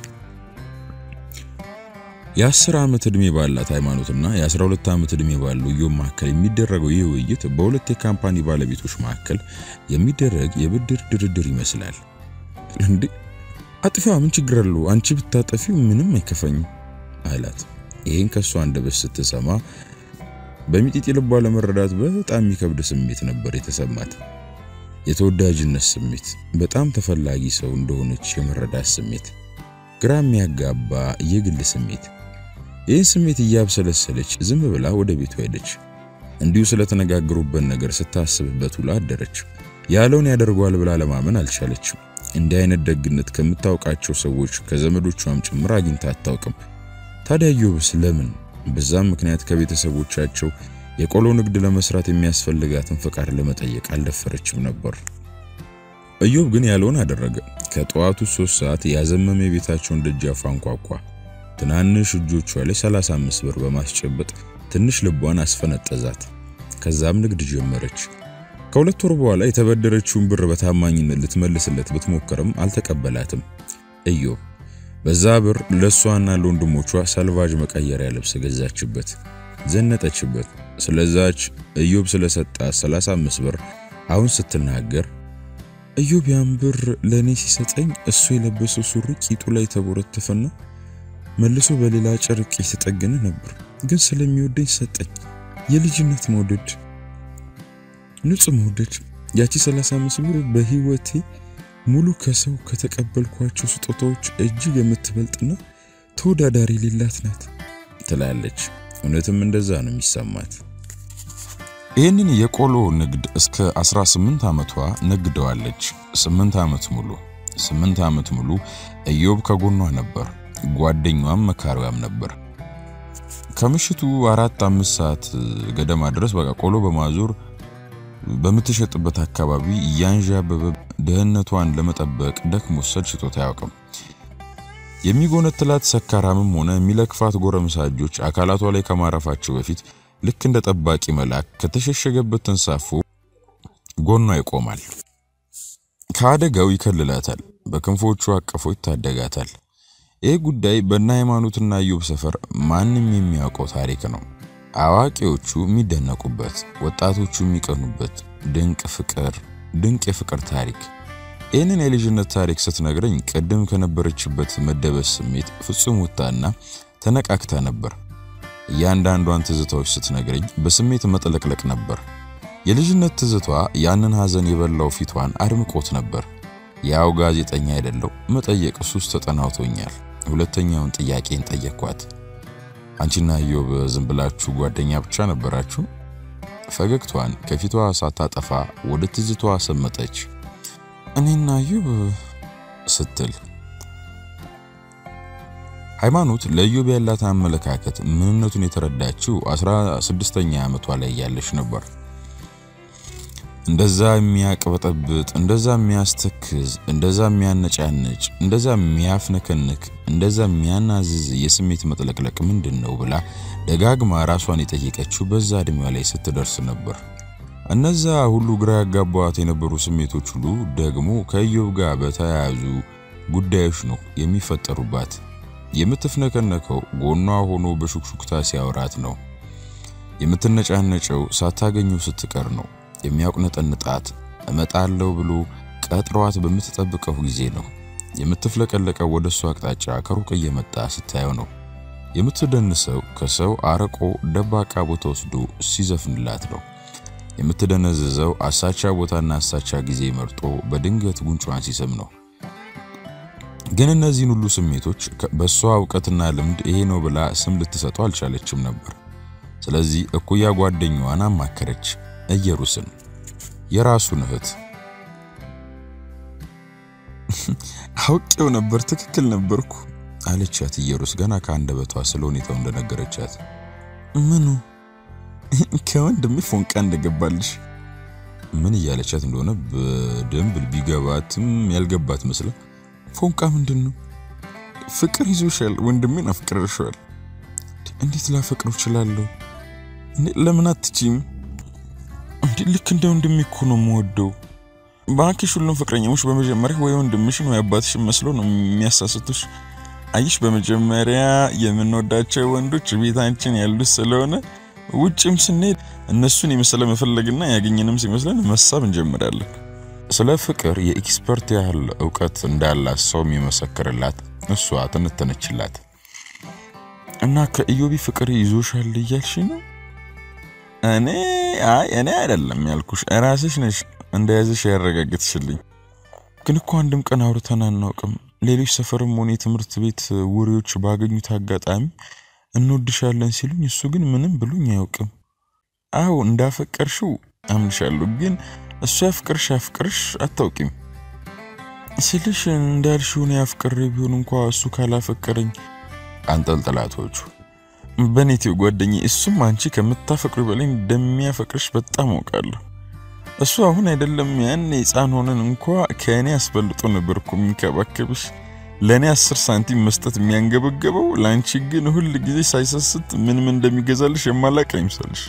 የአስር ዓመት እድሜ ባላት ሃይማኖትና የአስራ ሁለት ዓመት እድሜ ባለው ኢዮብ መካከል የሚደረገው ይህ ውይይት በሁለት የካምፓኒ ባለቤቶች መካከል የሚደረግ የብድር ድርድር ይመስላል። እንዴ አጥፊው ምን ችግር አለው? አንቺ ብታጠፊው ምንም አይከፈኝም አላት። ይሄን ከሷ አንደበት ስትሰማ በሚጢጢ ልቧ ለመረዳት በጣም የሚከብድ ስሜት ነበር የተሰማት። የተወዳጅነት ስሜት፣ በጣም ተፈላጊ ሰው እንደሆነች የመረዳት ስሜት፣ ግራም ያጋባ የግል ስሜት። ይህን ስሜት እያብሰለሰለች ዝም ብላ ወደ ቤቷ ሄደች። እንዲሁ ስለተነጋገሩበት ነገር ስታስብበት ውላ አደረች። ያለውን ያደርጓል ብላ ለማመን አልቻለችም። እንዲህ አይነት ደግነት ከምታውቃቸው ሰዎች ከዘመዶቿም ጭምር አግኝታ አታውቅም። ታዲያ ኢዮብስ ለምን በዛም ምክንያት ከቤተሰቦቻቸው የቆሎ ንግድ ለመስራት የሚያስፈልጋትን ፍቃድ ለመጠየቅ አልደፈረችም ነበር? ኢዮብ ግን ያለውን አደረገ። ከጠዋቱ ሶስት ሰዓት ያዘመመ ቤታቸውን ደጃፍ አንኳኳ። ትናንሽ እጆቿ ላይ ሰላሳ አምስት ብር በማስጨበጥ ትንሽ ልቧን አስፈነጠዛት። ከዛም ንግድ ጀመረች። ከሁለት ወር በኋላ የተበደረችውን ብር በታማኝነት ልትመልስለት ብትሞክርም አልተቀበላትም። ኢዮብ በዛ ብር ለሷና ለወንድሞቿ ሰልቫጅ መቀየሪያ ልብስ ገዛችበት፣ ዘነጠችበት። ስለዛች ኢዮብ ስለሰጣት ሰላሳ አምስት ብር አሁን ስትናገር ኢዮብ ያን ብር ለኔ ሲሰጠኝ እሱ የለበሰው ሱሪ ቂጡ ላይ ተቦረተፈና መልሶ በሌላ ጨርቅ የተጠገነ ነበር፣ ግን ስለሚወደኝ ሰጠኝ። የልጅነት መውደድ፣ ንጹህ መውደድ። ያቺ ሰላሳ አምስት ብር በህይወቴ ሙሉ ከሰው ከተቀበልኳቸው ስጦታዎች እጅግ የምትበልጥና ተወዳዳሪ ሌላት ናት ትላለች። እውነትም እንደዛ ነው የሚሰማት። ይህንን የቆሎ ንግድ እስከ አስራ ስምንት ዓመቷ ነግደዋለች። ስምንት ዓመት ሙሉ ስምንት ዓመት ሙሉ ኢዮብ ከጎኗ ነበር፣ ጓደኛዋም መካሪያም ነበር። ከምሽቱ አራት አምስት ሰዓት ገደማ ድረስ በቃ ቆሎ በማዞር በምትሸጥበት አካባቢ ያንዣበበ ደህንነቷን ለመጠበቅ ደክሞ ሰልችቶት አያውቅም። የሚጎነትላት ሰካራምም ሆነ የሚለክፋት ጎረምሳጆች አካላቷ ላይ ከማረፋቸው በፊት ልክ እንደ ጠባቂ መልአክ ከተሸሸገበት ተንሳፎ ጎኗ ይቆማል። ከአደጋው ይከልላታል፣ በክንፎቹ አቅፎ ይታደጋታል። ይህ ጉዳይ በእነ ሃይማኖትና ኢዮብ ሰፈር ማንም የሚያውቀው ታሪክ ነው። አዋቂዎቹ የሚደነቁበት፣ ወጣቶቹ የሚቀኑበት ድንቅ ፍቅር ድንቅ የፍቅር ታሪክ። ይህንን የልጅነት ታሪክ ስትነግረኝ ቀደም ከነበረችበት መደበስ ስሜት ፍጹም ወጣና ተነቃክታ ነበር። ያንዳንዷን ትዝታዎች ስትነግረኝ በስሜት መጥለቅለቅ ነበር። የልጅነት ትዝቷ ያንን ሐዘን የበላው ፊቷን አድምቆት ነበር። ያው ጋዜጠኛ አይደለው መጠየቅ ሱስ ተጠናውቶኛል። ሁለተኛውን ጥያቄን ጠየቅኳት። አንቺና ኢዮብ ዝም ብላችሁ ጓደኛ ብቻ ነበራችሁ? ፈገግቷን ከፊቷ ሳታጠፋ ወደ ትዝቷ ሰመጠች። እኔና ኢዮብ ስትል ሃይማኖት ለኢዮብ ያላት አመለካከት ምንነቱን የተረዳችው አስራ ስድስተኛ ዓመቷ ላይ ያለች ነበር። እንደዛ የሚያቀበጠብጥ፣ እንደዛ የሚያስተክዝ፣ እንደዛ የሚያነጫነጭ፣ እንደዛ የሚያፍነከንክ፣ እንደዛ የሚያናዝዝ የስሜት መጥለቅለቅ ምንድነው ብላ ደጋግማ ራሷን የጠየቀችው በዛ እድሜዋ ላይ ስትደርስ ነበር። እነዛ ሁሉ ግራ ያጋቧት የነበሩ ስሜቶች ሁሉ ደግሞ ከኢዮብ ጋር በተያያዙ ጉዳዮች ነው የሚፈጠሩባት። የምትፍነከነከው ጎኗ ሆኖ በሹክሹክታ ሲያወራት ነው። የምትነጫነጨው ሳታገኘው ስትቀር ነው። የሚያውቅነጠንጣት እመጣለሁ ብሎ ቀጥሯት በምትጠብቀው ጊዜ ነው። የምትፍለቀለቀው ወደሱ አቅጣጫ ከሩቅ እየመጣ ስታየው ነው። የምትደንሰው ከሰው አረቆ ደባቃ ቦታ ወስዶ ሲዘፍንላት ነው። የምትደነዘዘው አሳቻ ቦታና አሳቻ ጊዜ መርጦ በድንገት ጉንጯን ሲስም ነው። ግን እነዚህን ሁሉ ስሜቶች በሷ ዕውቀትና ልምድ ይሄ ነው ብላ ስም ልትሰጠው አልቻለችም ነበር። ስለዚህ እኩያ ጓደኛዋን አማከረች፣ ኢየሩስን፣ የራሱን እህት። አውቄው ነበር፣ ትክክል ነበርኩ አለቻት ኢየሩስ ገና ከአንደበቷ ስለሆነው እንደነገረቻት። ምኑ? ከወንድሜ ፎንቃ እንደገባልሽ። ምን እያለቻት እንደሆነ በደንብ ቢገባትም ያልገባት መስለ ፎንቃ ምንድነው? ፍቅር ይዞሻል፣ ወንድሜን አፍቅረሻል። እንዴት ላፈቅረው እችላለሁ? ለምን አትችይም? እንዴ ልክ እንደ ወንድሜ እኮ ነው የምወደው። ባንኪሽ ሁሉም ፍቅረኛሞች በመጀመሪያ ወይ ወንድምሽን ወይ አባትሽን መስሎ ነው የሚያሳስቱሽ። አይሽ በመጀመሪያ የምንወዳቸው ወንዶች ቤታችን ያሉት ስለሆነ ውጭም ስንሄድ እነሱን የመሰለ መፈለግና ያገኘንም ሲመስለን መሳብ እንጀምራለን። ስለ ፍቅር የኤክስፐርት ያህል ዕውቀት እንዳላት ሰው የሚመሰክርላት እሷ ተነተነችላት። እና ከኢዮብ ፍቅር ይዞሻል እያልሽ ነው? እኔ አይ እኔ አይደለም ያልኩሽ ራስሽ ነሽ እንደያዘሽ ያረጋግጥሽልኝ ግን እኮ አንድም ቀን አውርተን አናውቅም ሌሎች ሰፈርም ሆነ ትምህርት ቤት ወሬዎች ባገኙት አጋጣሚ እንወድሻለን ሲሉኝ እሱ ግን ምንም ብሉኝ አያውቅም አው እንዳፈቀርሽው አምንሻለሁ ግን እሱ ያፍቅርሽ ያፍቅርሽ አታውቂም ሲልሽ እንዳልሽው ነው ያፍቅር ቢሆን እንኳን እሱ ካላፈቀረኝ አንጠልጥላቶቹ በኔቲው ጓደኛዬ እሱም አንቺ ከምታፈቅሩ በላይ እንደሚያፈቅርሽ በጣም አውቃለሁ እሱ አሁን አይደለም ያኔ ሕፃን ሆነን እንኳን ከኔ አስበልጦ ነበርኩ የሚንከባከብሽ ለኔ አስር ሳንቲም መስጠት የሚያንገበገበው ላንቺ ግን ሁሉ ጊዜ ሳይሰስት ምን ምን እንደሚገዛልሽ የማላቀ ይምሰልሽ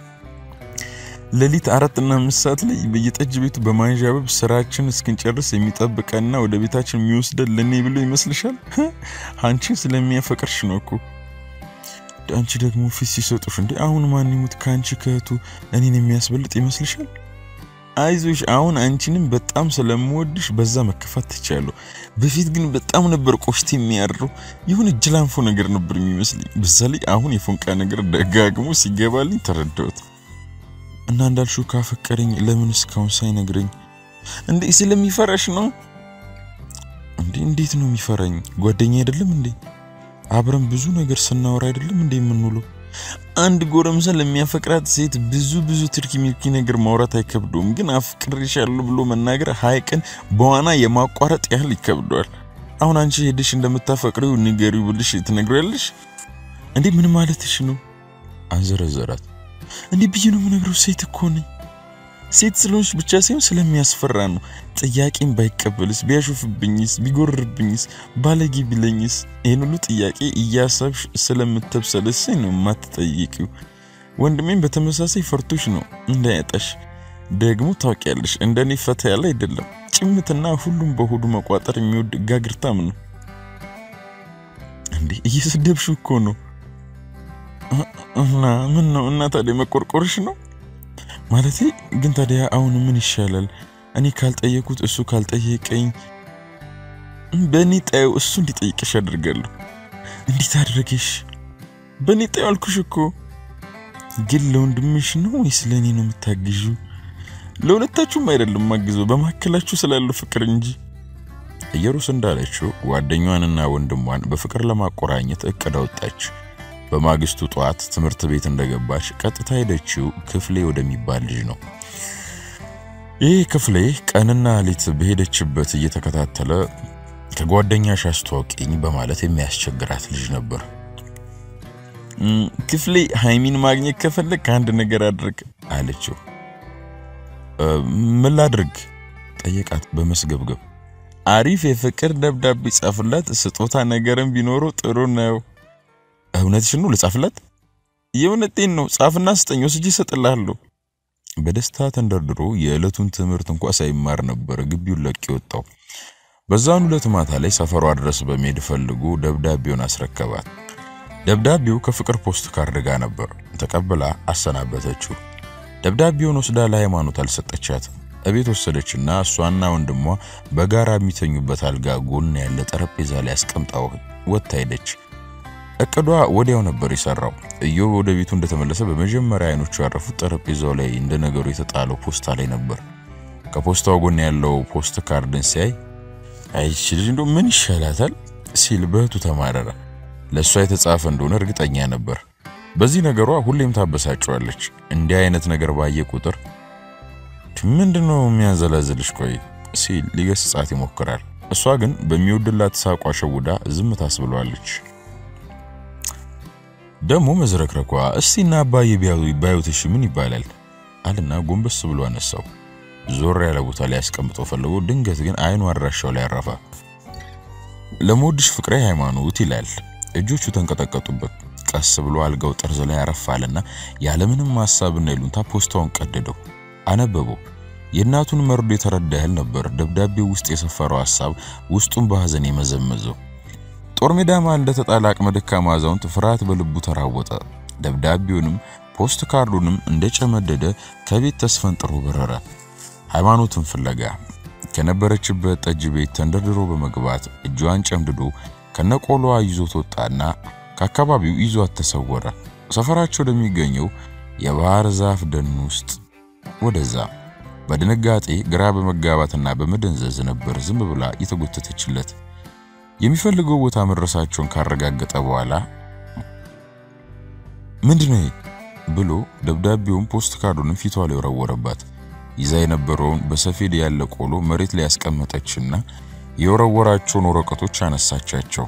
ለሊት አራት እና አምስት ሰዓት ላይ በየጠጅ ቤቱ በማንዣበብ ስራችን እስክንጨርስ የሚጠብቀና ወደ ቤታችን የሚወስደን ለኔ ብሎ ይመስልሻል አንቺ ስለሚያፈቅርሽ ነው እኮ አንቺ ደግሞ ፊት ሲሰጡሽ እንዴ አሁን ማን ይሙት ካንቺ ከቱ እኔን የሚያስበልጥ ይመስልሻል አይዞሽ አሁን አንቺንም በጣም ስለምወድሽ በዛ መከፋት ተቻለው በፊት ግን በጣም ነበር ቆሽቲ የሚያርሩ ይሁን እጅላንፎ ነገር ነበር የሚመስልኝ በዛላይ አሁን የፎንቃ ነገር ደጋግሞ ሲገባልኝ ተረዳሁት እና እንዳልሽው ካፈቀረኝ ለምን እስካሁን ሳይነግረኝ እንዴ ስለሚፈራሽ ነው እንዴ እንዴት ነው የሚፈራኝ ጓደኛ አይደለም እንዴ አብረን ብዙ ነገር ስናወራ አይደለም እንዴ የምንውለው አንድ ጎረምሳ ለሚያፈቅራት ሴት ብዙ ብዙ ትርኪ ሚልኪ ነገር ማውራት አይከብዶም ግን አፍቅርሻለሁ ብሎ መናገር ሃይቀን በዋና የማቋረጥ ያህል ይከብዳል አሁን አንቺ ሄድሽ እንደምታፈቅሪው ንገሪው ብልሽ ትነግሪያለሽ እንዴ ምን ማለትሽ ነው አንዘረዘራት እንዴ ቢዩኑ ምነግረው ሴት እኮ ነኝ ሴት ስለሆንሽ ብቻ ሳይሆን ስለሚያስፈራ ነው ጥያቄን ባይቀበልስ ቢያሾፍብኝስ ቢጎርርብኝስ ባለጌ ቢለኝስ ይሄን ሁሉ ጥያቄ እያሰብሽ ስለምትብሰልስ ነው ማትጠይቂው ወንድሜን በተመሳሳይ ፈርቶሽ ነው እንዳያጣሽ ደግሞ ታውቂያለሽ እንደኔ ፈታ ያለ አይደለም ጭምትና ሁሉም በሆዱ መቋጠር የሚወድ ጋግርታም ነው እንዴ እየሰደብሽ እኮ ነው እና ምን ነው እና ታዲያ መቆርቆርሽ ነው ማለቴ ግን ታዲያ አሁን ምን ይሻላል እኔ ካልጠየቁት እሱ ካልጠየቀኝ በኔ ጣዩ እሱ እንዲጠይቅሽ አድርጋለሁ እንዴት አድርገሽ በኔ ጣዩ አልኩሽ እኮ ግን ለወንድምሽ ነው ወይስ ለኔ ነው የምታግዡ ለሁለታችሁም አይደለም ማግዘው በማከላችሁ ስላለው ፍቅር እንጂ ኢየሩስ እንዳለችው ጓደኛዋንና ወንድሟን በፍቅር ለማቆራኘት እቅድ አወጣች በማግስቱ ጧት ትምህርት ቤት እንደገባች ቀጥታ ሄደችው ክፍሌ ወደሚባል ልጅ ነው ይሄ ክፍሌ ቀንና ሌት በሄደችበት እየተከታተለ ከጓደኛሽ አስተዋውቂኝ በማለት የሚያስቸግራት ልጅ ነበር ክፍሌ ሃይሚን ማግኘት ከፈለክ አንድ ነገር አድርግ አለችው ምን ላድርግ ጠየቃት በመስገብገብ አሪፍ የፍቅር ደብዳቤ ጻፍላት ስጦታ ነገርም ቢኖረው ጥሩ ነው እውነትሽ ነው ልጻፍላት የእውነቴን ነው ጻፍና ስጠኝ ወስጂ ሰጥላለሁ በደስታ ተንደርድሮ የዕለቱን ትምህርት እንኳን ሳይማር ነበር ግቢውን ለቅ ይወጣው በዛን ሁለት ማታ ላይ ሰፈሯ ድረስ በመሄድ ፈልጎ ደብዳቤውን አስረከባት ደብዳቤው ከፍቅር ፖስት ካርድ ጋር ነበር ተቀበላ አሰናበተችው ደብዳቤውን ወስዳ ለሃይማኖት አልሰጠቻት እቤት ወሰደችና እሷና ወንድሟ በጋራ የሚተኙበት አልጋ ጎን ያለ ጠረጴዛ ላይ አስቀምጣው ወጣ ሄደች እቅዷ ወዲያው ነበር ይሰራው እዮ ወደ ቤቱ እንደተመለሰ በመጀመሪያ አይኖቹ ያረፉት ጠረጴዛው ላይ እንደነገሩ የተጣለው ፖስታ ላይ ነበር ከፖስታው ጎን ያለው ፖስት ካርድን ሲያይ አይችል እንደው ምን ይሻላታል ሲል በህቱ ተማረረ ለሷ የተጻፈ እንደሆነ እርግጠኛ ነበር በዚህ ነገሯ ሁሌም ታበሳጨዋለች እንዲህ አይነት ነገር ባየ ቁጥር ምንድነው የሚያዘላዝልሽ ቆይ ሲል ሊገስጻት ይሞክራል እሷ ግን በሚወድላት ሳቋ ሸውዳ ዝም ታስብሏለች ደሞ መዝረክረኳ እስቲና አባዬ ቢያዩ ባዩትሽ ምን ይባላል አለና ጎንበስ ብሎ አነሳው ዞር ያለ ቦታ ላይ አስቀምጦ ፈልጎ ድንገት ግን አይኑ አራሻው ላይ አረፈ ለሞድሽ ፍቅሬ ሃይማኖት ይላል እጆቹ ተንቀጠቀጡበት ቀስ ብሎ አልጋው ጠርዝ ላይ አረፋለና ያለምንም ማሳብና ይሉንታ ፖስታውን ቀደደው አነበበው የእናቱን መርዶ የተረዳ ያህል ነበር ደብዳቤው ውስጥ የሰፈረው ሐሳብ ውስጡን በሐዘን የመዘመዘው ጦር ሜዳ ማል እንደተጣላ አቅመ ደካማ አዛውንት ፍርሃት በልቡ ተራወጠ ደብዳቤውንም ፖስት ካርዱንም እንደጨመደደ ከቤት ተስፈንጥሮ በረረ ሃይማኖትን ፍለጋ ከነበረችበት ጠጅ ቤት ተንደርድሮ በመግባት እጇን ጨምድዶ ከነቆሎዋ ይዞት ወጣና ከአካባቢው ይዟት ተሰወረ ሰፈራቸው ወደሚገኘው የባህር ዛፍ ደን ውስጥ ወደዛ በድንጋጤ ግራ በመጋባትና በመደንዘዝ ነበር ዝም ብላ የተጎተተችለት። የሚፈልገው ቦታ መድረሳቸውን ካረጋገጠ በኋላ ምንድነው ብሎ ደብዳቤውን ፖስት ካርዱን ፊቷ ላይ ወረወረባት። ይዛ የነበረውን በሰፌድ ያለ ቆሎ መሬት ላይ ያስቀመጠችና የወረወራቸውን ወረቀቶች አነሳቻቸው።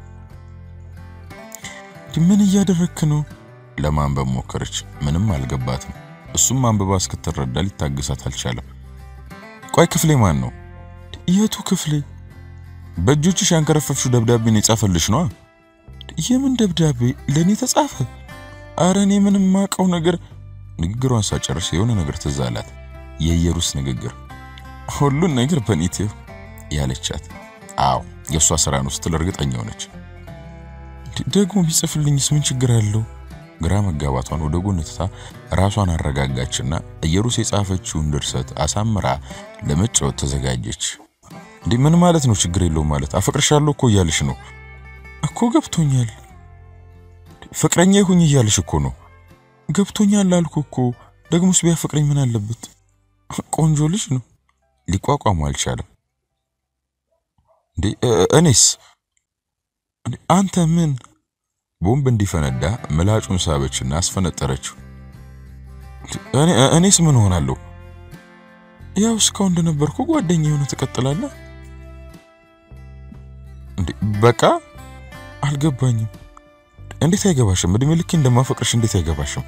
ምን እያደረክ ነው ለማንበብ ሞከረች። ምንም አልገባትም። እሱም ማንበብ እስክትረዳ ሊታገሳት አልቻለም። ቆይ ክፍሌ ማን ነው? የቱ ክፍሌ? በእጆችሽ ያንከረፈፍሽው ደብዳቤ ነው የጻፈልሽ ነው? የምን ደብዳቤ ለኔ ተጻፈ? አረ እኔ ምንም ማቀው ነገር። ንግግሯን ሳጨርስ የሆነ ነገር ትዝ አላት። የኢየሩስ ንግግር ሁሉን ነገር በኔቴው ያለቻት። አዎ የሷ ስራ ነው ስትል እርግጠኛ ሆነች። ደግሞ ቢጽፍልኝስ ምን ችግር አለው? ግራ መጋባቷን ወደ ጎን ትታ ራሷን አረጋጋችና ኢየሩስ የጻፈችውን ድርሰት አሳምራ ለመጫወት ተዘጋጀች። እንዴ ምን ማለት ነው ችግር የለው ማለት? አፈቅርሻለሁ እኮ እያልሽ ነው እኮ። ገብቶኛል። ፍቅረኛ ይሁን እያልሽ እኮ ነው። ገብቶኛል አልኩ እኮ። ደግሞስ ቢያፈቅረኝ ምን አለበት? ቆንጆ ልጅ ነው። ሊቋቋም አልቻለም። እንዴ እኔስ? አንተ ምን? ቦምብ እንዲፈነዳ መላጩን ሳበችና አስፈነጠረችው። እኔ እኔስ ምን ሆናለሁ? ያው እስካሁን እንደነበርኩ ጓደኛ ሆነ ተቀጥላለህ እንዴ? በቃ አልገባኝም። እንዴት አይገባሽም? እድሜ ልክ እንደማፈቅርሽ እንዴት አይገባሽም?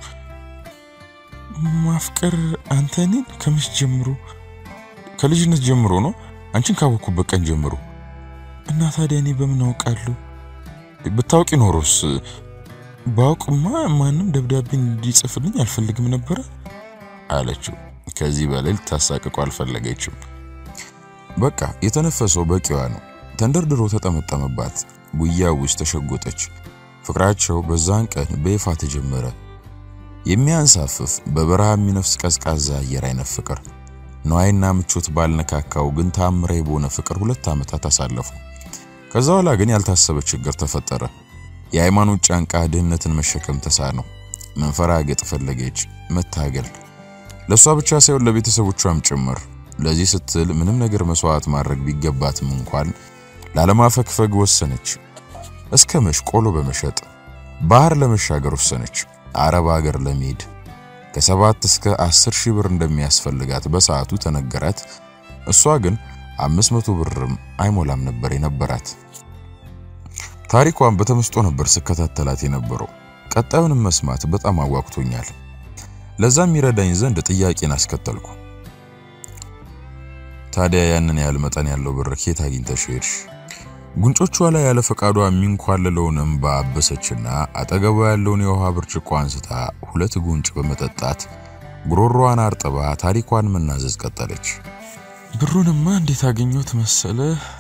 ማፍቀር አንተ እኔን ከመች ጀምሮ? ከልጅነት ጀምሮ ነው። አንቺን ካወኩበት ቀን ጀምሮ። እና ታዲያ እኔ በምን አውቃለሁ? ብታውቂ ኖሮስ? ባውቅማ ማንም ደብዳቤ እንዲጽፍልኝ አልፈልግም ነበር አለችው። ከዚህ በላይ ልታሳቅቀው አልፈለገችም። በቃ የተነፈሰው በቂዋ ነው። ተንደርድሮ ተጠመጠመባት። ጉያው ውስጥ ተሸጎጠች። ፍቅራቸው በዛን ቀን በይፋ ተጀመረ። የሚያንሳፍፍ በበረሃ የሚነፍስ ቀዝቃዛ አየር አይነት ፍቅር። ነዋይና ምቾት ባልነካካው ግን ታምራዊ በሆነ ፍቅር ሁለት ዓመታት አሳለፉ። ከዛ በኋላ ግን ያልታሰበ ችግር ተፈጠረ። የሃይማኖት ጫንቃ ድህነትን መሸከም ተሳነው። መንፈራገጥ ፈለገች፣ መታገል። ለሷ ብቻ ሳይሆን ለቤተሰቦቿም ጭምር። ለዚህ ስትል ምንም ነገር መስዋዕት ማድረግ ቢገባትም እንኳን ላለማፈግፈግ ወሰነች። እስከ መሽቆሎ በመሸጥ ባህር ለመሻገር ወሰነች። አረብ ሀገር ለመሄድ ከሰባት እስከ አስር ሺህ ብር እንደሚያስፈልጋት በሰዓቱ ተነገራት። እሷ ግን አምስት መቶ ብርም አይሞላም ነበር የነበራት። ታሪኳን በተመስጦ ነበር ስከታተላት የነበረው። ቀጣዩንም መስማት በጣም አዋክቶኛል። ለዛም ይረዳኝ ዘንድ ጥያቄን አስከተልኩ። ታዲያ ያንን ያህል መጠን ያለው ብር ከየት አግኝተሽ ሄድሽ? ጉንጮቿ ላይ ያለ ፈቃዷ የሚንኳለለውን እንባ አበሰችና አጠገቧ ያለውን የውሃ ብርጭቆ አንስታ ሁለት ጉንጭ በመጠጣት ጉሮሮዋን አርጥባ ታሪኳን መናዘዝ ቀጠለች። ብሩንማ እንዴት አገኘሁት መሰለ?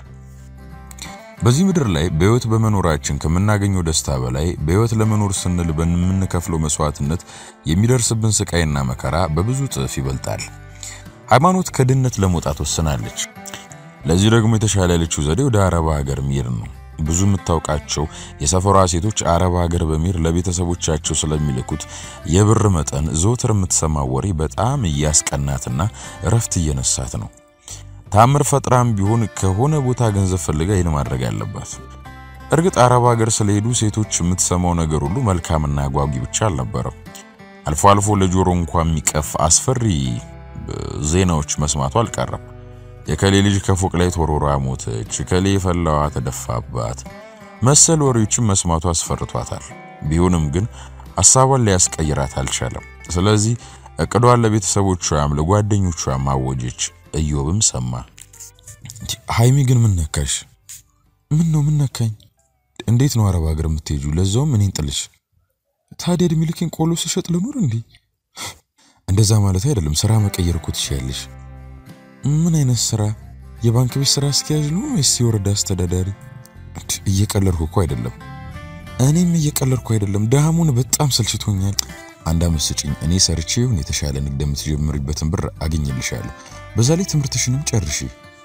በዚህ ምድር ላይ በህይወት በመኖራችን ከምናገኘው ደስታ በላይ በህይወት ለመኖር ስንል በምንከፍለው መስዋዕትነት የሚደርስብን ስቃይና መከራ በብዙ ጥፍ ይበልጣል። ሃይማኖት ከድህነት ለመውጣት ወስናለች። ለዚህ ደግሞ የተሻለ ያለችው ዘዴ ወደ አረብ ሀገር መሄድ ነው። ብዙ የምታውቃቸው የሰፈሯ ሴቶች አረብ ሀገር በመሄድ ለቤተሰቦቻቸው ስለሚልኩት የብር መጠን ዘወትር የምትሰማው ወሬ በጣም እያስቀናትና እረፍት እየነሳት ነው። ታምር ፈጥራም ቢሆን ከሆነ ቦታ ገንዘብ ፈልጋ ይሄን ማድረግ አለባት። እርግጥ አረብ ሀገር ስለሄዱ ሴቶች የምትሰማው ነገር ሁሉ መልካምና ጓጊ ብቻ አልነበረም። አልፎ አልፎ ለጆሮ እንኳን የሚቀፍ አስፈሪ ዜናዎች መስማቱ አልቀረም። የከሌ ልጅ ከፎቅ ላይ ተወርውራ ሞተች፣ ከሌ ፈላዋ ተደፋባት መሰል ወሬዎችን መስማቱ አስፈርቷታል። ቢሆንም ግን ሐሳቧን ሊያስቀይራት አልቻለም። ስለዚህ እቅዷን ለቤተሰቦቿም ለጓደኞቿም አወጀች። ኢዮብም ሰማ። ሃይሚ ግን ምን ነካሽ? ምን ነው ምን ነካኝ? እንዴት ነው አረብ ሀገር የምትሄጂው? ለዛውም እኔን ጥልሽ? ታዲያ እድሜ ልኬን ቆሎ ስሸጥ ልኖር እንዴ? እንደዛ ማለት አይደለም። ስራ መቀየር እኮ ትችያለሽ። ምን አይነት ስራ? የባንክ ቤት ስራ አስኪያጅ ነው ወይስ የወረዳ አስተዳዳሪ? እየቀለድኩ እኮ አይደለም። እኔም እየቀለድኩ አይደለም። ደሃሙን በጣም ሰልችቶኛል። አንድ አመት ስጪኝ፣ እኔ ሰርቼ ይሁን የተሻለ ንግድ የምትጀምሪበትን ብር አገኝልሻለሁ። በዛ ላይ ትምህርትሽንም ጨርሺ።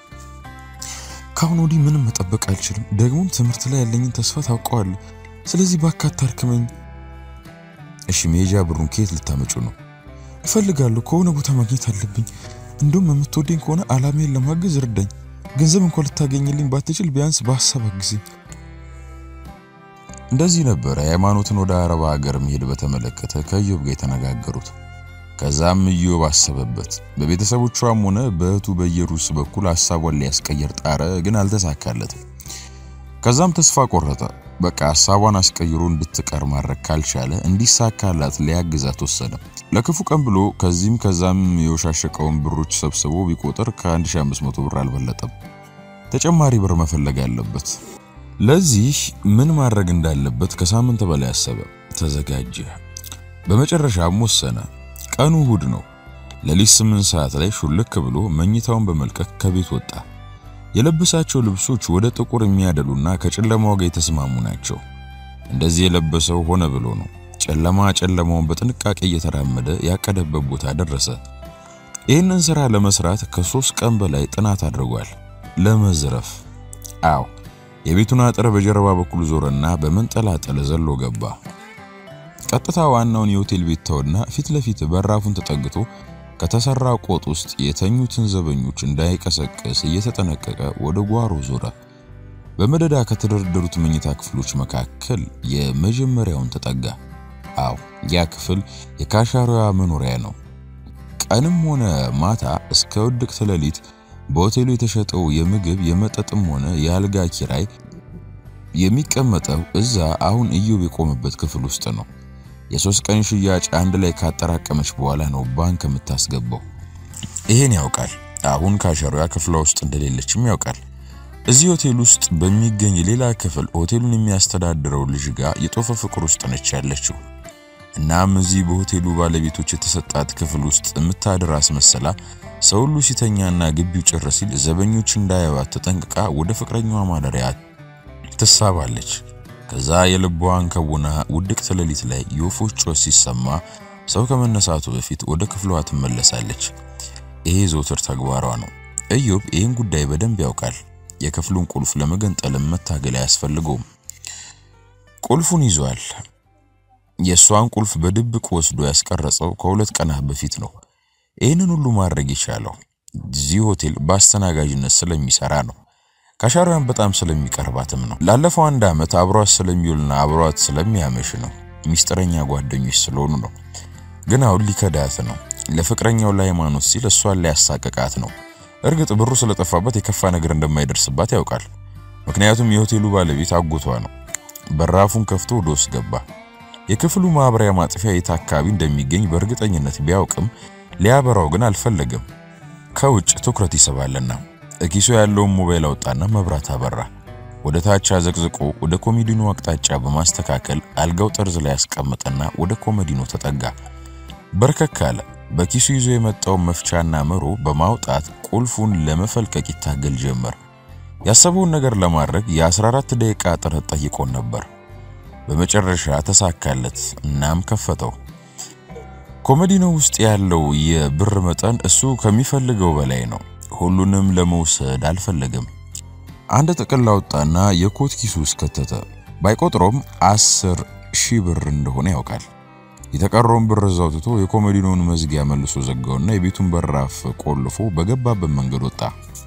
ካሁን ወዲህ ምንም መጠበቅ አልችልም። ደግሞ ትምህርት ላይ ያለኝን ተስፋ ታውቀዋለህ። ስለዚህ ባካት አርክመኝ። እሺ መሄጃ ብሩን ከየት ልታመጪው ነው? እፈልጋለሁ። ከሆነ ቦታ ማግኘት አለብኝ። እንደውም የምትወደኝ ከሆነ አላማዬን ለማገዝ እርዳኝ። ገንዘብ እንኳን ልታገኝልኝ ባትችል ቢያንስ በሐሳብ አግዘኝ። እንደዚህ ነበር ሃይማኖትን ወደ አረብ ሀገር መሄድ በተመለከተ ከኢዮብ ጋር የተነጋገሩት። ከዛም ኢዮብ አሰበበት። በቤተሰቦቿም ሆነ በእህቱ በኢየሩስ በኩል ሐሳቡን ሊያስቀየር ጣረ፣ ግን አልተሳካለትም። ከዛም ተስፋ ቆረጠ። በቃ ሐሳቧን አስቀይሮ እንድትቀር ማድረግ ካልቻለ እንዲሳካላት ሊያግዛት ወሰነ። ለክፉ ቀን ብሎ ከዚህም ከዛም የወሻሸቀውን ብሮች ሰብስቦ ቢቆጥር ከ1500 ብር አልበለጠም። ተጨማሪ ብር መፈለግ አለበት። ለዚህ ምን ማድረግ እንዳለበት ከሳምንት በላይ አሰበ፣ ተዘጋጀ። በመጨረሻም ወሰነ። ቀኑ እሁድ ነው። ለሊት ስምንት ሰዓት ላይ ሹልክ ብሎ መኝታውን በመልቀቅ ከቤት ወጣ። የለበሳቸው ልብሶች ወደ ጥቁር የሚያደሉና ከጨለማው ጋር የተስማሙ ናቸው። እንደዚህ የለበሰው ሆነ ብሎ ነው። ጨለማ ጨለማውን በጥንቃቄ እየተራመደ ያቀደበት ቦታ ደረሰ። ይህንን ስራ ለመስራት ከሶስት ቀን በላይ ጥናት አድርጓል። ለመዝረፍ አው የቤቱን አጥር በጀርባ በኩል ዞረና በመንጠላጠል ዘሎ ገባ። ቀጥታ ዋናውን የሆቴል ቤት ተወና ፊት ለፊት በራፉን ተጠግቶ ከተሰራ ቆጥ ውስጥ የተኙትን ዘበኞች እንዳይቀሰቀስ እየተጠነቀቀ ወደ ጓሮ ዞረ። በመደዳ ከተደረደሩት መኝታ ክፍሎች መካከል የመጀመሪያውን ተጠጋ። አው ያ ክፍል የካሻሪዋ መኖሪያ ነው። ቀንም ሆነ ማታ እስከ ውድቅት ሌሊት በሆቴሉ የተሸጠው የምግብ የመጠጥም ሆነ የአልጋ ኪራይ የሚቀመጠው እዛ አሁን ኢዮብ የቆመበት ክፍል ውስጥ ነው። የሶስት ቀን ሽያጭ አንድ ላይ ካጠራቀመች በኋላ ነው ባንክ የምታስገባው። ይሄን ያውቃል። አሁን ካሻሪዋ ክፍሏ ውስጥ እንደሌለችም ያውቃል። እዚህ ሆቴል ውስጥ በሚገኝ ሌላ ክፍል ሆቴሉን የሚያስተዳድረው ልጅ ጋር የጦፈ ፍቅር ውስጥ ነች ያለችው። እናም እዚህ በሆቴሉ ባለቤቶች የተሰጣት ክፍል ውስጥ የምታድር አስመሰላ ሰው ሁሉ ሲተኛና ግቢው ጭር ሲል ዘበኞች እንዳያዩት ተጠንቅቃ ወደ ፍቅረኛዋ ማደሪያ ትሳባለች። ከዛ የልቧን ከቡና ውድቅት ሌሊት ላይ የወፎች ጮህ ሲሰማ ሰው ከመነሳቱ በፊት ወደ ክፍሏ ትመለሳለች። ይሄ ዘውትር ተግባሯ ነው። ኢዮብ ይህን ጉዳይ በደንብ ያውቃል። የክፍሉን ቁልፍ ለመገንጠል መታገል አያስፈልገውም። ቁልፉን ይዟል። የሷን ቁልፍ በድብቅ ወስዶ ያስቀረጸው ከሁለት ቀናት በፊት ነው። ይህንን ሁሉ ማድረግ የቻለው እዚህ ሆቴል በአስተናጋጅነት ስለሚሰራ ነው። ካሻሪዋን በጣም ስለሚቀርባትም ነው። ላለፈው አንድ አመት አብሯት ስለሚውልና አብሯት ስለሚያመሽ ነው። ሚስጥረኛ ጓደኞች ስለሆኑ ነው። ግን አሁን ሊከዳት ነው። ለፍቅረኛው ለሃይማኖት ሲል እሷን ሊያሳቀቃት ነው። እርግጥ ብሩ ስለጠፋበት የከፋ ነገር እንደማይደርስባት ያውቃል። ምክንያቱም የሆቴሉ ባለቤት አጎቷ ነው። በራፉን ከፍቶ ወደ ውስጥ ገባ። የክፍሉ ማብሪያ ማጥፊያ የት አካባቢ እንደሚገኝ በእርግጠኝነት ቢያውቅም ሊያበራው ግን አልፈለገም። ከውጭ ትኩረት ይስባልና እኪሱ ያለውን ሞባይል አወጣና መብራት አበራ። ወደ ታች አዘቅዝቆ ወደ ኮሜዲኖ አቅጣጫ በማስተካከል አልጋው ጠርዝ ላይ ያስቀመጠና ወደ ኮሜዲኖ ተጠጋ። በርከክ አለ። በኪሱ ይዞ የመጣው መፍቻና መሮ በማውጣት ቁልፉን ለመፈልቀቅ ይታገል ጀመር። ያሰበውን ነገር ለማድረግ የ14 ደቂቃ ጥረት ጠይቆን ነበር። በመጨረሻ ተሳካለት። እናም ከፈተው። ኮሜዲኖ ውስጥ ያለው የብር መጠን እሱ ከሚፈልገው በላይ ነው። ሁሉንም ለመውሰድ አልፈለገም። አንድ ጥቅል አወጣና የኮት ኪሱ ውስጥ ከተተ። ባይቆጥሮም አስር ሺህ ብር እንደሆነ ያውቃል። የተቀረውን ብር እዛው ትቶ የኮሜዲኖን መዝጊያ መልሶ ዘጋውና የቤቱን በራፍ ቆልፎ በገባበት መንገድ ወጣ።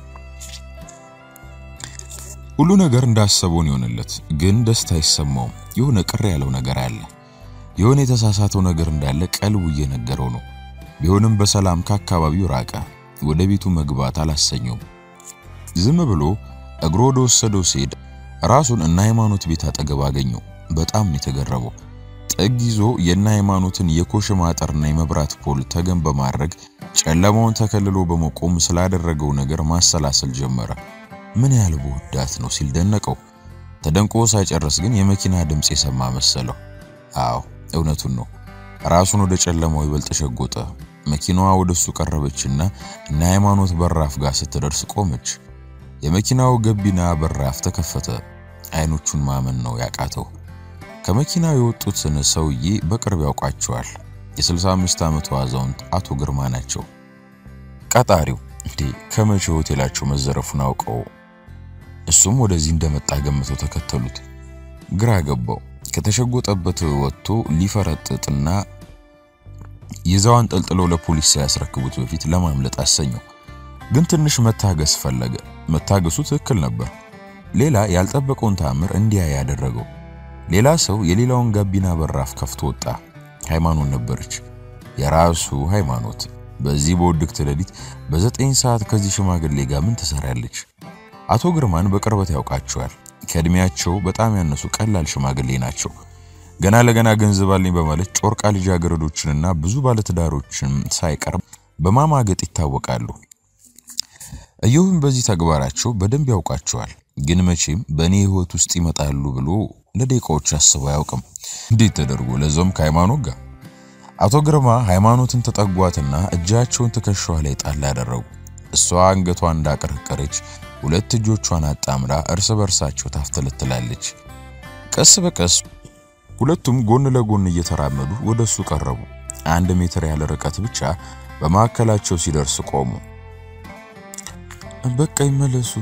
ሁሉ ነገር እንዳሰበው ይሆንለት፣ ግን ደስታ አይሰማውም። የሆነ ቅር ያለው ነገር አለ። የሆነ የተሳሳተው ነገር እንዳለ ቀልቡ እየነገረው ነው። ቢሆንም በሰላም ከአካባቢው ራቀ። ወደ ቤቱ መግባት አላሰኘውም። ዝም ብሎ እግሮ ወደ ወሰደው ሲሄድ ራሱን እና ሃይማኖት ቤት አጠገብ አገኘው። በጣም ነው የተገረመው። ጥግ ይዞ የና ሃይማኖትን የኮሽማ አጥርና የመብራት ፖል ተገን በማድረግ ጨለማውን ተከልሎ በመቆም ስላደረገው ነገር ማሰላሰል ጀመረ። ምን ያህል በወዳት ነው ሲል ደነቀው። ተደንቆ ሳይጨርስ ግን የመኪና ድምጽ የሰማ መሰለው። አዎ እውነቱን ነው። ራሱን ወደ ጨለማው ይበልጥ ሸጎጠ። መኪናዋ ወደሱ ቀረበችና እና ሃይማኖት በራፍ ጋር ስትደርስ ቆመች። የመኪናው ገቢና በራፍ ተከፈተ። አይኖቹን ማመን ነው ያቃተው። ከመኪናው የወጡትን ሰውዬ በቅርብ ያውቃቸዋል። የ65 ዓመቱ አዛውንት አቶ ግርማ ናቸው። ቀጣሪው እንዴ ከመቼ ሆቴላቸው መዘረፉን አውቀው እሱም ወደዚህ እንደመጣ ገምተው ተከተሉት። ግራ ገባው። ከተሸጎጠበት ወጥቶ ሊፈረጥጥና ይዛዋን ጠልጥለው ለፖሊስ ሲያስረክቡት በፊት ለማምለጥ አሰኘው። ግን ትንሽ መታገስ ፈለገ። መታገሱ ትክክል ነበር። ሌላ ያልጠበቀውን ተአምር እንዲያ ያደረገው ሌላ ሰው የሌላውን ጋቢና በራፍ ከፍቶ ወጣ። ሃይማኖት ነበረች። የራሱ ሃይማኖት። በዚህ በውድቅት ሌሊት በዘጠኝ ሰዓት ከዚህ ሽማግሌ ጋር ምን ትሰራለች? አቶ ግርማን በቅርበት ያውቃቸዋል። ከእድሜያቸው በጣም ያነሱ ቀላል ሽማግሌ ናቸው። ገና ለገና ገንዘብ አለኝ በማለት ጮርቃ ልጃገረዶችንና ብዙ ባለትዳሮችን ሳይቀርብ በማማገጥ ይታወቃሉ። ኢዮብም በዚህ ተግባራቸው በደንብ ያውቃቸዋል። ግን መቼም በእኔ ህይወት ውስጥ ይመጣሉ ብሎ ለደቂቃዎች አስበው አያውቅም። እንዴት ተደርጎ ለዞም ከሃይማኖት ጋር አቶ ግርማ ሃይማኖትን ተጠጓትና እጃቸውን ትከሻዋ ላይ ጣል አደረጉ። እሷ አንገቷን እንዳቀረቀረች ሁለት እጆቿን አጣምራ እርስ በርሳቸው ታፍተለትላለች። ቀስ በቀስ ሁለቱም ጎን ለጎን እየተራመዱ ወደሱ ቀረቡ። አንድ ሜትር ያለ ርቀት ብቻ በማከላቸው ሲደርስ ቆሙ። በቃ ይመለሱ።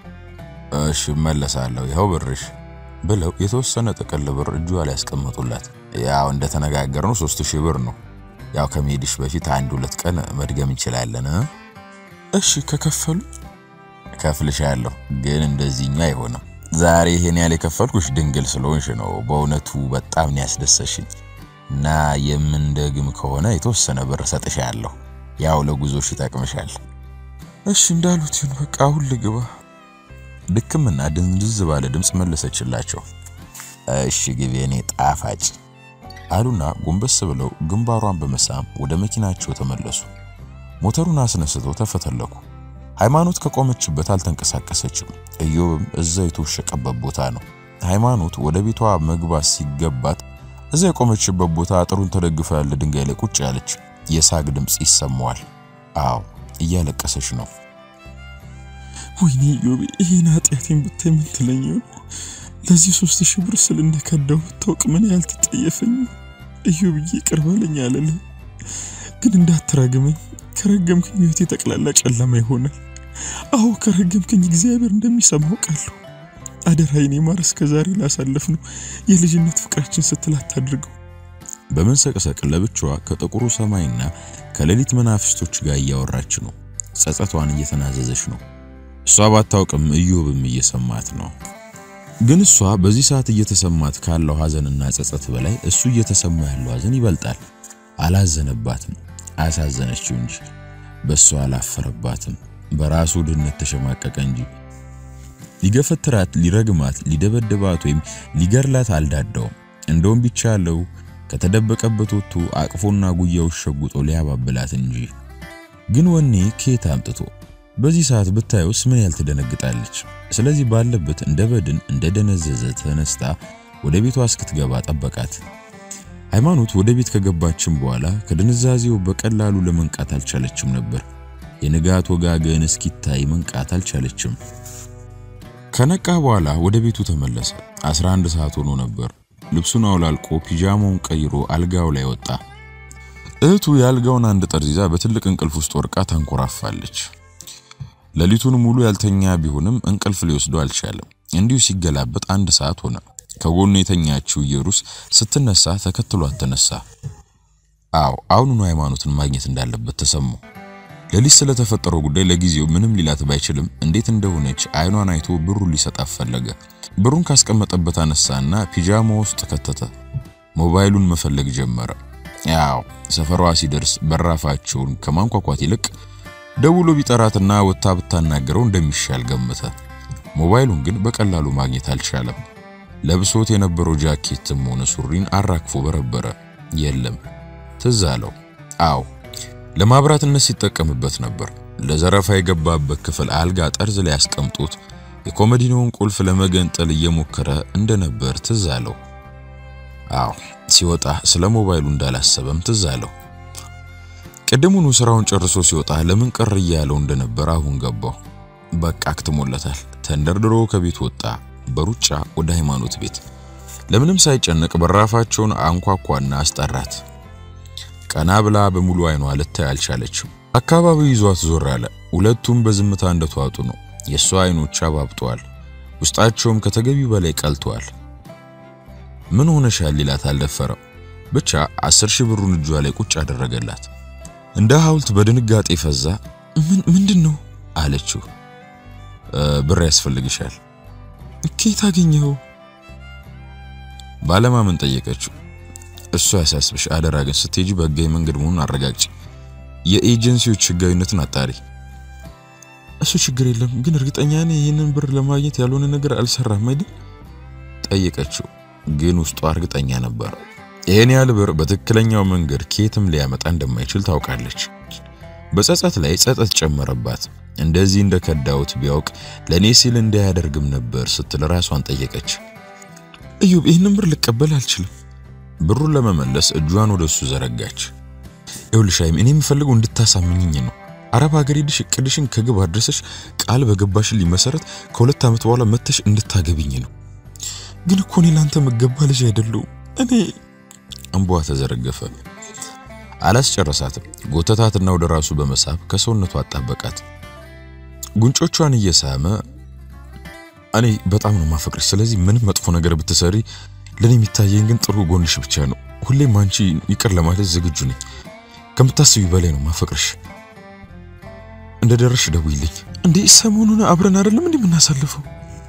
እሺ መለሳለሁ፣ ይሄው ብርሽ ብለው የተወሰነ ጥቅል ብር እጇ ላይ ያስቀመጡላት። ያው እንደተነጋገርነው ሶስት ሺህ ብር ነው። ያው ከመሄድሽ በፊት አንድ ሁለት ቀን መድገም እንችላለን። እሺ ከከፈሉ ከፍልሻለሁ፣ ግን እንደዚህኛ አይሆንም። ዛሬ ይሄን ያለ ከፈልኩሽ ድንግል ስለሆንሽ ነው። በእውነቱ በጣም ነው ያስደሰሽኝ እና የምንደግም ከሆነ የተወሰነ ብር ሰጥሻለሁ። ያው ለጉዞሽ ይጠቅምሻል። እሺ እንዳሉት ይሁን፣ በቃ አሁን ልግባ። ድክምና ድንዝዝ ባለ ድምጽ መለሰችላቸው። እሺ ግቢ የኔ ጣፋጭ አሉና ጎንበስ ብለው ግንባሯን በመሳም ወደ መኪናቸው ተመለሱ። ሞተሩን አስነስተው ተፈተለኩ። ሃይማኖት ከቆመችበት አልተንቀሳቀሰችም። ኢዮብም እዛው የተወሸቀበት ቦታ ነው። ሃይማኖት ወደ ቤቷ መግባት ሲገባት እዛ የቆመችበት ቦታ አጥሩን ተደግፋ ያለ ድንጋይ ላይ ቁጭ ያለች። የሳግ ድምጽ ይሰማዋል። አዎ እያለቀሰች ነው። ወይኔ ኢዮብ ይሄን ኃጢያቴን ብታይ ምን ትለኝ ይሆን? ለዚህ ሶስት ሺህ ብር ስል እንደከዳው ታውቅ ምን ያልተጠየፈኝ? ኢዮብዬ ይቅር በለኝ አለለ። ግን እንዳትረግመኝ፣ ከረገምከኝ ህይወቴ ጠቅላላ ጨለማ ይሆናል። አዎ ከረገምከኝ እግዚአብሔር እንደሚሰማው ቃሉ አደራይኔ ማር እስከዛሬ ላሳለፍነው የልጅነት ፍቅራችን ስትላት አድርገው። በመንሰቀሰቅ ለብቻዋ ከጥቁሩ ሰማይና ከሌሊት መናፍስቶች ጋር እያወራች ነው። ጸጸቷን እየተናዘዘች ነው። እሷ ባታውቅም ኢዮብም እየሰማት ነው። ግን እሷ በዚህ ሰዓት እየተሰማት ካለው ሐዘንና ጸጸት በላይ እሱ እየተሰማ ያለው ሐዘን ይበልጣል። አላዘነባትም፣ አሳዘነችው እንጂ በሷ አላፈረባትም። በራሱ ድነት ተሸማቀቀ እንጂ ሊገፈትራት፣ ሊረግማት፣ ሊደበደባት ወይም ሊገርላት አልዳዳውም። እንደውም ቢቻለው ከተደበቀበት ወጥቶ አቅፎና ጉያው ሸጉጦ ሊያባብላት እንጂ። ግን ወኔ ከየት አምጥቶ? በዚህ ሰዓት ብታዩስ ምን ያልተደነግጣለች። ስለዚህ ባለበት እንደ በድን እንደ ደነዘዘ ተነስታ ወደ ቤቷ እስክትገባ ጠበቃት። ሃይማኖት ወደ ቤት ከገባችም በኋላ ከድንዛዜው በቀላሉ ለመንቃት አልቻለችም ነበር። የንጋት ወጋገን እስኪታይ መንቃት አልቻለችም። ከነቃ በኋላ ወደ ቤቱ ተመለሰ። አስራ አንድ ሰዓት ሆኖ ነበር። ልብሱን አውላልቆ ፒጃማውን ቀይሮ አልጋው ላይ ወጣ። እህቱ ያልጋውን አንድ ጠርዝ ይዛ በትልቅ እንቅልፍ ውስጥ ወርቃ ታንኮራፋለች። ለሊቱን ሙሉ ያልተኛ ቢሆንም እንቅልፍ ሊወስደው አልቻለም። እንዲሁ ሲገላበጥ አንድ ሰዓት ሆነ። ከጎኑ የተኛችው ኢየሩስ ስትነሳ ተከትሏት ተነሳ። አው አሁኑኑ ሃይማኖትን ማግኘት እንዳለበት ተሰማው። ለሊት ስለተፈጠረው ጉዳይ ለጊዜው ምንም ሊላት ባይችልም እንዴት እንደሆነች አይኗን አይቶ ብሩን ሊሰጣት ፈለገ። ብሩን ካስቀመጠበት አነሳና ፒጃማ ውስጥ ከተተ። ሞባይሉን መፈለግ ጀመረ። ያው ሰፈሯ ሲደርስ በራፋቸውን ከማንኳኳት ይልቅ ደውሎ ቢጠራትና ወጣ ብታናገረው እንደሚሻል ገመተ። ሞባይሉን ግን በቀላሉ ማግኘት አልቻለም። ለብሶት የነበረው ጃኬትም ሆነ ሱሪን አራክፎ በረበረ። የለም ትዝ አለው። አው ለማብራትነት ሲጠቀምበት ነበር። ለዘረፋ የገባበት ክፍል አልጋ ጠርዝ ላይ ያስቀምጦት የኮሜዲኖን ቁልፍ ለመገንጠል እየሞከረ እንደነበር ትዝ አለው። አው ሲወጣ ስለ ሞባይሉ እንዳላሰበም ትዝ አለው። ቀደሙኑ ስራውን ጨርሶ ሲወጣ ለምን ቀር ያለው እንደነበር አሁን ገባው። በቃ አክትሞለታል። ተንደርድሮ ከቤት ወጣ። በሩጫ ወደ ሃይማኖት ቤት ለምንም ሳይጨነቅ በራፋቸውን አንኳኳና አስጠራት። ቀና ብላ በሙሉ አይኗ ልታይ አልቻለችም። አካባቢው ይዟት ዞር አለ። ሁለቱም በዝምታ እንደተዋጡ ነው። የሷ አይኖች አባብጠዋል። ውስጣቸውም ከተገቢው በላይ ቀልተዋል። ምን ሆነሻል ሊላት አልደፈረም። ብቻ አስር ሺህ ብሩን እጇ ላይ ቁጭ አደረገላት። እንደ ሐውልት በድንጋጤ ፈዛ ምን ምንድነው አለችው። ብር ያስፈልግሻል። ከየት አገኘው? ባለማመን ጠየቀችው። እሱ ያሳስብሽ አደራ ግን ስትሄጂ በህጋዊ መንገድ መሆኑን አረጋግጪ። የኤጀንሲዎች ህጋዊነትን አጣሪ። እሱ ችግር የለም ግን እርግጠኛ ነኝ ይሄንን ብር ለማግኘት ያልሆነ ነገር አልሰራም አይደል? ጠየቀችው። ግን ውስጧ እርግጠኛ ነበር። ይሄን ያህል ብር በትክክለኛው መንገድ ከየትም ሊያመጣ እንደማይችል ታውቃለች። በጸጸት ላይ ጸጸት ጨመረባት። እንደዚህ እንደከዳውት ቢያውቅ ለኔ ሲል እንዳያደርግም ነበር ስትል ራሷን ጠየቀች። እዩብ ይሄንን ብር ልቀበል አልችልም። ብሩን ለመመለስ እጇን ወደሱ ዘረጋች። ይኸውልሻይም እኔ የምፈልገው እንድታሳምኝኝ ነው። አረብ ሀገር ሄድሽ እቅድሽን ከግብ አድርሰሽ ቃል በገባሽልኝ መሰረት ከሁለት ዓመት በኋላ መተሽ እንድታገብኝ ነው። ግን እኮ እኔ ላንተ መገባ ልጅ አይደለሁ። እኔ እንቧ ተዘረገፈ። አላስጨረሳትም። ጎተታትና ወደ ራሱ በመሳብ ከሰውነቷ አጣበቃት። ጉንጮቿን እየሳመ እኔ በጣም ነው ማፈቅርሽ። ስለዚህ ምንም መጥፎ ነገር ብትሰሪ ለኔ የሚታየኝ ግን ጥሩ ጎንሽ ብቻ ነው። ሁሌም አንቺ ይቅር ለማለት ዝግጁ ነኝ። ከምታስቢ በላይ ነው ማፈቅርሽ። እንደደረሽ ደውይልኝ። እንዴ ሰሞኑን አብረን አይደለም እንዴ ምናሳልፈው?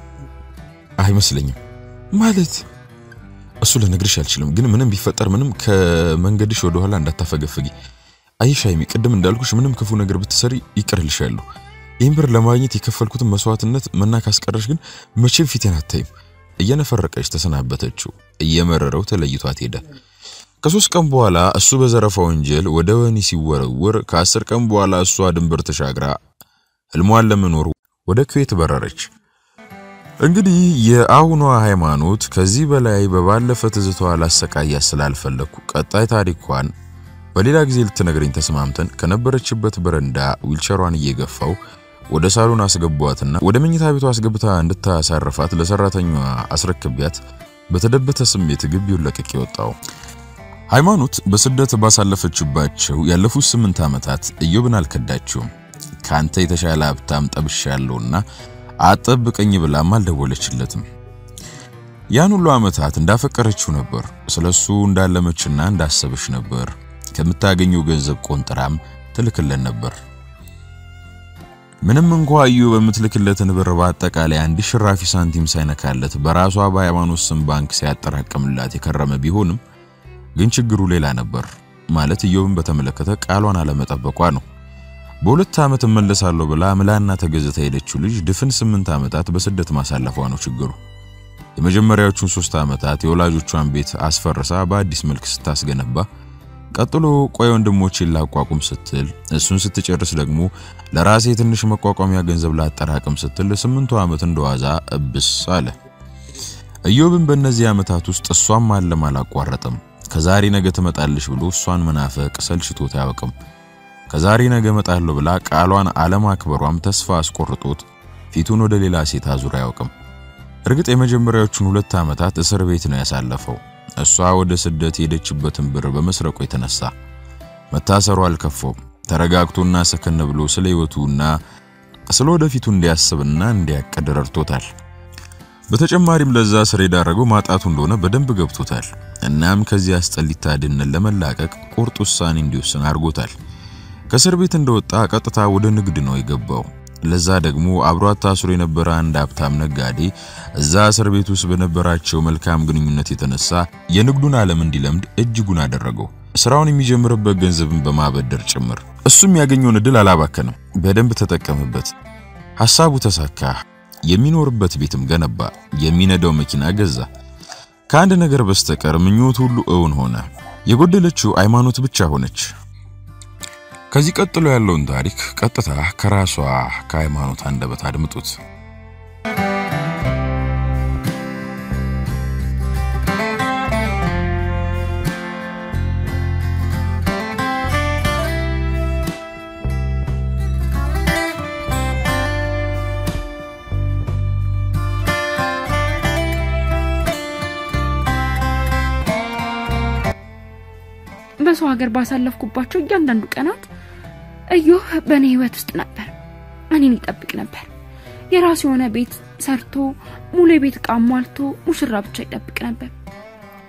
አይመስለኝም። ማለት እሱ ለነግርሽ አልችልም ግን ምንም ቢፈጠር ምንም ከመንገድሽ ወደ ኋላ እንዳታፈገፍጊ። አይሻይሚ ቅድም እንዳልኩሽ ምንም ክፉ ነገር ብትሰሪ ይቅርልሻለሁ። ይህን ብር ለማግኘት የከፈልኩትን መስዋዕትነት መና ካስቀረሽ ግን መቼም ፊቴን አታይም። እየነፈረቀች ተሰናበተችው። እየመረረው ተለይቷት ሄደ። ከሶስት ቀን በኋላ እሱ በዘረፋ ወንጀል ወደ ወህኒ ሲወረወር ከአስር ቀን በኋላ እሷ ድንበር ተሻግራ ህልሟን ለመኖር ወደ ኩዌት በረረች። እንግዲህ የአሁኗ ሃይማኖት ከዚህ በላይ በባለፈ ትዝታዋ ላሰቃያ ስላልፈለኩ ቀጣይ ታሪኳን በሌላ ጊዜ ልትነግረኝ ተስማምተን ከነበረችበት በረንዳ ዊልቸሯን እየገፋው ወደ ሳሎን አስገቧትና ወደ መኝታ ቤቷ አስገብታ እንድታሳርፋት ለሰራተኛዋ አስረክቢያት በተደበተ ስሜት ግቢውን ለቅቄ ወጣው። ሃይማኖት በስደት ባሳለፈችባቸው ያለፉት ስምንት ዓመታት ኢዮብን አልከዳችውም። ካንተ የተሻለ ሀብታም ጠብሻለሁና አጠብቀኝ ብላም አልደወለችለትም። ያን ሁሉ ዓመታት እንዳፈቀረችው ነበር። ስለሱ እንዳለመችና እንዳሰበች ነበር። ከምታገኘው ገንዘብ ቆንጥራም ትልክለን ነበር። ምንም እንኳን ኢዮብ በምትልክለትን ብር በአጠቃላይ አንድ ሽራፊ ሳንቲም ሳይነካለት በራሷ በሃይማኖት ስም ባንክ ሲያጠራቅምላት የከረመ ቢሆንም ግን ችግሩ ሌላ ነበር። ማለት ኢዮብን በተመለከተ ቃሏን አለመጠበቋ ነው። በሁለት ዓመት እመለሳለሁ ብላ ምላና ተገዝታ ሄደችው ልጅ ድፍን ስምንት ዓመታት በስደት ማሳለፏ ነው ችግሩ። የመጀመሪያዎቹን ሶስት ዓመታት የወላጆቿን ቤት አስፈርሳ በአዲስ መልክ ስታስገነባ ቀጥሎ ቆይ ወንድሞቼን ላቋቁም ስትል እሱን ስትጨርስ ደግሞ ለራሴ ትንሽ መቋቋሚያ ገንዘብ ላጠራቅም ስትል ለስምንቱ ዓመት እንደዋዛ እብስ አለ። ኢዮብን በእነዚህ ዓመታት ውስጥ እሷን ማለም አላቋረጠም። ከዛሬ ነገ ትመጣለሽ ብሎ እሷን መናፈቅ ሰልችቶት አያውቅም። ከዛሬ ነገ መጣለው ብላ ቃሏን አለማክበሯም ተስፋ አስቆርጦት ፊቱን ወደ ሌላ ሴት አዙራ አያውቅም። እርግጥ የመጀመሪያዎቹን ሁለት ዓመታት እስር ቤት ነው ያሳለፈው። እሷ ወደ ስደት ሄደችበትን ብር በመስረቁ የተነሳ መታሰሩ አልከፈውም። ተረጋግቶና ሰከን ብሎ ስለ ህይወቱና ስለ ወደፊቱ እንዲያስብና እንዲያቅድ ረድቶታል። በተጨማሪም ለዛ ስር የዳረገው ማጣቱ እንደሆነ በደንብ ገብቶታል። እናም ከዚህ አስጠሊታ ድንን ለመላቀቅ ቁርጥ ውሳኔ እንዲወስን አድርጎታል። ከእስር ቤት እንደወጣ ቀጥታ ወደ ንግድ ነው የገባው። ለዛ ደግሞ አብሯት ታስሮ የነበረ አንድ ሀብታም ነጋዴ እዛ እስር ቤት ውስጥ በነበራቸው መልካም ግንኙነት የተነሳ የንግዱን ዓለም እንዲለምድ እጅጉን አደረገው። ስራውን የሚጀምርበት ገንዘብን በማበደር ጭምር። እሱም ያገኘውን እድል አላባከነም፣ በደንብ ተጠቀመበት። ሐሳቡ ተሳካ። የሚኖርበት ቤትም ገነባ፣ የሚነዳው መኪና ገዛ። ከአንድ ነገር በስተቀር ምኞት ሁሉ እውን ሆነ። የጎደለችው ሃይማኖት ብቻ ሆነች። ከዚህ ቀጥሎ ያለውን ታሪክ ቀጥታ ከራሷ ከሃይማኖት አንደበት አድምጡት። በሰው ሀገር ባሳለፍኩባቸው እያንዳንዱ ቀናት ኢዮብ በኔ ህይወት ውስጥ ነበር። እኔን ይጠብቅ ነበር። የራሱ የሆነ ቤት ሰርቶ ሙሉ ቤት ቃሟልቶ ሙሽራ ብቻ ይጠብቅ ነበር።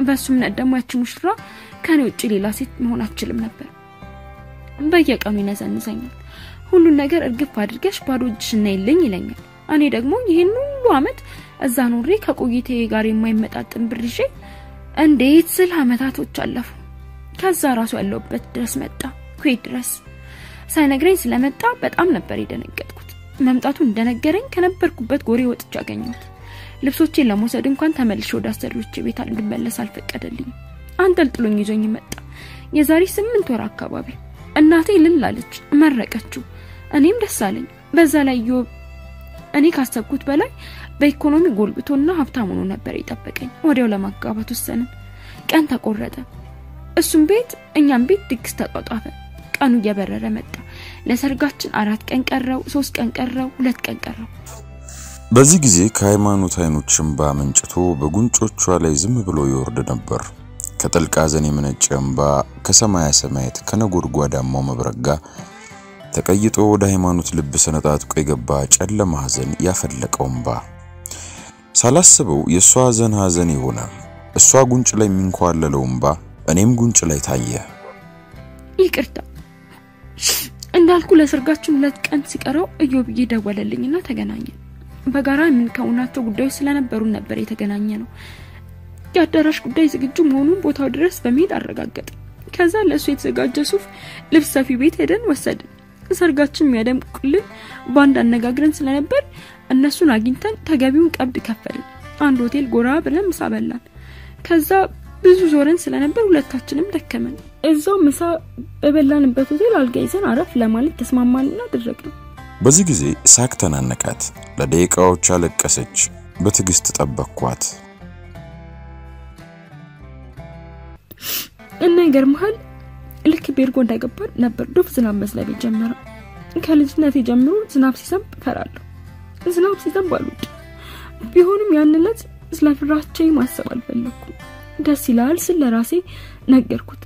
በሱም ነደማ ያቺ ሙሽራ ከኔ ውጪ ሌላ ሴት መሆን አትችልም ነበር። በየቀኑ ይነዘንዘኛል። ሁሉን ነገር እርግፍ አድርገሽ ባዶ እጅሽና ይልኝ ይለኛል። እኔ ደግሞ ይሄን ሁሉ አመት እዛ ኖሬ ከቆይቴ ጋር የማይመጣጥን ብር ይዤ እንዴት ስል አመታቶች አለፉ። ከዛ ራሱ ያለውበት ድረስ መጣ፣ ኩዌት ድረስ ሳይነግረኝ ስለመጣ በጣም ነበር የደነገጥኩት። መምጣቱን እንደነገረኝ ከነበርኩበት ጎሬ ወጥቼ አገኘሁት። ልብሶቼን ለመውሰድ እንኳን ተመልሼ ወደ አሰሪዎቼ ቤት እንድመለስ አልፈቀደልኝ። አንጠልጥሎኝ ይዞኝ መጣ። የዛሬ ስምንት ወር አካባቢ እናቴ ልላለች፣ መረቀችው። እኔም ደስ አለኝ። በዛ ላይ ዮብ እኔ ካሰብኩት በላይ በኢኮኖሚ ጎልብቶና ሀብታም ሆኖ ነበር የጠበቀኝ። ወዲያው ለማጋባት ወሰንን። ቀን ተቆረጠ። እሱም ቤት እኛም ቤት ድግስ ተጧጧፈ። ቀኑ እየበረረ መጣ። ለሰርጋችን አራት ቀን ቀረው፣ ሶስት ቀን ቀረው፣ ሁለት ቀን ቀረው። በዚህ ጊዜ ከሃይማኖት አይኖች እንባ መንጭቶ በጉንጮቿ ላይ ዝም ብሎ ይወርድ ነበር። ከጥልቅ ሐዘን የመነጨ እንባ ከሰማያ ሰማያት ከነጎድጓዳማው መብረቅ ጋር ተቀይጦ ወደ ሃይማኖት ልብ ሰነጣጥቆ የገባ ጨለማ ሐዘን ያፈለቀው እንባ። ሳላስበው የሷ ሐዘን ሐዘን ይሆነ። እሷ ጉንጭ ላይ የሚንኳለለው እንባ እኔም ጉንጭ ላይ ታየ። ይቅርታ እንዳልኩ ለሰርጋችን ሁለት ቀን ሲቀረው እዮብዬ ደወለልኝና ተገናኘን። በጋራ ምን ከውናቸው ጉዳዮች ስለነበሩ ነበር የተገናኘነው። ያዳራሽ ጉዳይ ዝግጁ መሆኑን ቦታው ድረስ በመሄድ አረጋገጠ። ከዛ ለሱ የተዘጋጀ ሱፍ ልብስ ሰፊ ቤት ሄደን ወሰድን። ሰርጋችን የሚያደምቁልን ባንድ አነጋግረን ስለነበር እነሱን አግኝተን ተገቢውን ቀብድ ከፈልን። አንድ ሆቴል ጎራ ብለን ምሳ በላን። ከዛ ብዙ ዞረን ስለነበር ሁለታችንም ደከመን። እዛው ምሳ በበላንበት ሆቴል አልጋ ይዘን አረፍ ለማለት ተስማማንና አደረግን። በዚህ ጊዜ ሳቅ ተናነቃት። ለደቂቃዎች አለቀሰች። በትግስት ተጠበቅኳት። እና ይገርምሃል ልክ ቤርጎ እንዳይገባን ነበር ዶፍ ዝናብ መዝነብ ጀመረ። ከልጅነቴ ጀምሮ ዝናብ ሲዘንብ ፈራለሁ። ዝናብ ሲዘንብ አልወድ። ቢሆንም ያን ዕለት ስለፍራቼ ማሰብ አልፈለኩም። ደስ ይላል ስለራሴ ነገርኩት።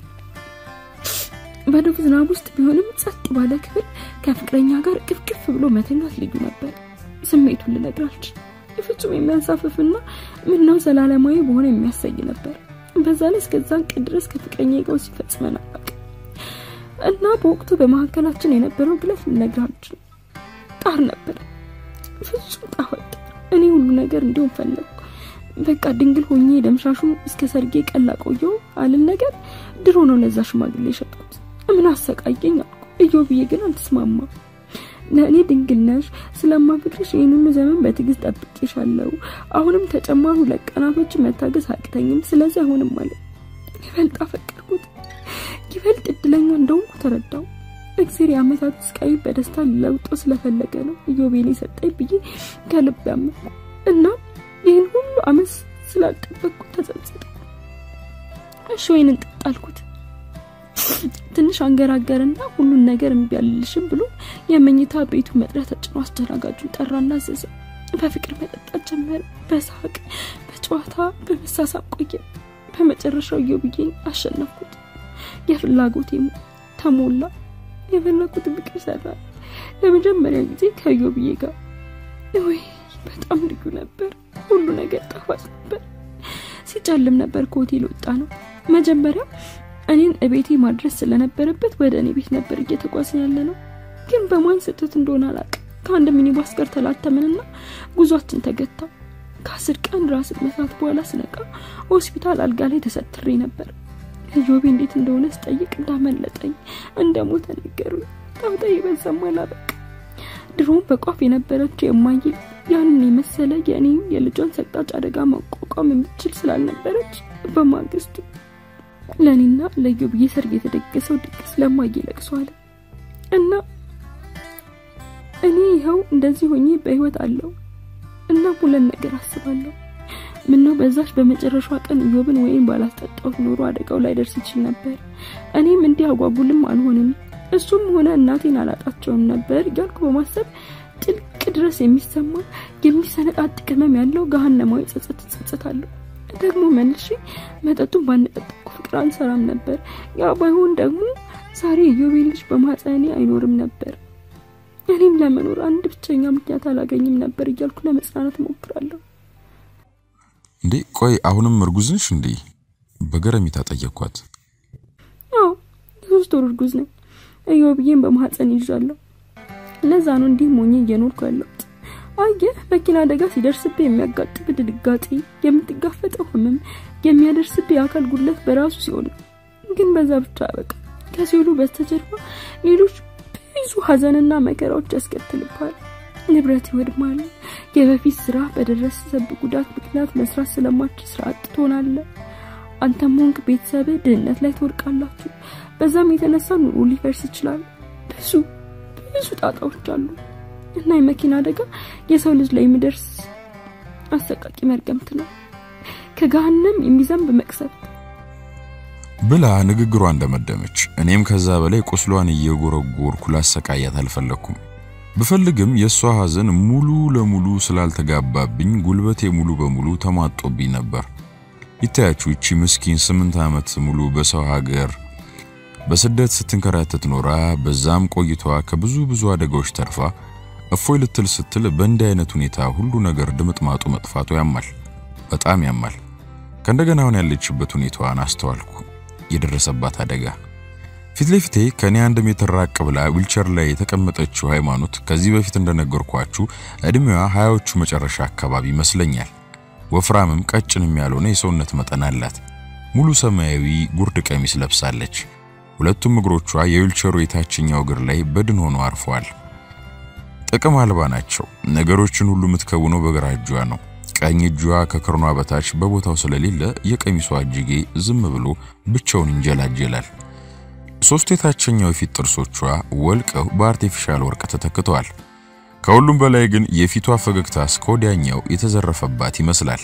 በዶፍ ዝናብ ውስጥ ቢሆንም ጸጥ ባለ ክፍል ከፍቅረኛ ጋር ቅፍቅፍ ብሎ መተኛት ልዩ ነበር። ስሜቱን ልነግራችሁ ፍጹም የሚያንሳፍፍና ምነው ዘላለማዊ በሆነ የሚያሰይ ነበር። በዛ ላይ እስከዛን ቀን ድረስ ከፍቅረኛዬ ጋር ሲፈጽመን አላውቅም። እና በወቅቱ በመካከላችን የነበረው ግለት ልነግራችሁ ጣር ነበር። ፍጹም ጣር። እኔ ሁሉ ነገር እንዲሆን ፈለኩ። በቃ ድንግል ሆኜ ደምሻሹ እስከ ሰርጌ ቀላ ቆየው አልን ነገር ድሮ ነው ለዛ ሽማግሌ ሸጥኩት። ምን አሰቃየኝ አልኩ። እዮብዬ ግን አልተስማማ። ለኔ ድንግል ነሽ ስለማፍቅርሽ ይሄንን ዘመን በትግስት ጠብቄሻለሁ። አሁንም ተጨማሩ ለቀናቶች መታገስ አቅተኝም። ስለዚህ አሁንም ማለት ይበልጥ አፈቀርኩት። ይበልጥ እድለኛ እንደሆንኩ ተረዳው። እግዚአብሔር ያመታት ስቃይ በደስታ ለውጦ ስለፈለገ ነው እዮብዬን ሰጠኝ ብዬ ከልብ ያመንኩ እና ይሄን ሁሉ አመስ ስላልጠበቅኩ ተጸጸተ። እሺ ወይንን ተጣልኩት። ትንሽ አንገራገርና ሁሉን ነገር እንቢያልልሽም ብሎ የመኝታ ቤቱ መጥሪያ ተጭኖ አስተናጋጁን ጠራና ዘዘ። በፍቅር መጠጣት ጀመረ። በሳቅ በጨዋታ በመሳሳብ ቆየ። በመጨረሻው እዮብዬን አሸነፍኩት። የፍላጎቴም ተሞላ። የፈለኩት ፍቅር ሰራ። ለመጀመሪያ ጊዜ ከእዮብዬ ጋር ወይ በጣም ልዩ ነበር። ሁሉ ነገር ጣፋጭ ነበር። ሲጨልም ነበር ከሆቴል ወጣ ነው። መጀመሪያ እኔን እቤቴ ማድረስ ስለነበረበት ወደ እኔ ቤት ነበር እየተጓዝን ያለነው። ግን በማን ስህተት እንደሆነ አላውቅም ከአንድ ሚኒባስ ጋር ተላተመንና ጉዟችን ተገታ። ከአስር ቀን ራስ መሳት በኋላ ስነቃ ሆስፒታል አልጋ ላይ ተሰትሬ ነበር። እዮብ እንዴት እንደሆነ ስጠይቅ እንዳመለጠኝ እንደሞተ ነገሩኝ። ታውጣ ይበዛማል አበቃ። ድሮም በቋፍ የነበረችው የማይ ያንን የመሰለ የኔ የልጇን ሰቅጣጭ አደጋ ማቋቋም የምትችል ስላልነበረች በማግስቱ ለኔና ለእዮብዬ ሰርግ የተደገሰው ድግስ ለማይ ለቅሷል። እና እኔ ይኸው እንደዚህ ሆኜ በህይወት አለው እና ሁሉን ነገር አስባለሁ። ምነው በዛች በመጨረሻው ቀን እዮብን ወይን ባላስጠጣው ኖሮ አደጋው ላይ ደርስ ይችል ነበር። እኔም እንዲህ አጓጉልም አልሆንም። እሱም ሆነ እናቴን አላጣቸውም ነበር ያልኩ በማሰብ ጥልቅ ድረስ የሚሰማ የሚሰነጣጥቅ ህመም ያለው ገሃነማዊ ጸጸት ጸጸታለሁ። ደግሞ መልሼ መጠጡን ባንጠጣው ፍቅር አንሰራም ነበር። ያ ባይሆን ደግሞ ዛሬ እዮብ ልጅ በማህፀኔ አይኖርም ነበር። እኔም ለመኖር አንድ ብቸኛ ምክንያት አላገኝም ነበር እያልኩ ለመጽናናት ሞክራለሁ። እንዴ ቆይ አሁንም እርጉዝ ነሽ እንዴ? በገረሚታ ጠየቅኳት። አዎ ሶስት ወር እርጉዝ ነኝ። እዮብዬን በማህፀን ይዣለሁ። ለዛ ነው እንዲህ ሞኝ እየኖርኩ ያለሁት። አየህ መኪና አደጋ ሲደርስብህ የሚያጋጥም ድንጋጤ፣ የምትጋፈጠው ህመም፣ የሚያደርስብህ አካል ጉድለት በራሱ ሲሆን ግን በዛ ብቻ በቃ ከሲሉ በስተጀርባ ሌሎች ብዙ ሐዘንና መከራዎች ያስከትልብሃል። ንብረት ይወድማል። የበፊት ስራ በደረሰበት ጉዳት ምክንያት መስራት ስለማትችል ስራ አጥቶናል። አንተም ሆንክ ቤተሰብ ድህነት ላይ ትወድቃላችሁ። በዛም የተነሳ ኑሮ ሊፈርስ ይችላል። ብዙ ብዙ ጣጣዎች አሉ እና የመኪና አደጋ የሰው ልጅ ላይ የሚደርስ አሰቃቂ መርገምት ነው። ከገሃነም የሚዘንብ መቅሰፍት ብላ ንግግሯ እንደመደመች እኔም ከዛ በላይ ቁስሏን እየጎረጎርኩ ላሰቃያት አልፈለኩም። በፈልግም የሷ ሐዘን ሙሉ ለሙሉ ስላልተጋባብኝ ጉልበቴ ሙሉ በሙሉ ተማጦብኝ ነበር። ይታያችሁ እቺ ምስኪን ስምንት ዓመት ሙሉ በሰው ሀገር በስደት ስትንከራተት ኖራ በዛም ቆይቷ ከብዙ ብዙ አደጋዎች ተርፋ እፎይ ልትል ስትል በእንዲህ አይነት ሁኔታ ሁሉ ነገር ድምጥማጡ መጥፋቱ ያማል፣ በጣም ያማል። ከእንደገና አሁን ያለችበት ሁኔታዋን አስተዋልኩ። የደረሰባት አደጋ ፊት ለፊቴ ከኔ አንድ ሜትር ራቅ ብላ ዊልቸር ላይ የተቀመጠችው ሃይማኖት ከዚህ በፊት እንደነገርኳችሁ እድሜዋ ሃያዎቹ መጨረሻ አካባቢ ይመስለኛል። ወፍራምም ቀጭንም ያልሆነ የሰውነት መጠን አላት። ሙሉ ሰማያዊ ጉርድ ቀሚስ ለብሳለች። ሁለቱም እግሮቿ የዊልቸሩ የታችኛው እግር ላይ በድን ሆኖ አርፈዋል። ጥቅም አልባ ናቸው። ነገሮችን ሁሉ የምትከውነው በግራ እጇ ነው። ቀኝ እጇ ከክርኗ በታች በቦታው ስለሌለ የቀሚሷ እጅጌ ዝም ብሎ ብቻውን እንጀላጀላል። ሶስት የታችኛው የፊት ጥርሶቿ ወልቀው በአርቲፊሻል ወርቅ ተተክተዋል። ከሁሉም በላይ ግን የፊቷ ፈገግታ እስከወዲያኛው የተዘረፈባት ይመስላል።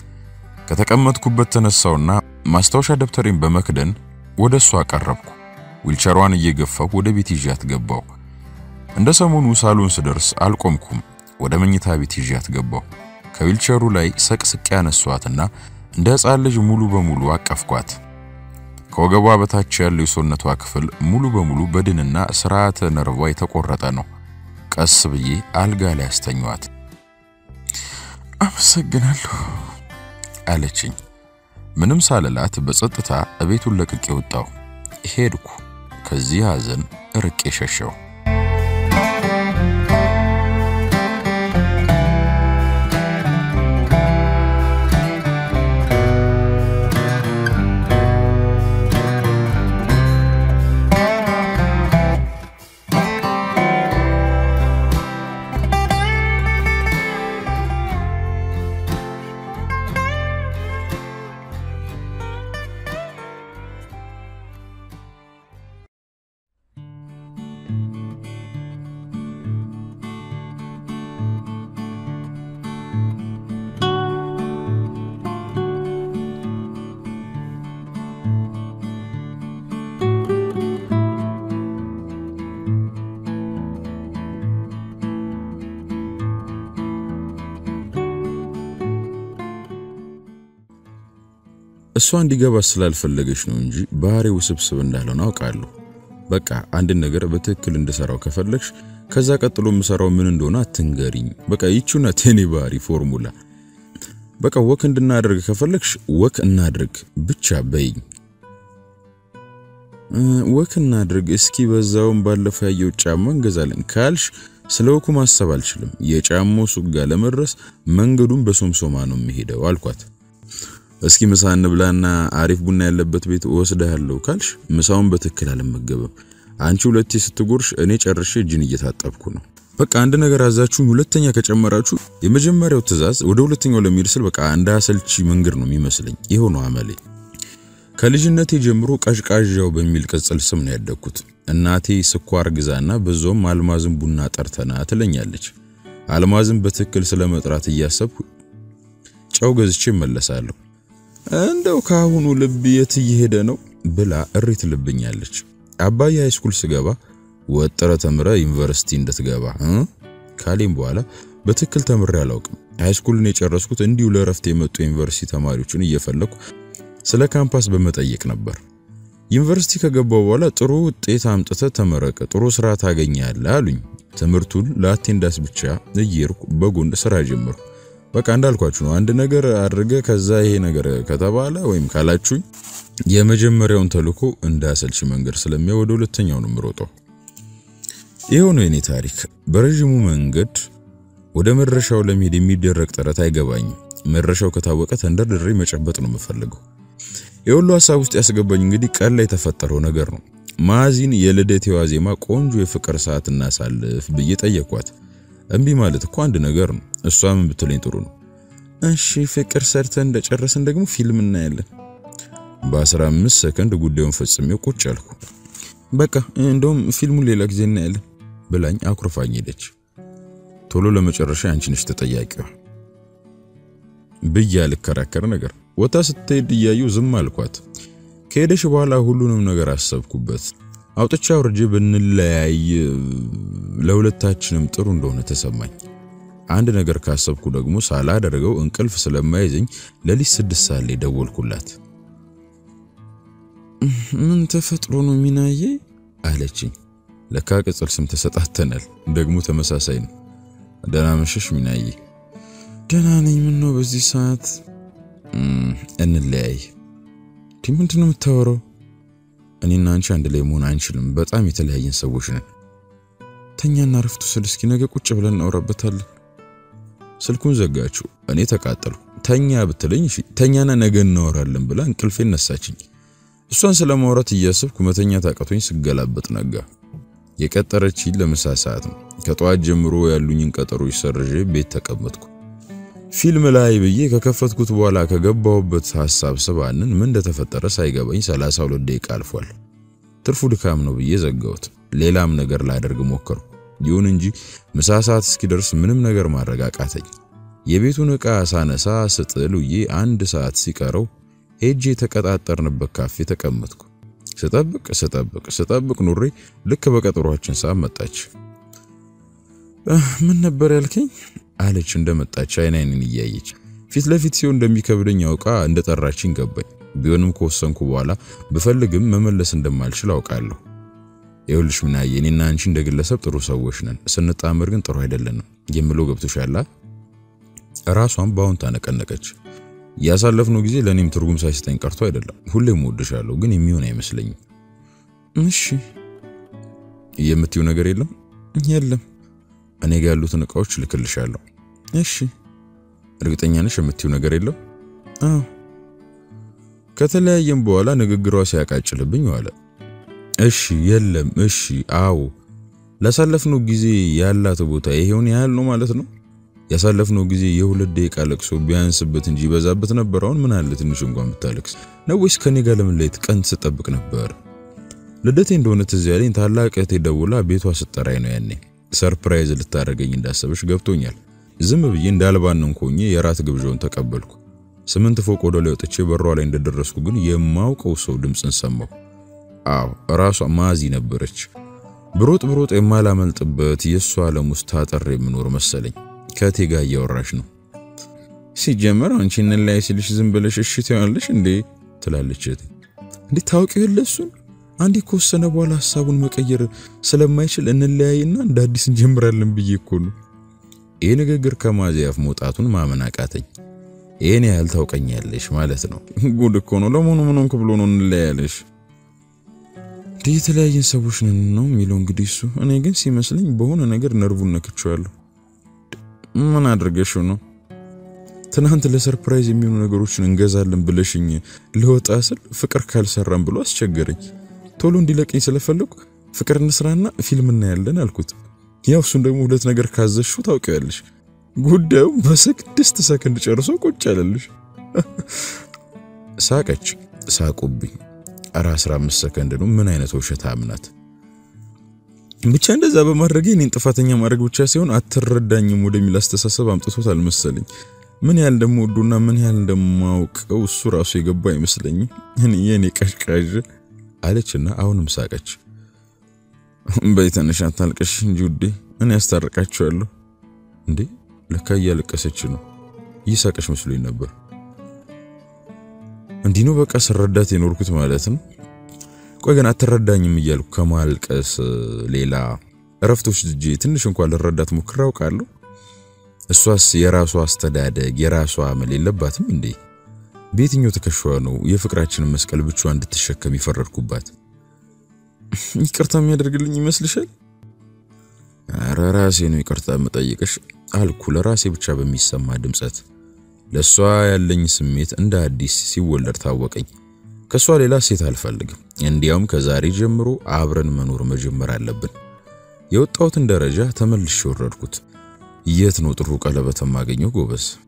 ከተቀመጥኩበት ተነሳውና ማስታወሻ ደብተሬን በመክደን ወደሷ ቀረብኩ። ዊልቸሯን እየገፋው ወደ ቤት ይዣት ገባው። እንደ ሰሞኑ ሳሎን ስደርስ አልቆምኩም። ወደ መኝታ ቤት ይዣት ገባው። ከዊልቸሩ ላይ ሰቅስቅ ያነሷትና እንደ ሕፃን ልጅ ሙሉ በሙሉ አቀፍኳት። ከወገቧ በታች ያለው የሰውነቷ ክፍል ሙሉ በሙሉ በድንና ስርዓተ ነርቫ የተቆረጠ ነው። ቀስ ብዬ አልጋ ላይ አስተኛዋት። አመሰግናለሁ አለችኝ። ምንም ሳልላት በጸጥታ እቤቱን ለቅቄ ወጣሁ። ሄድኩ። ከዚህ ሐዘን ርቄ ሸሸው። እሷ እንዲገባ ስላልፈለገች ነው እንጂ ባህሪው ስብስብ እንዳልሆነ አውቃለሁ። በቃ አንድ ነገር በትክክል እንድሰራው ከፈለግሽ ከዛ ቀጥሎ ምሰራው ምን እንደሆነ አትንገሪኝ። በቃ ይቹና ቴኒ ባህሪ ፎርሙላ። በቃ ወክ እንድናደርግ ከፈለግሽ ወክ እናድርግ ብቻ በይኝ። ወክ እናድርግ እስኪ በዛውም ባለፈው ያየው ጫማ እንገዛለን ካልሽ ስለወኩ ማሰብ አልችልም። የጫማው ሱቅ ጋር ለመድረስ መንገዱን በሶምሶማ ነው የሚሄደው አልኳት። እስኪ ምሳ እንብላና አሪፍ ቡና ያለበት ቤት ወስደሃለሁ ካልሽ ምሳውን በትክክል አልመገበም። አንቺ ሁለቴ ስትጎርሽ እኔ ጨርሼ እጅን እየታጠብኩ ነው። በቃ አንድ ነገር አዛችሁ ሁለተኛ ከጨመራችሁ የመጀመሪያው ትዕዛዝ ወደ ሁለተኛው ለሚል ስል በቃ እንዳሰልቺ መንገር ነው የሚመስለኝ። ይሄው ነው አመሌ። ከልጅነቴ ጀምሮ ቀሽቃዣው በሚል ቅጽል ስም ነው ያደግኩት። እናቴ ስኳር ግዛና በዞም አልማዝን ቡና ጠርተና ትለኛለች። አልማዝን በትክክል ስለመጥራት እያሰብኩ ጨው ገዝቼ መለሳለሁ። እንደው ካሁኑ ልብ የት እየሄደ ነው ብላ እሪት ልብኛለች። አባዬ ሃይስኩል ስገባ ወጥረ ተምረ ዩኒቨርሲቲ እንድትገባ ካሌም በኋላ በትክክል ተምሬ አላውቅም። ሃይስኩልን የጨረስኩት እንዲሁ ለረፍት የመጡ ዩኒቨርሲቲ ተማሪዎችን እየፈለኩ ስለ ካምፓስ በመጠየቅ ነበር። ዩኒቨርሲቲ ከገባው በኋላ ጥሩ ውጤት አምጥተ ተመረቀ ጥሩ ስራ ታገኛለህ አሉኝ። ትምህርቱን ለአቴንዳንስ ብቻ እየሄድኩ በጎን ስራ ጀመርኩ። በቃ እንዳልኳችሁ ነው። አንድ ነገር አድርገ ከዛ ይሄ ነገር ከተባለ ወይም ካላችሁኝ የመጀመሪያውን ተልኮ እንዳሰልች መንገድ ስለሚያ ወደ ሁለተኛው ነው የምሮጠው። ይሄው ነው የኔ ታሪክ። በረጅሙ መንገድ ወደ መድረሻው ለመሄድ የሚደረግ ጥረት አይገባኝም። መድረሻው ከታወቀ ተንደርድሬ መጨበጥ ነው የምፈልገው። የሁሉ ሐሳብ ውስጥ ያስገባኝ እንግዲህ ቀን ላይ የተፈጠረው ነገር ነው። ማዚን የልደት ዋዜማ ቆንጆ የፍቅር ሰዓት እናሳልፍ ብዬ ጠየኳት። እምቢ ማለት እኮ አንድ ነገር ነው። እሷ ምን ብትለኝ ጥሩ ነው? እሺ ፍቅር ሰርተን እንደጨረስን ደግሞ ፊልም እናያለን። በ15 ሰከንድ ጉዳዩን ፈጽሜው ቁጭ አልኩ። በቃ እንደውም ፊልሙን ሌላ ጊዜ እናያለን ብላኝ አኩርፋኝ ሄደች። ቶሎ ለመጨረሻ አንቺ ነሽ ተጠያቂዋ ብያ ልከራከር ነገር ወጣ ስትሄድ እያዩ ዝም አልኳት። ከሄደሽ በኋላ ሁሉንም ነገር አሰብኩበት። አውጥቻ ወርጄ ብንለያይ ለሁለታችንም ጥሩ እንደሆነ ተሰማኝ። አንድ ነገር ካሰብኩ ደግሞ ሳላደርገው እንቅልፍ ስለማይዘኝ ለሊት ስድስት ሰዓት ላይ ደወልኩላት። ምን ተፈጥሮ ነው ሚናዬ አለችኝ። ለካ ቅጽል ስም ተሰጣተናል፣ ደግሞ ተመሳሳይ ነው። ደህና መሸሽ ሚናዬ። ደህና ነኝ። ምን ነው በዚህ ሰዓት? እንለያይ። ምንድን ነው የምታወራው? እኔና አንቺ አንድ ላይ መሆን አንችልም። በጣም የተለያየን ሰዎች ነን። ተኛና ረፍቱ ስል እስኪ ነገ ቁጭ ብለን እናወራበታለን። ስልኩን ዘጋችሁ። እኔ ተቃጠልኩ። ተኛ ብትለኝ እሺ ተኛና ነገ እናወራለን ብላ እንቅልፌን ነሳችኝ። እሷን ስለማውራት እያሰብኩ መተኛ ታቀቶኝ ስገላበጥ ነጋ። የቀጠረችኝ ለምሳ ሰዓት ነው። ከጧት ጀምሮ ያሉኝን ቀጠሮች ሰርዤ ቤት ተቀመጥኩ። ፊልም ላይ ብዬ ከከፈትኩት በኋላ ከገባሁበት ሐሳብ ሰባንን ምን እንደተፈጠረ ሳይገባኝ ሰላሳ ሁለት ደቂቃ አልፏል። ትርፉ ድካም ነው ብዬ ዘጋሁት። ሌላም ነገር ላደርግ ሞከርኩ። ይሁን እንጂ ምሳ ሰዓት እስኪደርስ ምንም ነገር ማድረግ አቃተኝ። የቤቱን ዕቃ ሳነሳ ስጥል ውዬ አንድ ሰዓት ሲቀረው ሄጄ ተቀጣጠርንበት ካፌ ተቀመጥኩ። ስጠብቅ ስጠብቅ ስጠብቅ ኑሬ ልክ በቀጠሯችን ሰዓት መጣች። ምን ነበር ያልከኝ አለች እንደመጣች አይን አይንን እያየች። ፊት ለፊት ሲሆን እንደሚከብደኝ አውቃ እንደጠራችኝ ገባኝ። ቢሆንም ከወሰንኩ በኋላ በፈልግም መመለስ እንደማልችል አውቃለሁ። ይኸውልሽ ምናዬ እኔና አንቺ እንደግለሰብ ጥሩ ሰዎች ነን፣ ስንጣመር ግን ጥሩ አይደለንም የምለው ገብቶሻል? ራሷን ባውን ታነቀነቀች። ያሳለፍነው ጊዜ ለኔም ትርጉም ሳይሰጠኝ ቀርቶ አይደለም። ሁሌም ወድሻለሁ፣ ግን የሚሆን አይመስለኝም። እሺ የምትዩ ነገር የለም? የለም። እኔ ጋር ያሉትን ዕቃዎች ልክልሻለሁ። እሺ እርግጠኛ ነሽ የምትዩ ነገር የለም? አዎ። ከተለያየም በኋላ ንግግሯ ሲያቃጭልብኝ ዋለ። እሺ የለም፣ እሺ አዎ። ላሳለፍነው ጊዜ ያላት ቦታ ይሄውን ያህል ነው ማለት ነው? ያሳለፍነው ጊዜ የሁለት ደቂቃ ለቅሶ ቢያንስበት እንጂ በዛበት ነበር። አሁን ምን አለ ትንሽ እንኳን ብታለቅስ ነው? ወይስ ከኔ ጋር ለመለየት ቀን ስጠብቅ ነበር? ልደቴ እንደሆነ ትዝ ያለኝ ታላቅ እህቴ ደውላ ቤቷ ስትጠራኝ ነው። ያኔ ሰርፕራይዝ ልታረገኝ እንዳሰበች ገብቶኛል። ዝም ብዬ እንዳልባንን ኮኜ የራት ግብዣውን ተቀበልኩ። ስምንት ፎቅ ወደ ላይ ወጥቼ በሯ ላይ እንደደረስኩ ግን የማውቀው ሰው ድምጽን ሰማሁ። አዎ ራሷ ማዚ ነበረች። ብሮጥ ብሮጥ የማላመልጥበት የሷ ዓለም ውስጥ ታጠር የምኖር መሰለኝ። ከቴ ጋር እያወራች ነው። ሲጀመር አንቺ እንላይ ሲልሽ ዝም ብለሽ እሺ ትያለሽ እንዴ ትላለች እህቴ። እንዴ ታውቂው ለሱን አንዴ ከወሰነ በኋላ ሐሳቡን መቀየር ስለማይችል እንለያይና እንደ አዲስ እንጀምራለን ብዬ እኮ ነው። ይሄ ንግግር ከማዚ አፍ መውጣቱን ማመን አቃተኝ። ይሄን ያህል ታውቀኛለሽ ማለት ነው? ጉድ እኮ ነው። ለሞኑ ምንም ክብሎ ነው እንለያያለሽ? የተለያየን ሰዎች ነን ነው የሚለው እንግዲህ እሱ። እኔ ግን ሲመስለኝ በሆነ ነገር ነርቡን ነክቼዋለሁ። ምን አድርገሽው ነው? ትናንት ለሰርፕራይዝ የሚሆኑ ነገሮችን እንገዛለን ብለሽኝ ለወጣ ስል ፍቅር ካልሰራም ብሎ አስቸገረኝ። ቶሎ እንዲለቀኝ ስለፈለኩ ፍቅር እንስራና ፊልም እናያለን አልኩት። ያው እሱን ደግሞ ሁለት ነገር ካዘሽው ታውቂያለሽ። ጉዳዩ በስድስት ሰከንድ ጨርሶ ቁጭ አለልሽ። ሳቀች። ሳቁብኝ። አራ አስራ አምስት ሰከንድ ነው። ምን አይነት ውሸታም ናት! ብቻ እንደዛ በማድረግ እኔን ጥፋተኛ ማድረግ ብቻ ሳይሆን አትረዳኝም ወደሚል አስተሳሰብ አምጥቶታል መሰለኝ። ምን ያህል እንደምወዱና ምን ያህል እንደማውቀው እሱ ራሱ የገባ አይመስለኝም። እኔ የኔ ቀሽቃዥ አለችና አሁንም ሳቀች። በይተነሽ አታልቅሽ እንጂ ውዴ እኔ ያስታርቃቸዋለሁ። እንዴ ለካ እያለቀሰች ነው። ይሳቀሽ መስሎኝ ነበር። እንዲህ ነው በቃ ስረዳት የኖርኩት ማለት ነው። ቆይ ግን አትረዳኝም እያልኩ ከማልቀስ ሌላ እረፍቶች ልጅ ትንሽ እንኳን ልረዳት ሞክሬ አውቃለሁ? እሷስ የራሷ አስተዳደግ የራሷ አመል የለባትም እንዴ? በየትኛው ተከሻዋ ነው የፍቅራችንን መስቀል ብቻዋን እንድትሸከም ይፈረድኩባት? ይቅርታ የሚያደርግልኝ ይመስልሻል? ኧረ ራሴ ነው ይቅርታ የምጠይቅሽ አልኩ ለራሴ ብቻ በሚሰማ ድምጸት። ለሷ ያለኝ ስሜት እንደ አዲስ ሲወለድ ታወቀኝ። ከሷ ሌላ ሴት አልፈልግም። እንዲያውም ከዛሬ ጀምሮ አብረን መኖር መጀመር አለብን። የወጣሁትን ደረጃ ተመልሼ ወረድኩት። የት ነው ጥሩ ቀለበት ማገኘው ጎበዝ?